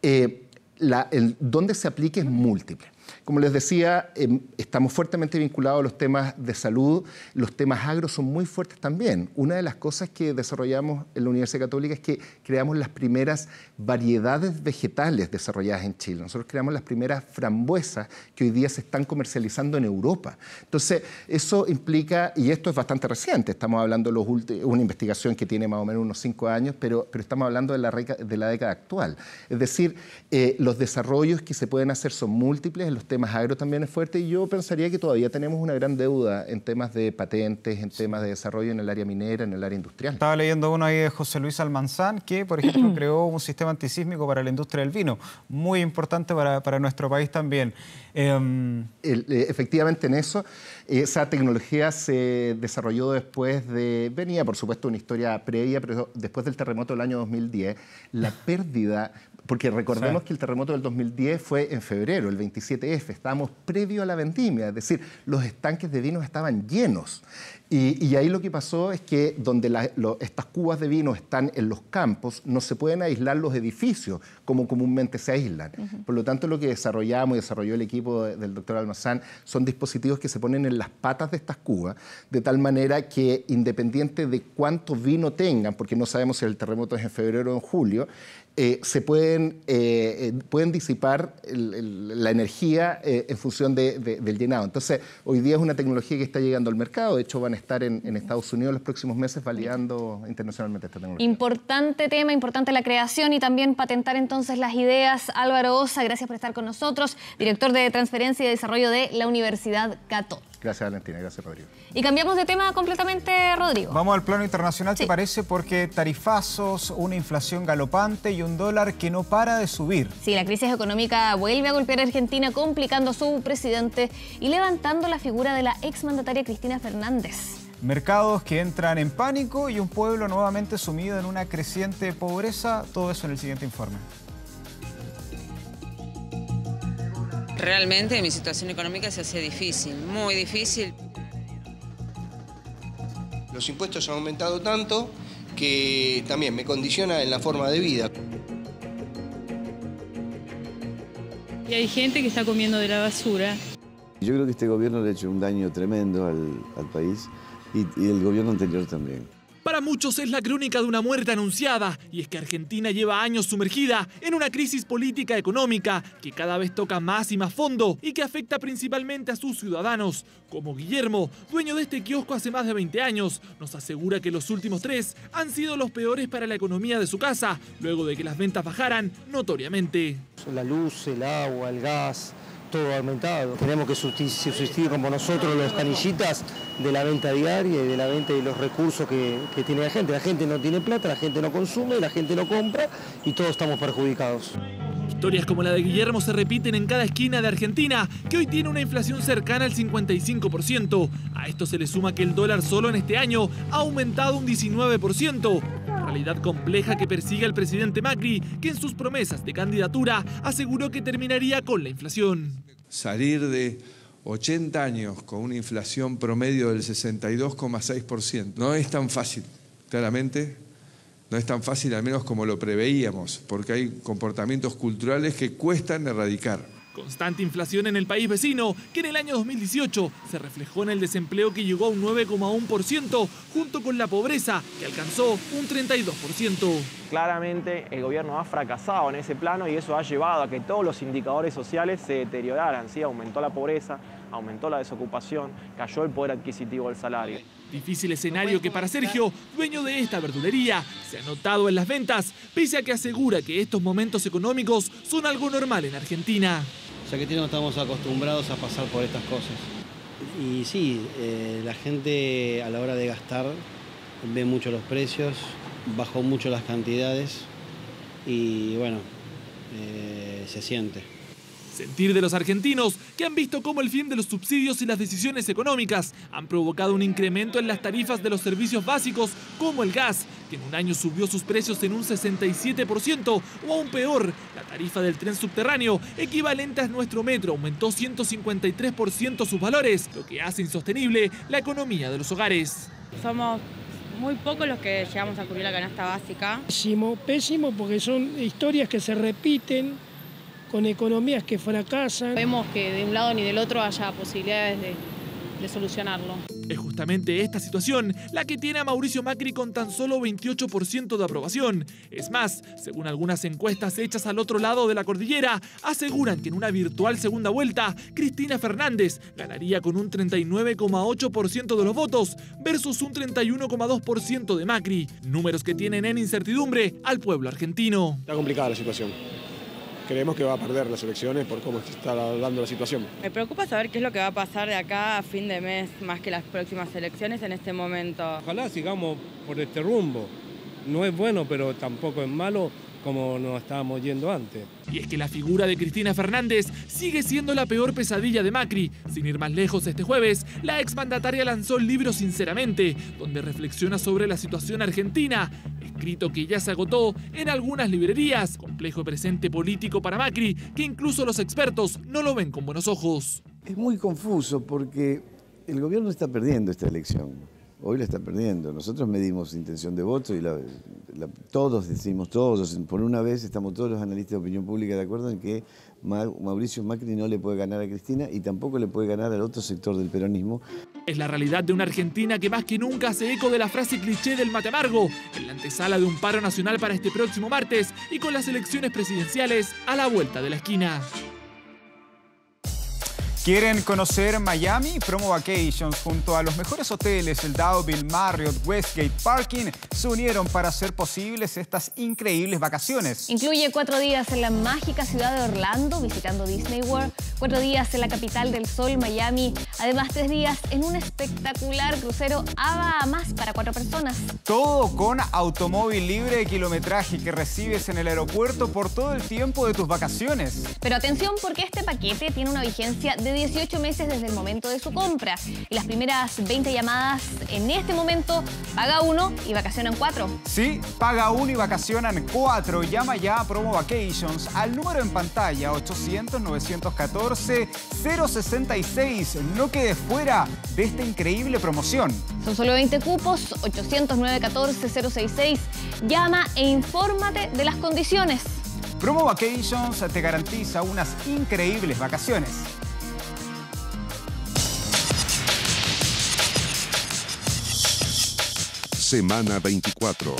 donde se aplique es múltiple. Como les decía, estamos fuertemente vinculados a los temas de salud. Los temas agro son muy fuertes también. Una de las cosas que desarrollamos en la Universidad Católica es que creamos las primeras variedades vegetales desarrolladas en Chile. Nosotros creamos las primeras frambuesas que hoy día se están comercializando en Europa. Entonces, eso implica, y esto es bastante reciente, estamos hablando de una investigación que tiene más o menos unos 5 años, pero estamos hablando de la década actual. Es decir, los desarrollos que se pueden hacer son múltiples. En los temas agro también es fuerte, y yo pensaría que todavía tenemos una gran deuda en temas de patentes, en temas de desarrollo en el área minera, en el área industrial. Estaba leyendo uno ahí de José Luis Almanzán, que por ejemplo creó un sistema antisísmico para la industria del vino, muy importante para nuestro país también. Efectivamente en eso, esa tecnología se desarrolló después venía por supuesto una historia previa, pero después del terremoto del año 2010, la pérdida... Porque recordemos que el terremoto del 2010 fue en febrero, el 27F, estábamos previo a la vendimia, es decir, los estanques de vinos estaban llenos. Y ahí lo que pasó es que donde estas cubas de vino están en los campos, no se pueden aislar los edificios como comúnmente se aíslan. Por lo tanto, lo que desarrollamos y desarrolló el equipo del doctor Almazán son dispositivos que se ponen en las patas de estas cubas, de tal manera que independiente de cuánto vino tengan, porque no sabemos si el terremoto es en febrero o en julio, se pueden disipar la energía en función del llenado. Entonces, hoy día es una tecnología que está llegando al mercado. De hecho, van a estar en Estados Unidos los próximos meses validando internacionalmente esta tecnología. Importante tema, importante la creación y también patentar entonces las ideas. Álvaro Osa, gracias por estar con nosotros, director de Transferencia y Desarrollo de la Universidad Católica. Gracias, Valentina. Gracias, Rodrigo. Y cambiamos de tema completamente, Rodrigo. Vamos al plano internacional, ¿te parece? Porque tarifazos, una inflación galopante y un dólar que no para de subir. Sí, la crisis económica vuelve a golpear a Argentina, complicando a su presidente y levantando la figura de la exmandataria Cristina Fernández. Mercados que entran en pánico y un pueblo nuevamente sumido en una creciente pobreza. Todo eso en el siguiente informe. Realmente mi situación económica se hace difícil, muy difícil. Los impuestos han aumentado tanto que también me condiciona en la forma de vida. Y hay gente que está comiendo de la basura. Yo creo que este gobierno le ha hecho un daño tremendo al país y el gobierno anterior también. Para muchos es la crónica de una muerte anunciada, y es que Argentina lleva años sumergida en una crisis política económica que cada vez toca más y más fondo y que afecta principalmente a sus ciudadanos. Como Guillermo, dueño de este kiosco hace más de 20 años, nos asegura que los últimos 3 han sido los peores para la economía de su casa, luego de que las ventas bajaran notoriamente. La luz, el agua, el gas, todo ha aumentado. Tenemos que subsistir como nosotros los canillitas de la venta diaria y de la venta y los recursos que tiene la gente. La gente no tiene plata, la gente no consume, la gente no compra y todos estamos perjudicados. Historias como la de Guillermo se repiten en cada esquina de Argentina, que hoy tiene una inflación cercana al 55%. A esto se le suma que el dólar solo en este año ha aumentado un 19%. Realidad compleja que persigue al presidente Macri, que en sus promesas de candidatura aseguró que terminaría con la inflación. Salir de 80 años con una inflación promedio del 62,6% no es tan fácil, claramente. No es tan fácil, al menos como lo preveíamos, porque hay comportamientos culturales que cuestan erradicar. Constante inflación en el país vecino, que en el año 2018 se reflejó en el desempleo que llegó a un 9,1%, junto con la pobreza, que alcanzó un 32%. Claramente el gobierno ha fracasado en ese plano y eso ha llevado a que todos los indicadores sociales se deterioraran. ¿Sí? Aumentó la pobreza, aumentó la desocupación, cayó el poder adquisitivo del salario. Difícil escenario que para Sergio, dueño de esta verdulería, se ha notado en las ventas, pese a que asegura que estos momentos económicos son algo normal en Argentina. Ya que no estamos acostumbrados a pasar por estas cosas. Y sí, la gente a la hora de gastar ve mucho los precios, bajó mucho las cantidades y bueno, se siente. Sentir de los argentinos que han visto cómo el fin de los subsidios y las decisiones económicas han provocado un incremento en las tarifas de los servicios básicos como el gas, que en un año subió sus precios en un 67%, o aún peor, la tarifa del tren subterráneo, equivalente a nuestro metro, aumentó 153% sus valores, lo que hace insostenible la economía de los hogares. Somos muy pocos los que llegamos a cubrir la canasta básica. Pésimo porque son historias que se repiten, con economías que fracasan. Vemos que de un lado ni del otro haya posibilidades de solucionarlo. Es justamente esta situación la que tiene a Mauricio Macri con tan solo 28% de aprobación. Es más, según algunas encuestas hechas al otro lado de la cordillera, aseguran que en una virtual segunda vuelta, Cristina Fernández ganaría con un 39,8% de los votos versus un 31,2% de Macri. Números que tienen en incertidumbre al pueblo argentino. Está complicada la situación. Creemos que va a perder las elecciones por cómo está dando la situación. Me preocupa saber qué es lo que va a pasar de acá a fin de mes, más que las próximas elecciones en este momento. Ojalá sigamos por este rumbo. No es bueno, pero tampoco es malo como nos estábamos yendo antes. Y es que la figura de Cristina Fernández sigue siendo la peor pesadilla de Macri. Sin ir más lejos, este jueves, la exmandataria lanzó el libro Sinceramente, donde reflexiona sobre la situación argentina, escrito que ya se agotó en algunas librerías. Complejo presente político para Macri, que incluso los expertos no lo ven con buenos ojos. Es muy confuso porque el gobierno está perdiendo esta elección. hoy la está perdiendo. Nosotros medimos intención de voto y todos decimos, por una vez estamos todos los analistas de opinión pública de acuerdo en que Mauricio Macri no le puede ganar a Cristina y tampoco le puede ganar al otro sector del peronismo. Es la realidad de una Argentina que más que nunca hace eco de la frase cliché del mate amargo, en la antesala de un paro nacional para este próximo martes y con las elecciones presidenciales a la vuelta de la esquina. ¿Quieren conocer Miami? Promo Vacations junto a los mejores hoteles, el Dowville, Marriott, Westgate, Parking, se unieron para hacer posibles estas increíbles vacaciones. Incluye 4 días en la mágica ciudad de Orlando, visitando Disney World, 4 días en la capital del sol, Miami, además 3 días en un espectacular crucero a Bahamas para 4 personas. Todo con automóvil libre de kilometraje que recibes en el aeropuerto por todo el tiempo de tus vacaciones. Pero atención, porque este paquete tiene una vigencia de 18 meses desde el momento de su compra. Y las primeras 20 llamadas en este momento, paga 1 y vacacionan 4. Sí, paga 1 y vacacionan 4. Llama ya a Promo Vacations al número en pantalla 800-914-066. No quedes fuera de esta increíble promoción. Son solo 20 cupos, 800-914-066. Llama e infórmate de las condiciones. Promo Vacations te garantiza unas increíbles vacaciones. Semana 24.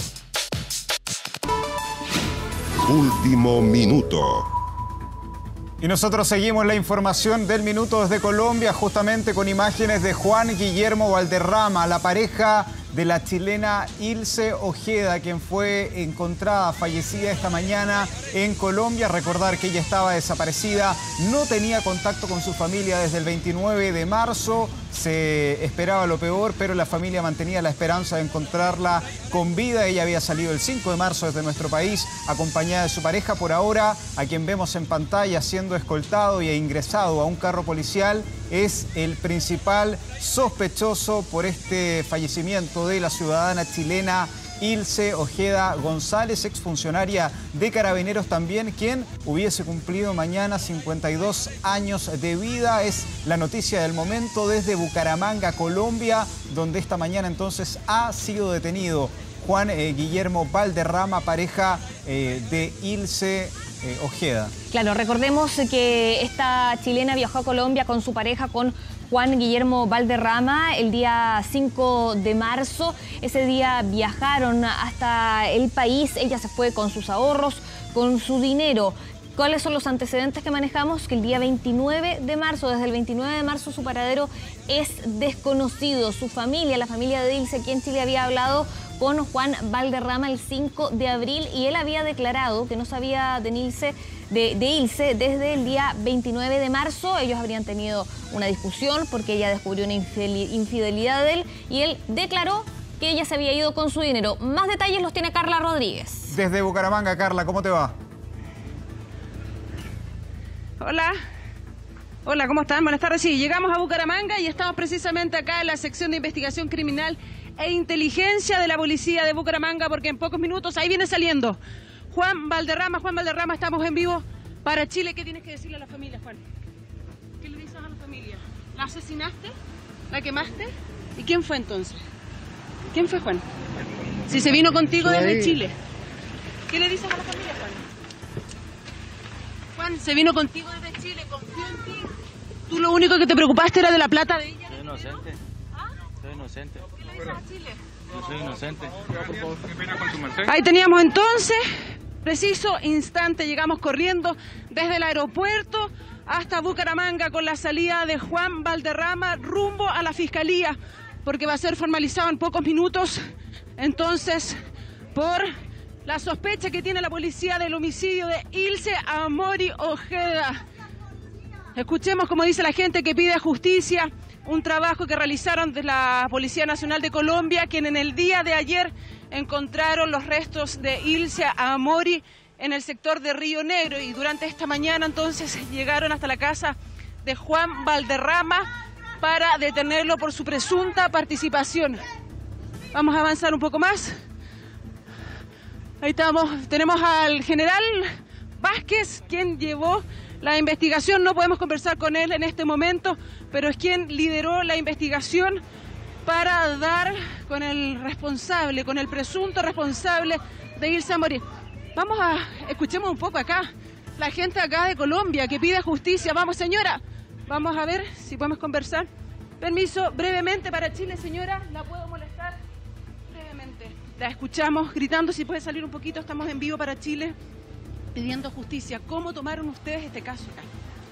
Último minuto. Y nosotros seguimos la información del minuto desde Colombia, justamente con imágenes de Juan Guillermo Valderrama, la pareja de la chilena Ilse Ojeda, quien fue encontrada fallecida esta mañana en Colombia. Recordar que ella estaba desaparecida, no tenía contacto con su familia desde el 29 de marzo. Se esperaba lo peor, pero la familia mantenía la esperanza de encontrarla con vida. Ella había salido el 5 de marzo desde nuestro país, acompañada de su pareja. Por ahora, a quien vemos en pantalla siendo escoltado e ingresado a un carro policial, es el principal sospechoso por este fallecimiento de la ciudadana chilena Ilse Ojeda González, exfuncionaria de Carabineros también, quien hubiese cumplido mañana 52 años de vida. Es la noticia del momento desde Bucaramanga, Colombia, donde esta mañana entonces ha sido detenido Juan Guillermo Valderrama, pareja de Ilse Ojeda. Claro, recordemos que esta chilena viajó a Colombia con su pareja, con Juan Guillermo Valderrama, el día 5 de marzo. Ese día viajaron hasta el país, ella se fue con sus ahorros, con su dinero. ¿Cuáles son los antecedentes que manejamos? Que el día 29 de marzo, desde el 29 de marzo, su paradero es desconocido. Su familia, la familia de Ilse, aquí en Chile, había hablado con Juan Valderrama el 5 de abril y él había declarado que no sabía de Ilse desde el día 29 de marzo. Ellos habrían tenido una discusión porque ella descubrió una infidelidad de él y él declaró que ella se había ido con su dinero. Más detalles los tiene Carla Rodríguez. Desde Bucaramanga, Carla, ¿cómo te va? Hola. Hola, ¿cómo están? Buenas tardes. Sí, llegamos a Bucaramanga y estamos precisamente acá en la sección de investigación criminal e inteligencia de la policía de Bucaramanga, porque en pocos minutos ahí viene saliendo Juan Valderrama. Juan Valderrama, estamos en vivo para Chile. ¿Qué tienes que decirle a la familia, Juan? ¿Qué le dices a la familia? ¿La asesinaste? ¿La quemaste? ¿Y quién fue entonces? ¿Quién fue, Juan? Si se vino contigo desde Chile. ¿Qué le dices a la familia, Juan? Juan, se vino contigo desde Chile, confió en ti. ¿Tú lo único que te preocupaste era de la plata de ella? Soy inocente. ¿Ah? Soy inocente. ¿Qué le dices a Chile? Yo soy inocente. Ahí teníamos entonces, preciso instante, llegamos corriendo desde el aeropuerto hasta Bucaramanga con la salida de Juan Valderrama rumbo a la fiscalía, porque va a ser formalizado en pocos minutos, entonces, por la sospecha que tiene la policía del homicidio de Ilse Amori Ojeda. Escuchemos cómo dice la gente que pide justicia, un trabajo que realizaron de la Policía Nacional de Colombia, quien en el día de ayer encontraron los restos de Ilse Amori en el sector de Río Negro, y durante esta mañana entonces llegaron hasta la casa de Juan Valderrama para detenerlo por su presunta participación. Vamos a avanzar un poco más. Ahí estamos, tenemos al general Vázquez, quien llevó la investigación. No podemos conversar con él en este momento, pero es quien lideró la investigación para dar con el responsable, con el presunto responsable de Ilse Amorí. Escuchemos un poco acá, la gente acá de Colombia que pide justicia. Vamos, señora, vamos a ver si podemos conversar. Permiso, brevemente para Chile, señora, ¿la puedo molestar? Brevemente. La escuchamos gritando, si puede salir un poquito, estamos en vivo para Chile, pidiendo justicia. ¿Cómo tomaron ustedes este caso acá?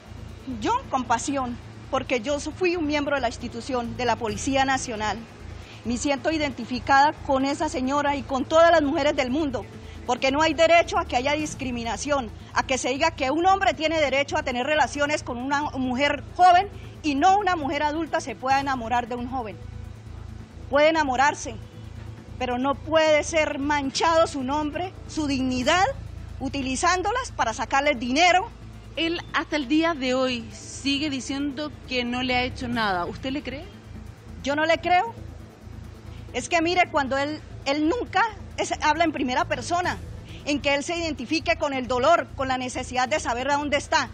Yo con pasión, porque yo fui un miembro de la institución, de la Policía Nacional. Me siento identificada con esa señora y con todas las mujeres del mundo, porque no hay derecho a que haya discriminación, a que se diga que un hombre tiene derecho a tener relaciones con una mujer joven y no una mujer adulta se pueda enamorar de un joven. Puede enamorarse, pero no puede ser manchado su nombre, su dignidad, utilizándolas para sacarles dinero. Él hasta el día de hoy sigue diciendo que no le ha hecho nada. ¿Usted le cree? Yo no le creo. Es que mire, cuando él nunca habla en primera persona, en que él se identifique con el dolor, con la necesidad de saber de dónde está.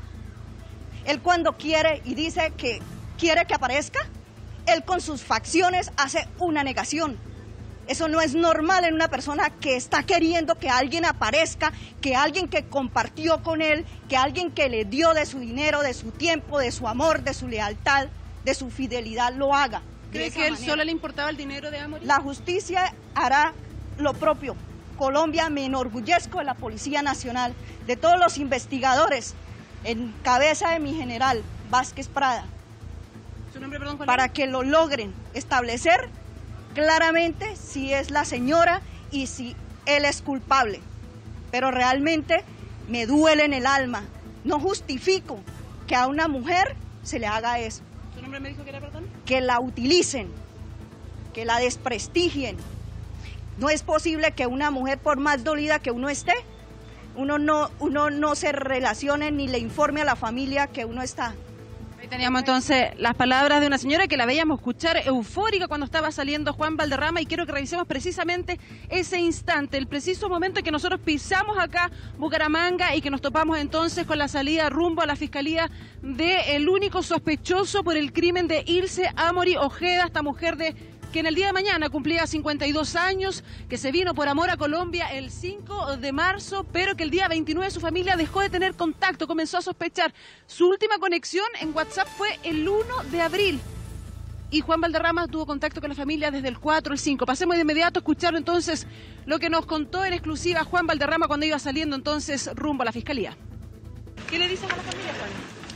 Él cuando quiere y dice que quiere que aparezca, él con sus facciones hace una negación. Eso no es normal en una persona que está queriendo que alguien aparezca, que alguien que compartió con él, que alguien que le dio de su dinero, de su tiempo, de su amor, de su lealtad, de su fidelidad, lo haga. ¿Cree que él solo le importaba el dinero de Amorí? La justicia hará lo propio. Colombia, me enorgullezco de la Policía Nacional, de todos los investigadores, en cabeza de mi general Vázquez Prada. ¿Su nombre, perdón, cuál para es? Que lo logren establecer claramente si es la señora y si él es culpable. Pero realmente me duele en el alma. No justifico que a una mujer se le haga eso. ¿Su nombre me dijo que era, perdón? Que la utilicen, que la desprestigien. No es posible que una mujer, por más dolida que uno esté, uno no se relacione ni le informe a la familia que uno está. Ahí teníamos entonces las palabras de una señora que la veíamos escuchar eufórica cuando estaba saliendo Juan Valderrama, y quiero que revisemos precisamente ese instante, el preciso momento en que nosotros pisamos acá Bucaramanga y que nos topamos entonces con la salida rumbo a la fiscalía del único sospechoso por el crimen de Ilse Amorí Ojeda, esta mujer que en el día de mañana cumplía 52 años, que se vino por amor a Colombia el 5 de marzo, pero que el día 29 su familia dejó de tener contacto, comenzó a sospechar. Su última conexión en WhatsApp fue el 1 de abril. Y Juan Valderrama tuvo contacto con la familia desde el 4 al 5. Pasemos de inmediato a escuchar entonces lo que nos contó en exclusiva Juan Valderrama cuando iba saliendo entonces rumbo a la fiscalía. ¿Qué le dices a la familia, Juan?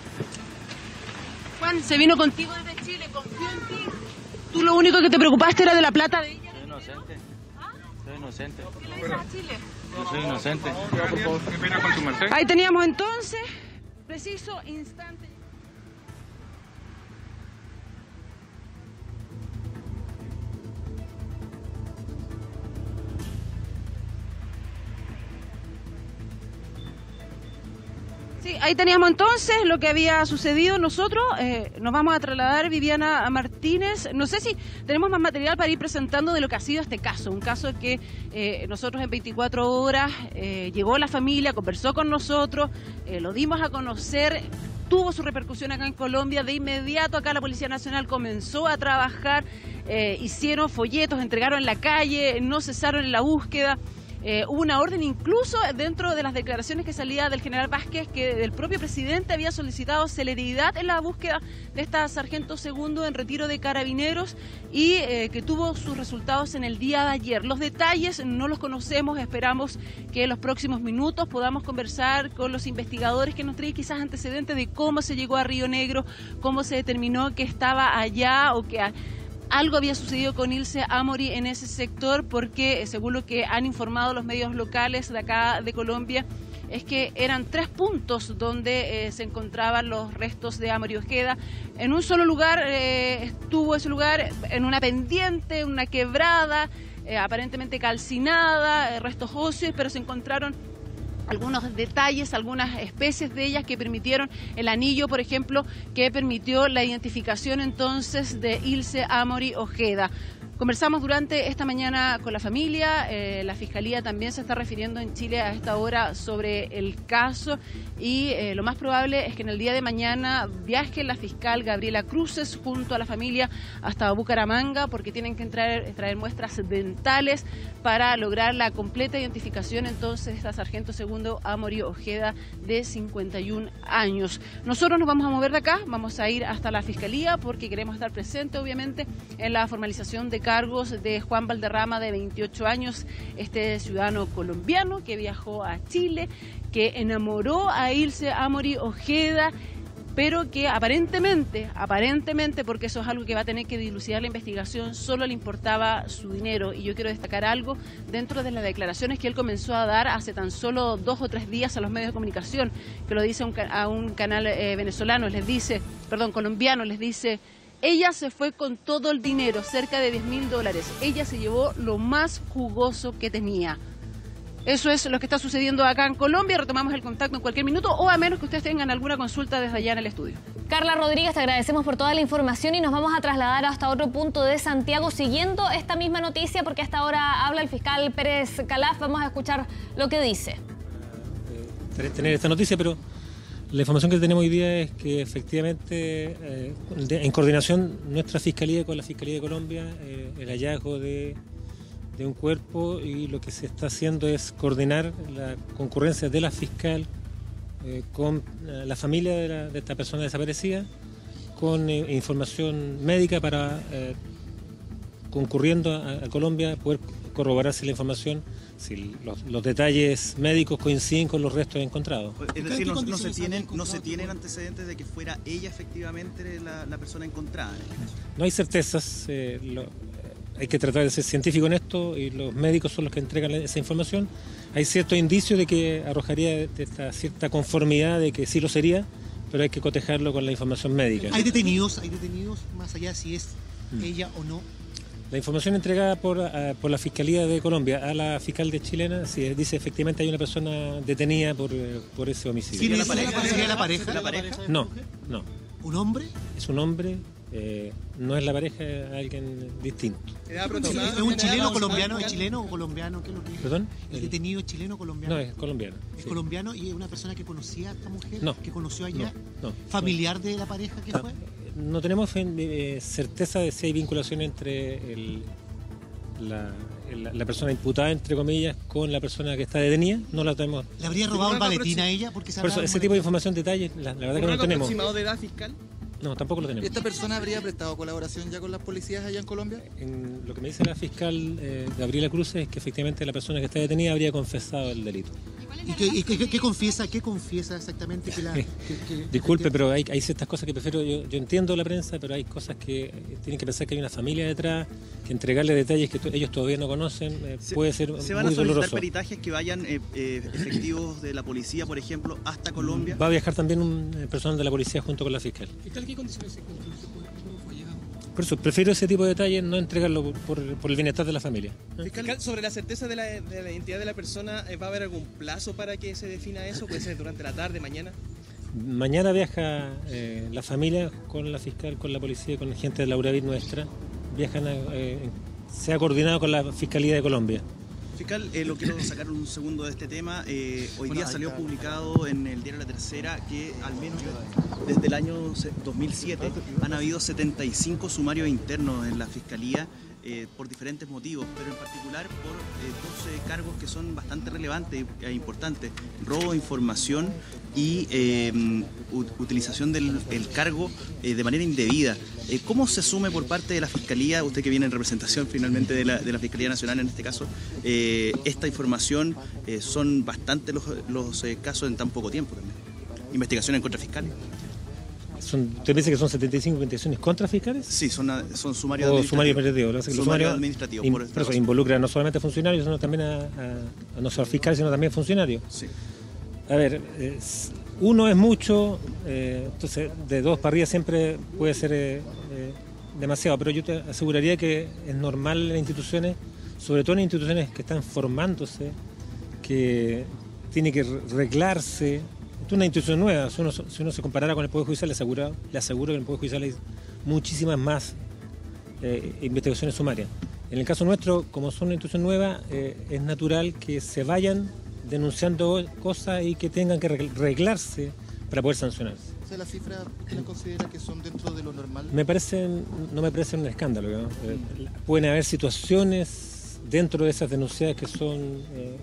Juan, se vino contigo desde Chile, confió en ti. ¿Tú lo único que te preocupaste era de la plata de ella? Soy inocente. ¿Ah? Soy inocente. ¿Qué le dices a Chile? Yo soy inocente. Qué pena con su merced. Ahí teníamos entonces, preciso instante. Sí, ahí teníamos entonces lo que había sucedido. Nosotros nos vamos a trasladar, Viviana Martínez. No sé si tenemos más material para ir presentando de lo que ha sido este caso. Un caso que nosotros en 24 horas llegó la familia, conversó con nosotros, lo dimos a conocer, tuvo su repercusión acá en Colombia. De inmediato acá la Policía Nacional comenzó a trabajar, hicieron folletos, entregaron en la calle, no cesaron en la búsqueda. Hubo una orden incluso dentro de las declaraciones que salía del general Vázquez, que el propio presidente había solicitado celeridad en la búsqueda de esta sargento segundo en retiro de Carabineros y que tuvo sus resultados en el día de ayer. Los detalles no los conocemos, esperamos que en los próximos minutos podamos conversar con los investigadores que nos traen quizás antecedentes de cómo se llegó a Río Negro, cómo se determinó que estaba allá o que algo había sucedido con Ilse Amorí en ese sector, porque según lo que han informado los medios locales de acá de Colombia, es que eran 3 puntos donde se encontraban los restos de Amorí Ojeda. En un solo lugar estuvo ese lugar, en una pendiente, una quebrada, aparentemente calcinada, restos óseos, pero se encontraron algunos detalles, algunas especies de ellas que permitieron el anillo, por ejemplo, que permitió la identificación entonces de Ilse Amorí Ojeda. Conversamos durante esta mañana con la familia, la Fiscalía también se está refiriendo en Chile a esta hora sobre el caso y lo más probable es que en el día de mañana viaje la fiscal Gabriela Cruces junto a la familia hasta Bucaramanga porque tienen que traer muestras dentales para lograr la completa identificación entonces de esta sargento segundo Amory Ojeda de 51 años. Nosotros nos vamos a mover de acá, vamos a ir hasta la Fiscalía porque queremos estar presentes obviamente en la formalización de cargos de Juan Valderrama de 28 años, este ciudadano colombiano que viajó a Chile, que enamoró a Ilse Amory Ojeda, pero que aparentemente, porque eso es algo que va a tener que dilucidar la investigación, solo le importaba su dinero. Y yo quiero destacar algo dentro de las declaraciones que él comenzó a dar hace tan solo 2 o 3 días a los medios de comunicación, que lo dice a un canal colombiano, les dice: ella se fue con todo el dinero, cerca de $10.000. Ella se llevó lo más jugoso que tenía. Eso es lo que está sucediendo acá en Colombia. Retomamos el contacto en cualquier minuto o a menos que ustedes tengan alguna consulta desde allá en el estudio. Carla Rodríguez, te agradecemos por toda la información y nos vamos a trasladar hasta otro punto de Santiago siguiendo esta misma noticia porque hasta ahora habla el fiscal Pérez Calaf. Vamos a escuchar lo que dice. Tener esta noticia, pero la información que tenemos hoy día es que efectivamente, en coordinación nuestra Fiscalía con la Fiscalía de Colombia, el hallazgo de un cuerpo y lo que se está haciendo es coordinar la concurrencia de la fiscal con la familia de esta persona desaparecida, con información médica para, concurriendo a Colombia, poder corroborar si la información, si los detalles médicos coinciden con los restos encontrados. Es decir, no se tienen antecedentes de que fuera ella efectivamente la persona encontrada. No hay certezas, hay que tratar de ser científico en esto y los médicos son los que entregan esa información. Hay ciertos indicios de que arrojaría esta cierta conformidad de que sí lo sería, pero hay que cotejarlo con la información médica. ¿Hay detenidos más allá si es ella o no? La información entregada por la Fiscalía de Colombia a la fiscal de chilena dice efectivamente hay una persona detenida por ese homicidio. ¿Sería la pareja? No. ¿Un hombre? Es un hombre. No es la pareja, es alguien distinto. ¿Es un chileno colombiano? ¿Es chileno o colombiano? ¿Qué es lo que es? ¿Perdón? ¿El detenido es chileno o colombiano? No, es colombiano. ¿Es colombiano y es una persona que conocía a esta mujer? No. ¿Que conoció allá? No. ¿Familiar de la pareja que fue? No tenemos certeza de si hay vinculación entre la persona imputada, entre comillas, con la persona que está detenida. No la tenemos. ¿Le habría robado el maletín a ella? Porque por eso, ese tipo de información, detalles, la verdad que no lo tenemos. ¿Aproximado de edad fiscal? No, tampoco lo tenemos. ¿Esta persona habría prestado colaboración ya con las policías allá en Colombia? Lo que me dice la fiscal Gabriela Cruz es que efectivamente la persona que está detenida habría confesado el delito. ¿Y qué confiesa exactamente? Disculpe, pero hay ciertas cosas que prefiero. Yo entiendo la prensa, pero hay cosas que tienen que pensar que hay una familia detrás, que entregarle detalles que ellos todavía no conocen puede ser muy doloroso. ¿Se van a solicitar peritajes que vayan efectivos de la policía, por ejemplo, hasta Colombia? Va a viajar también un personal de la policía junto con la fiscal. ¿Qué condiciones se encontró? ¿Cómo fue llegado? Por eso, prefiero ese tipo de detalles, no entregarlo por el bienestar de la familia. Fiscal, sobre la certeza de la identidad de la persona, ¿va a haber algún plazo para que se defina eso? ¿Puede ser durante la tarde, mañana? Mañana viaja la familia con la fiscal, con la policía, con gente de la URAVIT nuestra. Viajan, se ha coordinado con la Fiscalía de Colombia. Fiscal, lo quiero sacar un segundo de este tema. Hoy día salió publicado en el diario La Tercera que al menos desde el año 2007 han habido 75 sumarios internos en la Fiscalía por diferentes motivos, pero en particular por dos cargos que son bastante relevantes e importantes: robo de información y utilización del cargo de manera indebida. ¿Cómo se asume por parte de la Fiscalía, usted que viene en representación finalmente de la Fiscalía Nacional en este caso, esta información? Son bastantes los casos en tan poco tiempo también. Investigaciones contra fiscales. ¿Usted dice que son 75 investigaciones contra fiscales? Sí, son sumarios administrativos. Sumarios administrativos. Por eso involucra no solamente a funcionarios, sino también a no solo fiscales, sino también a funcionarios. Sí. A ver, uno es mucho, entonces de 2 para arriba siempre puede ser demasiado, pero yo te aseguraría que es normal en las instituciones, sobre todo en instituciones que están formándose, que tiene que reglarse. Esto es una institución nueva, si uno se comparara con el Poder Judicial, le aseguro que en el Poder Judicial hay muchísimas más investigaciones sumarias. En el caso nuestro, como son una institución nueva, es natural que se vayan denunciando cosas y que tengan que arreglarse para poder sancionarse. ¿Las cifras usted considera que son dentro de lo normal? No me parecen un escándalo, ¿no? Pueden haber situaciones dentro de esas denunciadas que son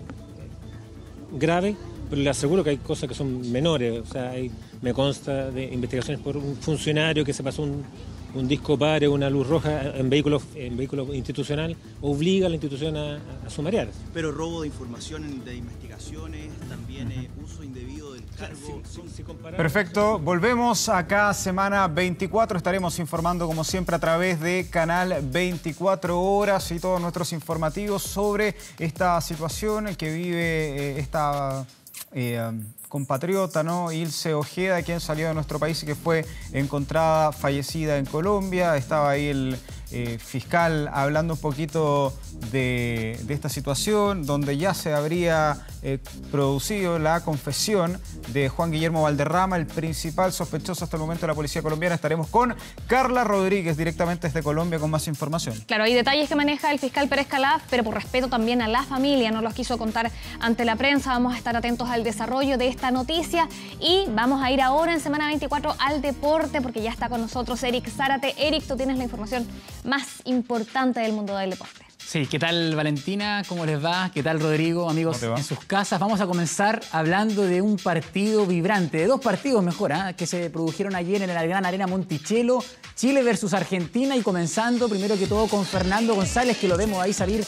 graves, pero le aseguro que hay cosas que son menores. O sea, me consta de investigaciones por un funcionario que se pasó un disco padre, una luz roja en vehículo institucional, obliga a la institución a sumariar. Pero robo de información de investigaciones, también uso indebido del cargo. Perfecto, volvemos acá semana 24, estaremos informando como siempre a través de Canal 24 Horas y todos nuestros informativos sobre esta situación que vive esta compatriota, ¿no? Ilse Ojeda, quien salió de nuestro país y que fue encontrada fallecida en Colombia. Estaba ahí el fiscal hablando un poquito de esta situación, donde ya se habría producido la confesión de Juan Guillermo Valderrama, el principal sospechoso hasta el momento de la policía colombiana. Estaremos con Carla Rodríguez directamente desde Colombia con más información. Claro, hay detalles que maneja el fiscal Pérez Calaf, pero por respeto también a la familia no los quiso contar ante la prensa. Vamos a estar atentos al desarrollo de esta noticia y vamos a ir ahora en semana 24 al deporte porque ya está con nosotros Eric Zárate. Eric, tú tienes la información más importante del mundo del deporte. Sí, ¿qué tal Valentina? ¿Cómo les va? ¿Qué tal Rodrigo? Amigos en sus casas. Vamos a comenzar hablando de un partido vibrante, de dos partidos mejor, que se produjeron ayer en la Gran Arena Monticello, Chile versus Argentina, y comenzando primero que todo con Fernando González, que lo vemos ahí salir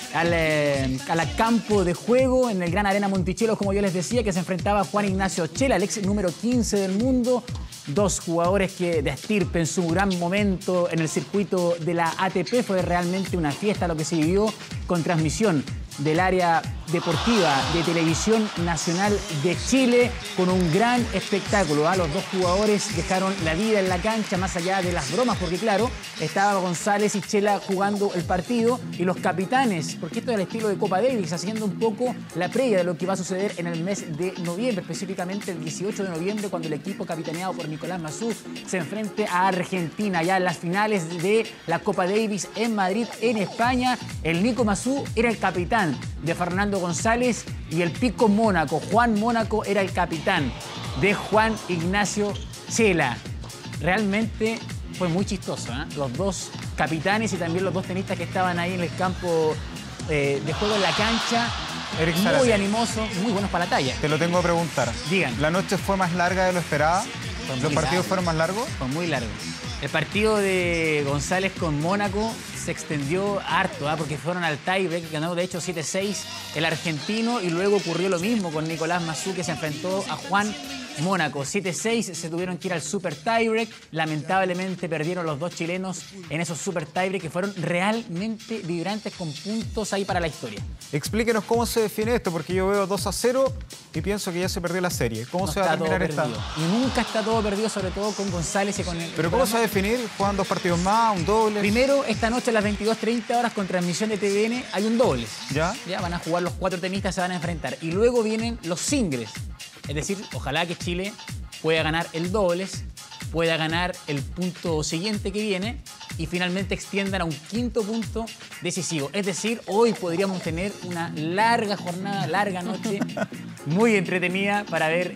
al campo de juego en el Gran Arena Monticello, como yo les decía, que se enfrentaba a Juan Ignacio Chela, el ex número 15 del mundo. Dos jugadores que de estirpe en su gran momento en el circuito de la ATP. Fue realmente una fiesta lo que se vivió con transmisión del área deportiva de Televisión Nacional de Chile, con un gran espectáculo. Los dos jugadores dejaron la vida en la cancha, más allá de las bromas, porque claro, estaba González y Chela jugando el partido, y los capitanes, porque esto es el estilo de Copa Davis, haciendo un poco la previa de lo que va a suceder en el mes de noviembre, específicamente el 18 de noviembre, cuando el equipo capitaneado por Nicolás Massú se enfrente a Argentina, ya en las finales de la Copa Davis en Madrid, en España. El Nico Massú era el capitán de Fernando González y el Pico Mónaco, Juan Mónaco, era el capitán de Juan Ignacio Chela. Realmente fue muy chistoso, los dos capitanes y también los dos tenistas que estaban ahí en el campo de juego, en la cancha. Eric muy Zárate, amistosos, muy buenos para la talla. Te lo tengo a preguntar. Digan. ¿La noche fue más larga de lo esperado? ¿Los partidos fueron más largos? Fue muy largo. El partido de González con Mónaco se extendió harto, porque fueron al tiebreak, ganó de hecho 7-6 el argentino, y luego ocurrió lo mismo con Nicolás Massú, que se enfrentó a Juan Mónaco. 7-6, se tuvieron que ir al super tiebreak. Lamentablemente perdieron los dos chilenos en esos super tiebreak, que fueron realmente vibrantes, con puntos ahí para la historia. Explíquenos cómo se define esto, porque yo veo 2-0 y pienso que ya se perdió la serie. ¿Cómo se va a terminar esta? Y nunca está todo perdido, sobre todo con González y con el... ¿Pero cómo se va a definir? ¿Juegan dos partidos más, un doble? Primero, esta noche a las 22:30 horas con transmisión de TVN hay un doble. ¿Ya? Ya van a jugar los 4 tenistas, se van a enfrentar. Y luego vienen los singles. Es decir, ojalá que Chile pueda ganar el dobles, pueda ganar el punto siguiente que viene y finalmente extiendan a un quinto punto decisivo. Es decir, hoy podríamos tener una larga jornada, larga noche, muy entretenida para ver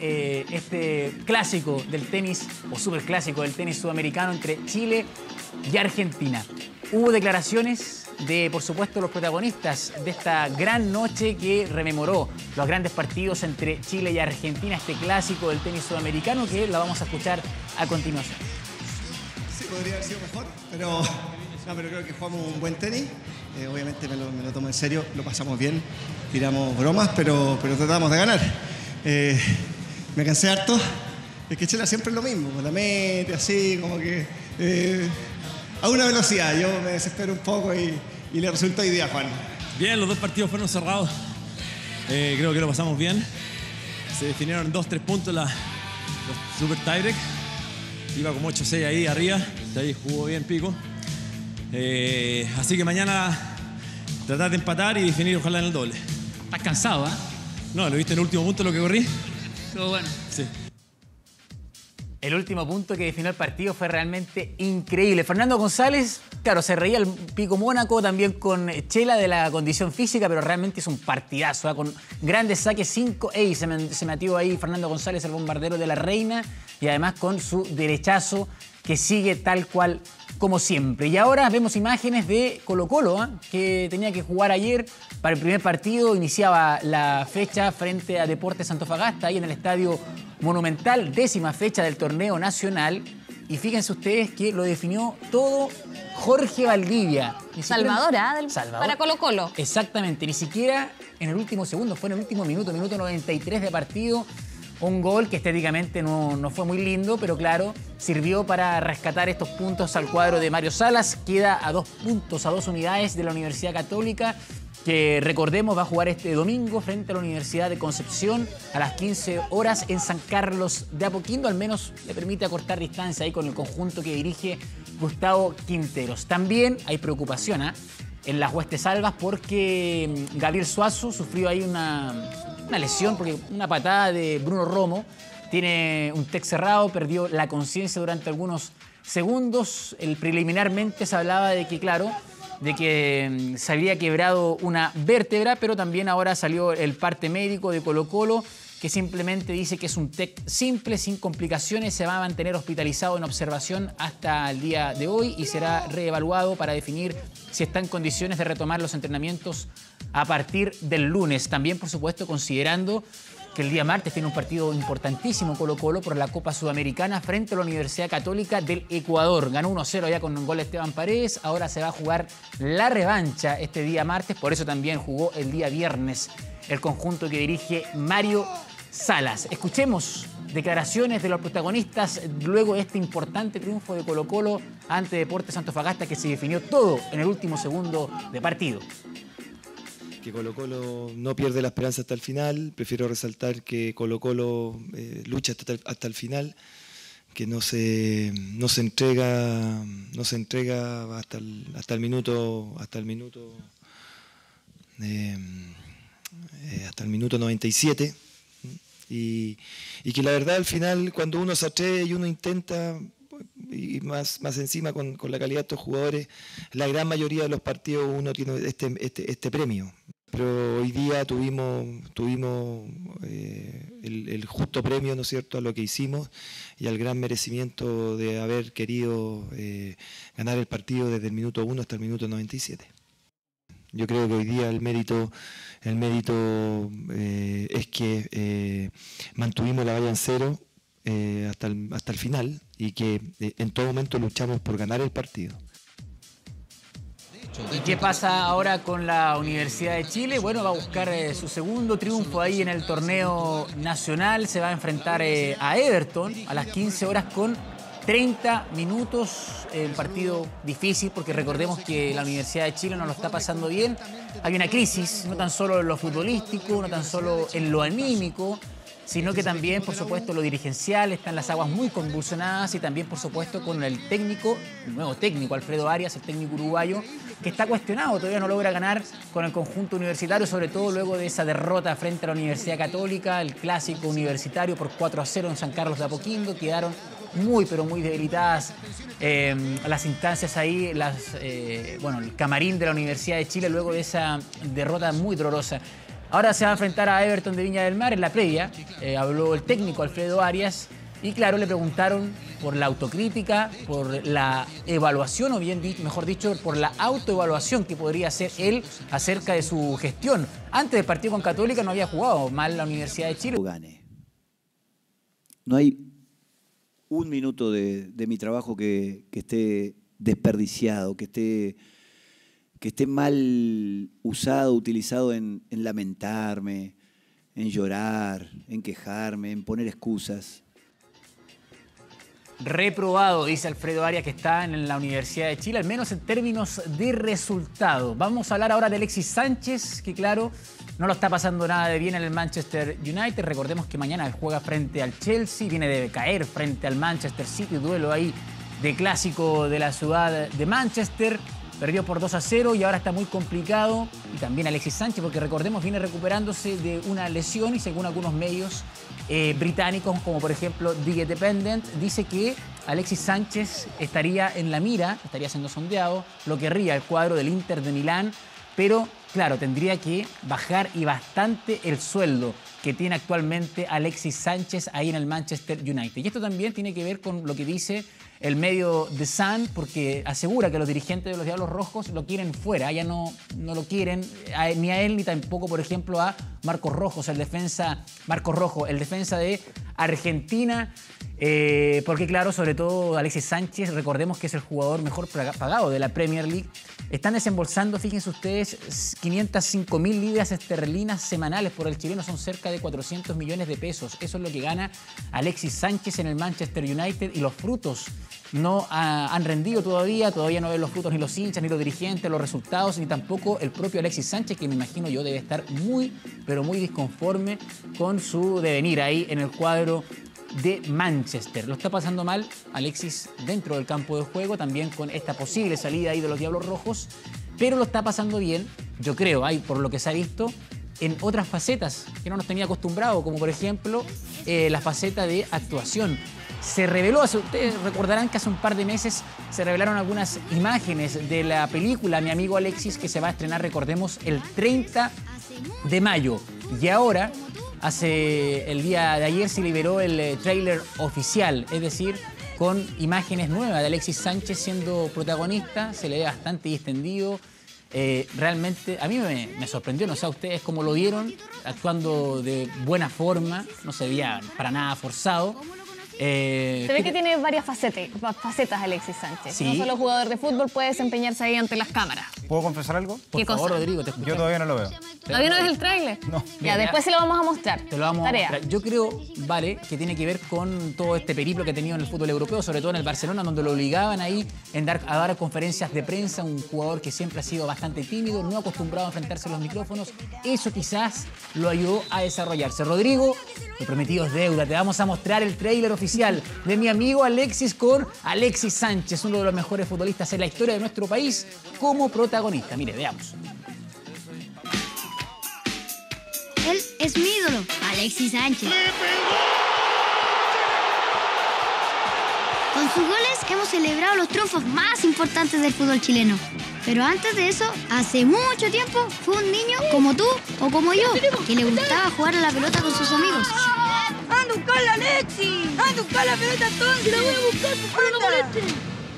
este clásico del tenis, o superclásico del tenis sudamericano entre Chile y Argentina. Hubo declaraciones de, por supuesto, los protagonistas de esta gran noche que rememoró los grandes partidos entre Chile y Argentina, este clásico del tenis sudamericano, que la vamos a escuchar a continuación. Sí, podría haber sido mejor, pero creo que jugamos un buen tenis. Obviamente me lo tomo en serio, lo pasamos bien, tiramos bromas, pero tratamos de ganar. Me cansé harto, es que Chela siempre es lo mismo, la mete así, como que... a una velocidad, yo me desespero un poco y le resultó hoy día a Juan. Bien, los dos partidos fueron cerrados. Creo que lo pasamos bien. Se definieron 2-3 puntos los super tiebreak. Iba como 8-6 ahí arriba. Ahí jugó bien Pico. Así que mañana tratar de empatar y definir ojalá en el doble. ¿Estás cansado, No, ¿lo viste en el último punto lo que corrí? Estuvo bueno. Sí. El último punto que definió el partido fue realmente increíble. Fernando González, claro, se reía el Pico Mónaco también con Chela de la condición física, pero realmente es un partidazo, ¿eh? Con grandes saques, 5. Se metió ahí Fernando González, el bombardero de la Reina, y además con su derechazo que sigue tal cual como siempre. Y ahora vemos imágenes de Colo-Colo, ¿eh? Que tenía que jugar ayer para el primer partido. Iniciaba la fecha frente a Deportes Antofagasta, ahí en el Estadio Monumental, 10ª fecha del torneo nacional. Y fíjense ustedes que lo definió todo Jorge Valdivia. Salvador, para Colo-Colo. Exactamente, ni siquiera en el último segundo, fue en el último minuto 93 de partido. Un gol que estéticamente no fue muy lindo, pero claro, sirvió para rescatar estos puntos al cuadro de Mario Salas. Queda a 2 puntos, a 2 unidades de la Universidad Católica, que recordemos va a jugar este domingo frente a la Universidad de Concepción a las 15 horas en San Carlos de Apoquindo. Al menos le permite acortar distancia ahí con el conjunto que dirige Gustavo Quinteros. También hay preocupación en las Huestes Albas porque Gabriel Suazo sufrió ahí una lesión, porque una patada de Bruno Romo, tiene un TEC cerrado, perdió la conciencia durante algunos segundos. Preliminarmente se hablaba de que, claro, de que se había quebrado una vértebra, pero también ahora salió el parte médico de Colo-Colo, que simplemente dice que es un TEC simple, sin complicaciones, se va a mantener hospitalizado en observación hasta el día de hoy y será reevaluado para definir si está en condiciones de retomar los entrenamientos a partir del lunes. También, por supuesto, considerando que el día martes tiene un partido importantísimo Colo-Colo por la Copa Sudamericana frente a la Universidad Católica del Ecuador. Ganó 1-0 ya con un gol de Esteban Paredes. Ahora se va a jugar la revancha este día martes. Por eso también jugó el día viernes el conjunto que dirige Mario Salas. Escuchemos declaraciones de los protagonistas luego de este importante triunfo de Colo-Colo ante Deportes Antofagasta, que se definió todo en el último segundo de partido. Que Colo-Colo no pierde la esperanza hasta el final. Prefiero resaltar que Colo-Colo lucha hasta el final, que no se entrega hasta el minuto 97. Y que la verdad al final, cuando uno se atreve y uno intenta, y más encima con la calidad de estos jugadores, la gran mayoría de los partidos uno tiene este premio. Pero hoy día tuvimos el justo premio, ¿no es cierto?, a lo que hicimos y al gran merecimiento de haber querido ganar el partido desde el minuto 1 hasta el minuto 97. Yo creo que hoy día el mérito es que mantuvimos la valla en cero hasta el final y que en todo momento luchamos por ganar el partido. ¿Y qué pasa ahora con la Universidad de Chile? Bueno, va a buscar su segundo triunfo ahí en el torneo nacional. Se va a enfrentar a Everton a las 15 horas con 30 minutos. Un partido difícil porque recordemos que la Universidad de Chile no lo está pasando bien. Hay una crisis, no tan solo en lo futbolístico, no tan solo en lo anímico, sino que también, por supuesto, lo dirigencial. Están las aguas muy convulsionadas y también, por supuesto, con el nuevo técnico, Alfredo Arias, el técnico uruguayo, que está cuestionado, todavía no logra ganar con el conjunto universitario, sobre todo luego de esa derrota frente a la Universidad Católica, el clásico universitario por 4-0 en San Carlos de Apoquindo. Quedaron muy, pero muy debilitadas las instancias ahí, el camarín de la Universidad de Chile luego de esa derrota muy dolorosa. Ahora se va a enfrentar a Everton de Viña del Mar. En la previa habló el técnico Alfredo Arias y claro, le preguntaron por la autocrítica, por la evaluación, o mejor dicho, por la autoevaluación que podría hacer él acerca de su gestión. Antes del partido con Católica no había jugado mal la Universidad de Chile. No hay un minuto de mi trabajo que esté desperdiciado, que esté mal usado, utilizado en lamentarme, en llorar, en quejarme, en poner excusas. Reprobado, dice Alfredo Arias, que está en la Universidad de Chile, al menos en términos de resultado. Vamos a hablar ahora de Alexis Sánchez, que claro, no lo está pasando nada de bien en el Manchester United. Recordemos que mañana juega frente al Chelsea, viene de caer frente al Manchester City, duelo ahí de clásico de la ciudad de Manchester. Perdió por 2-0 y ahora está muy complicado. Y también Alexis Sánchez, porque recordemos, viene recuperándose de una lesión y según algunos medios británicos, como por ejemplo The Independent, dice que Alexis Sánchez estaría en la mira, estaría siendo sondeado, lo querría el cuadro del Inter de Milán, pero claro, tendría que bajar y bastante el sueldo que tiene actualmente Alexis Sánchez ahí en el Manchester United. Y esto también tiene que ver con lo que dice el medio The Sun, porque asegura que los dirigentes de los Diablos Rojos lo quieren fuera, ya no lo quieren ni a él ni tampoco, por ejemplo, a Marcos Rojo, el defensa de Argentina, porque claro, sobre todo Alexis Sánchez, recordemos que es el jugador mejor pagado de la Premier League. Están desembolsando, fíjense ustedes, 505.000 libras esterlinas semanales por el chileno, son cerca de 400 millones de pesos. Eso es lo que gana Alexis Sánchez en el Manchester United y los frutos no han rendido todavía no ven los frutos ni los hinchas, ni los dirigentes, los resultados, ni tampoco el propio Alexis Sánchez, que me imagino yo debe estar muy, pero muy disconforme con su devenir ahí en el cuadro de Manchester. Lo está pasando mal Alexis dentro del campo de juego, también con esta posible salida ahí de los Diablos Rojos, pero lo está pasando bien, yo creo, ahí por lo que se ha visto, en otras facetas que no nos tenía acostumbrado, como por ejemplo la faceta de actuación. Se reveló, ustedes recordarán que hace un par de meses se revelaron algunas imágenes de la película Mi Amigo Alexis, que se va a estrenar, recordemos, el 30 de mayo. Y ahora, el día de ayer se liberó el tráiler oficial, es decir, con imágenes nuevas de Alexis Sánchez siendo protagonista, se le ve bastante distendido. Realmente a mí me sorprendió, no sé a ustedes cómo lo vieron, actuando de buena forma, no se veía para nada forzado. Se ve que tiene varias facetas Alexis Sánchez. Sí. No solo jugador de fútbol, puede desempeñarse ahí ante las cámaras. ¿Puedo confesar algo? Por favor, Rodrigo, te escucho. Yo todavía no lo veo. ¿Todavía no ves el tráiler? No. Ya, después se lo vamos a mostrar. Te lo vamos a mostrar. Yo creo, vale, que tiene que ver con todo este periplo que ha tenido en el fútbol europeo, sobre todo en el Barcelona, donde lo obligaban ahí a dar conferencias de prensa, un jugador que siempre ha sido bastante tímido, no acostumbrado a enfrentarse a los micrófonos. Eso quizás lo ayudó a desarrollarse. Rodrigo, lo prometido es deuda. Te vamos a mostrar el tráiler oficial de Mi Amigo Alexis con Alexis Sánchez, uno de los mejores futbolistas en la historia de nuestro país, como protagonista. Mire, veamos. Él es mi ídolo, Alexis Sánchez. Con sus goles hemos celebrado los triunfos más importantes del fútbol chileno. Pero antes de eso, hace mucho tiempo, fue un niño como tú o como yo, que le gustaba jugar a la pelota con sus amigos. ¡Anda a buscarla, Alexis! ¡Anda a buscar la pelota entonces! ¡La voy a buscar, por favor, no molesten!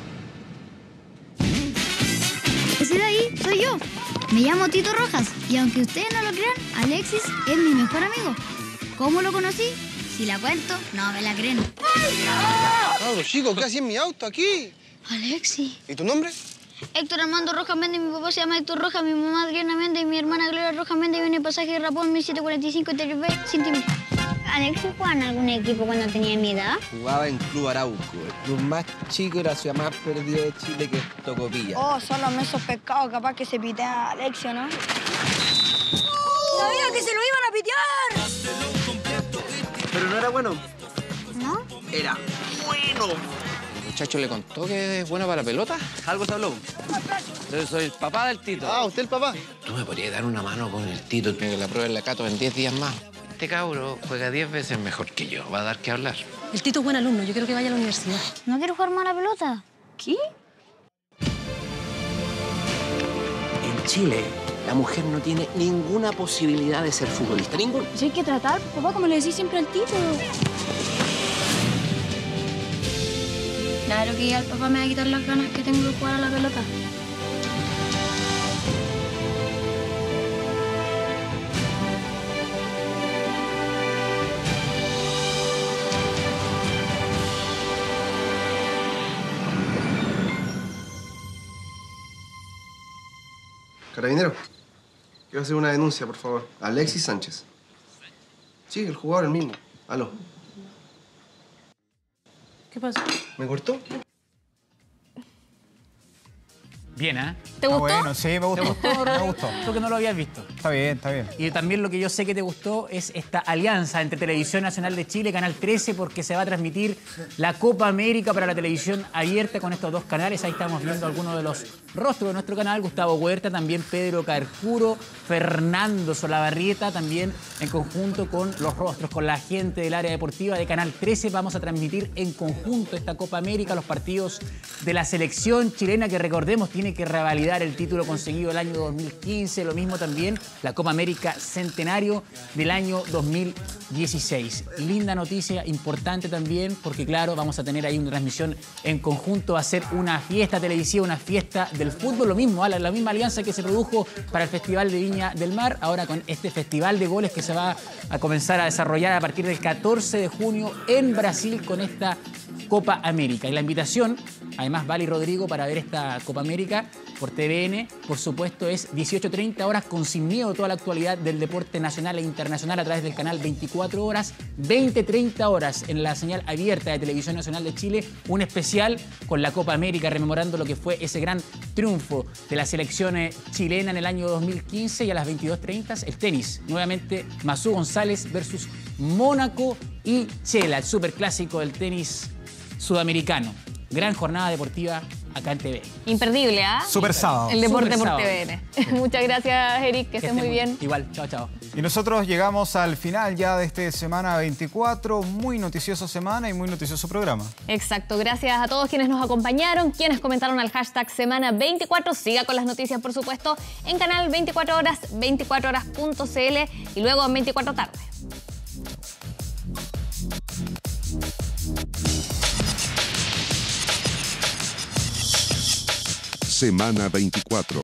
Ese de ahí soy yo. Me llamo Tito Rojas y aunque ustedes no lo crean, Alexis es mi mejor amigo. ¿Cómo lo conocí? Si la cuento, no me la creen. Claro, chico, ¿qué hacía en mi auto aquí? Alexis. ¿Y tu nombre? Héctor Armando Rojas Méndez, mi papá se llama Héctor Rojas, mi mamá Adriana Méndez y mi hermana Gloria Rojas Méndez viene en pasaje de Rapón 1745 Interior B, sin timbre. ¿Alexis jugaba en algún equipo cuando tenía mi edad? Jugaba en Club Arauco, el club más chico y la ciudad más perdida de Chile, que es Tocopilla. Oh, son los mesos pescados, capaz que se pitea a Alexis, ¿no? ¡Sabía que se lo iban a pitear! Pero no era bueno. ¿No? Era bueno. ¿El muchacho le contó que es bueno para la pelota? Algo se habló. Yo soy el papá del Tito. Ah, ¿usted el papá? ¿Tú me podrías dar una mano con el Tito? Que la pruebe en la Cato en 10 días más. Este cabro juega 10 veces mejor que yo. Va a dar que hablar. El Tito es buen alumno. Yo quiero que vaya a la universidad. ¿No quiero jugar más a la pelota? ¿Qué? En Chile, la mujer no tiene ninguna posibilidad de ser futbolista. Ninguna. Si hay que tratar, papá, como le decís siempre al Tito. Claro que ya el papá me va a quitar las ganas que tengo de jugar a la pelota. Carabinero, quiero hacer una denuncia, por favor. Alexis Sánchez. Sí, el jugador, el mismo. Aló. ¿Qué pasa? ¿Me cortó? Bien, ¿eh? ¿Te gustó? Bueno, sí, me gustó. ¿Te gustó, Me gustó. Tú que no lo habías visto. Está bien, está bien. Y también lo que yo sé que te gustó es esta alianza entre Televisión Nacional de Chile, Canal 13, porque se va a transmitir la Copa América para la televisión abierta con estos dos canales. Ahí estamos viendo algunos de los rostros de nuestro canal. Gustavo Huerta, también Pedro Carcuro, Fernando Solabarrieta, también en conjunto con los rostros, con la gente del área deportiva de Canal 13. Vamos a transmitir en conjunto esta Copa América, los partidos de la selección chilena, que recordemos tiene que revalidar el título conseguido el año 2015, lo mismo también la Copa América Centenario del año 2016. Linda noticia, importante también, porque claro, vamos a tener ahí una transmisión en conjunto, va a ser una fiesta televisiva, una fiesta del fútbol, lo mismo, la misma alianza que se produjo para el Festival de Viña del Mar, ahora con este Festival de Goles que se va a comenzar a desarrollar a partir del 14 de junio en Brasil con esta Copa América. Y la invitación, además, Vale y Rodrigo, para ver esta Copa América por TVN, por supuesto, es 18:30 horas con Sin Miedo, toda la actualidad del deporte nacional e internacional a través del canal 24 horas, 20:30 horas en la señal abierta de Televisión Nacional de Chile, un especial con la Copa América, rememorando lo que fue ese gran triunfo de la selección chilena en el año 2015, y a las 22:30 el tenis, nuevamente Masú González versus Mónaco y Chela, el superclásico del tenis sudamericano. Gran jornada deportiva acá en TVN. Imperdible, ¿ah? Super sábado. El deporte Super por sábado. TVN. Muchas gracias, Eric, que estés muy bien. Igual, chao, chao. Y nosotros llegamos al final ya de esta semana 24, muy noticiosa semana y muy noticioso programa. Exacto, gracias a todos quienes nos acompañaron, quienes comentaron al hashtag Semana 24. Siga con las noticias, por supuesto, en canal 24 horas, 24horas.cl y luego en 24 tarde. Semana 24.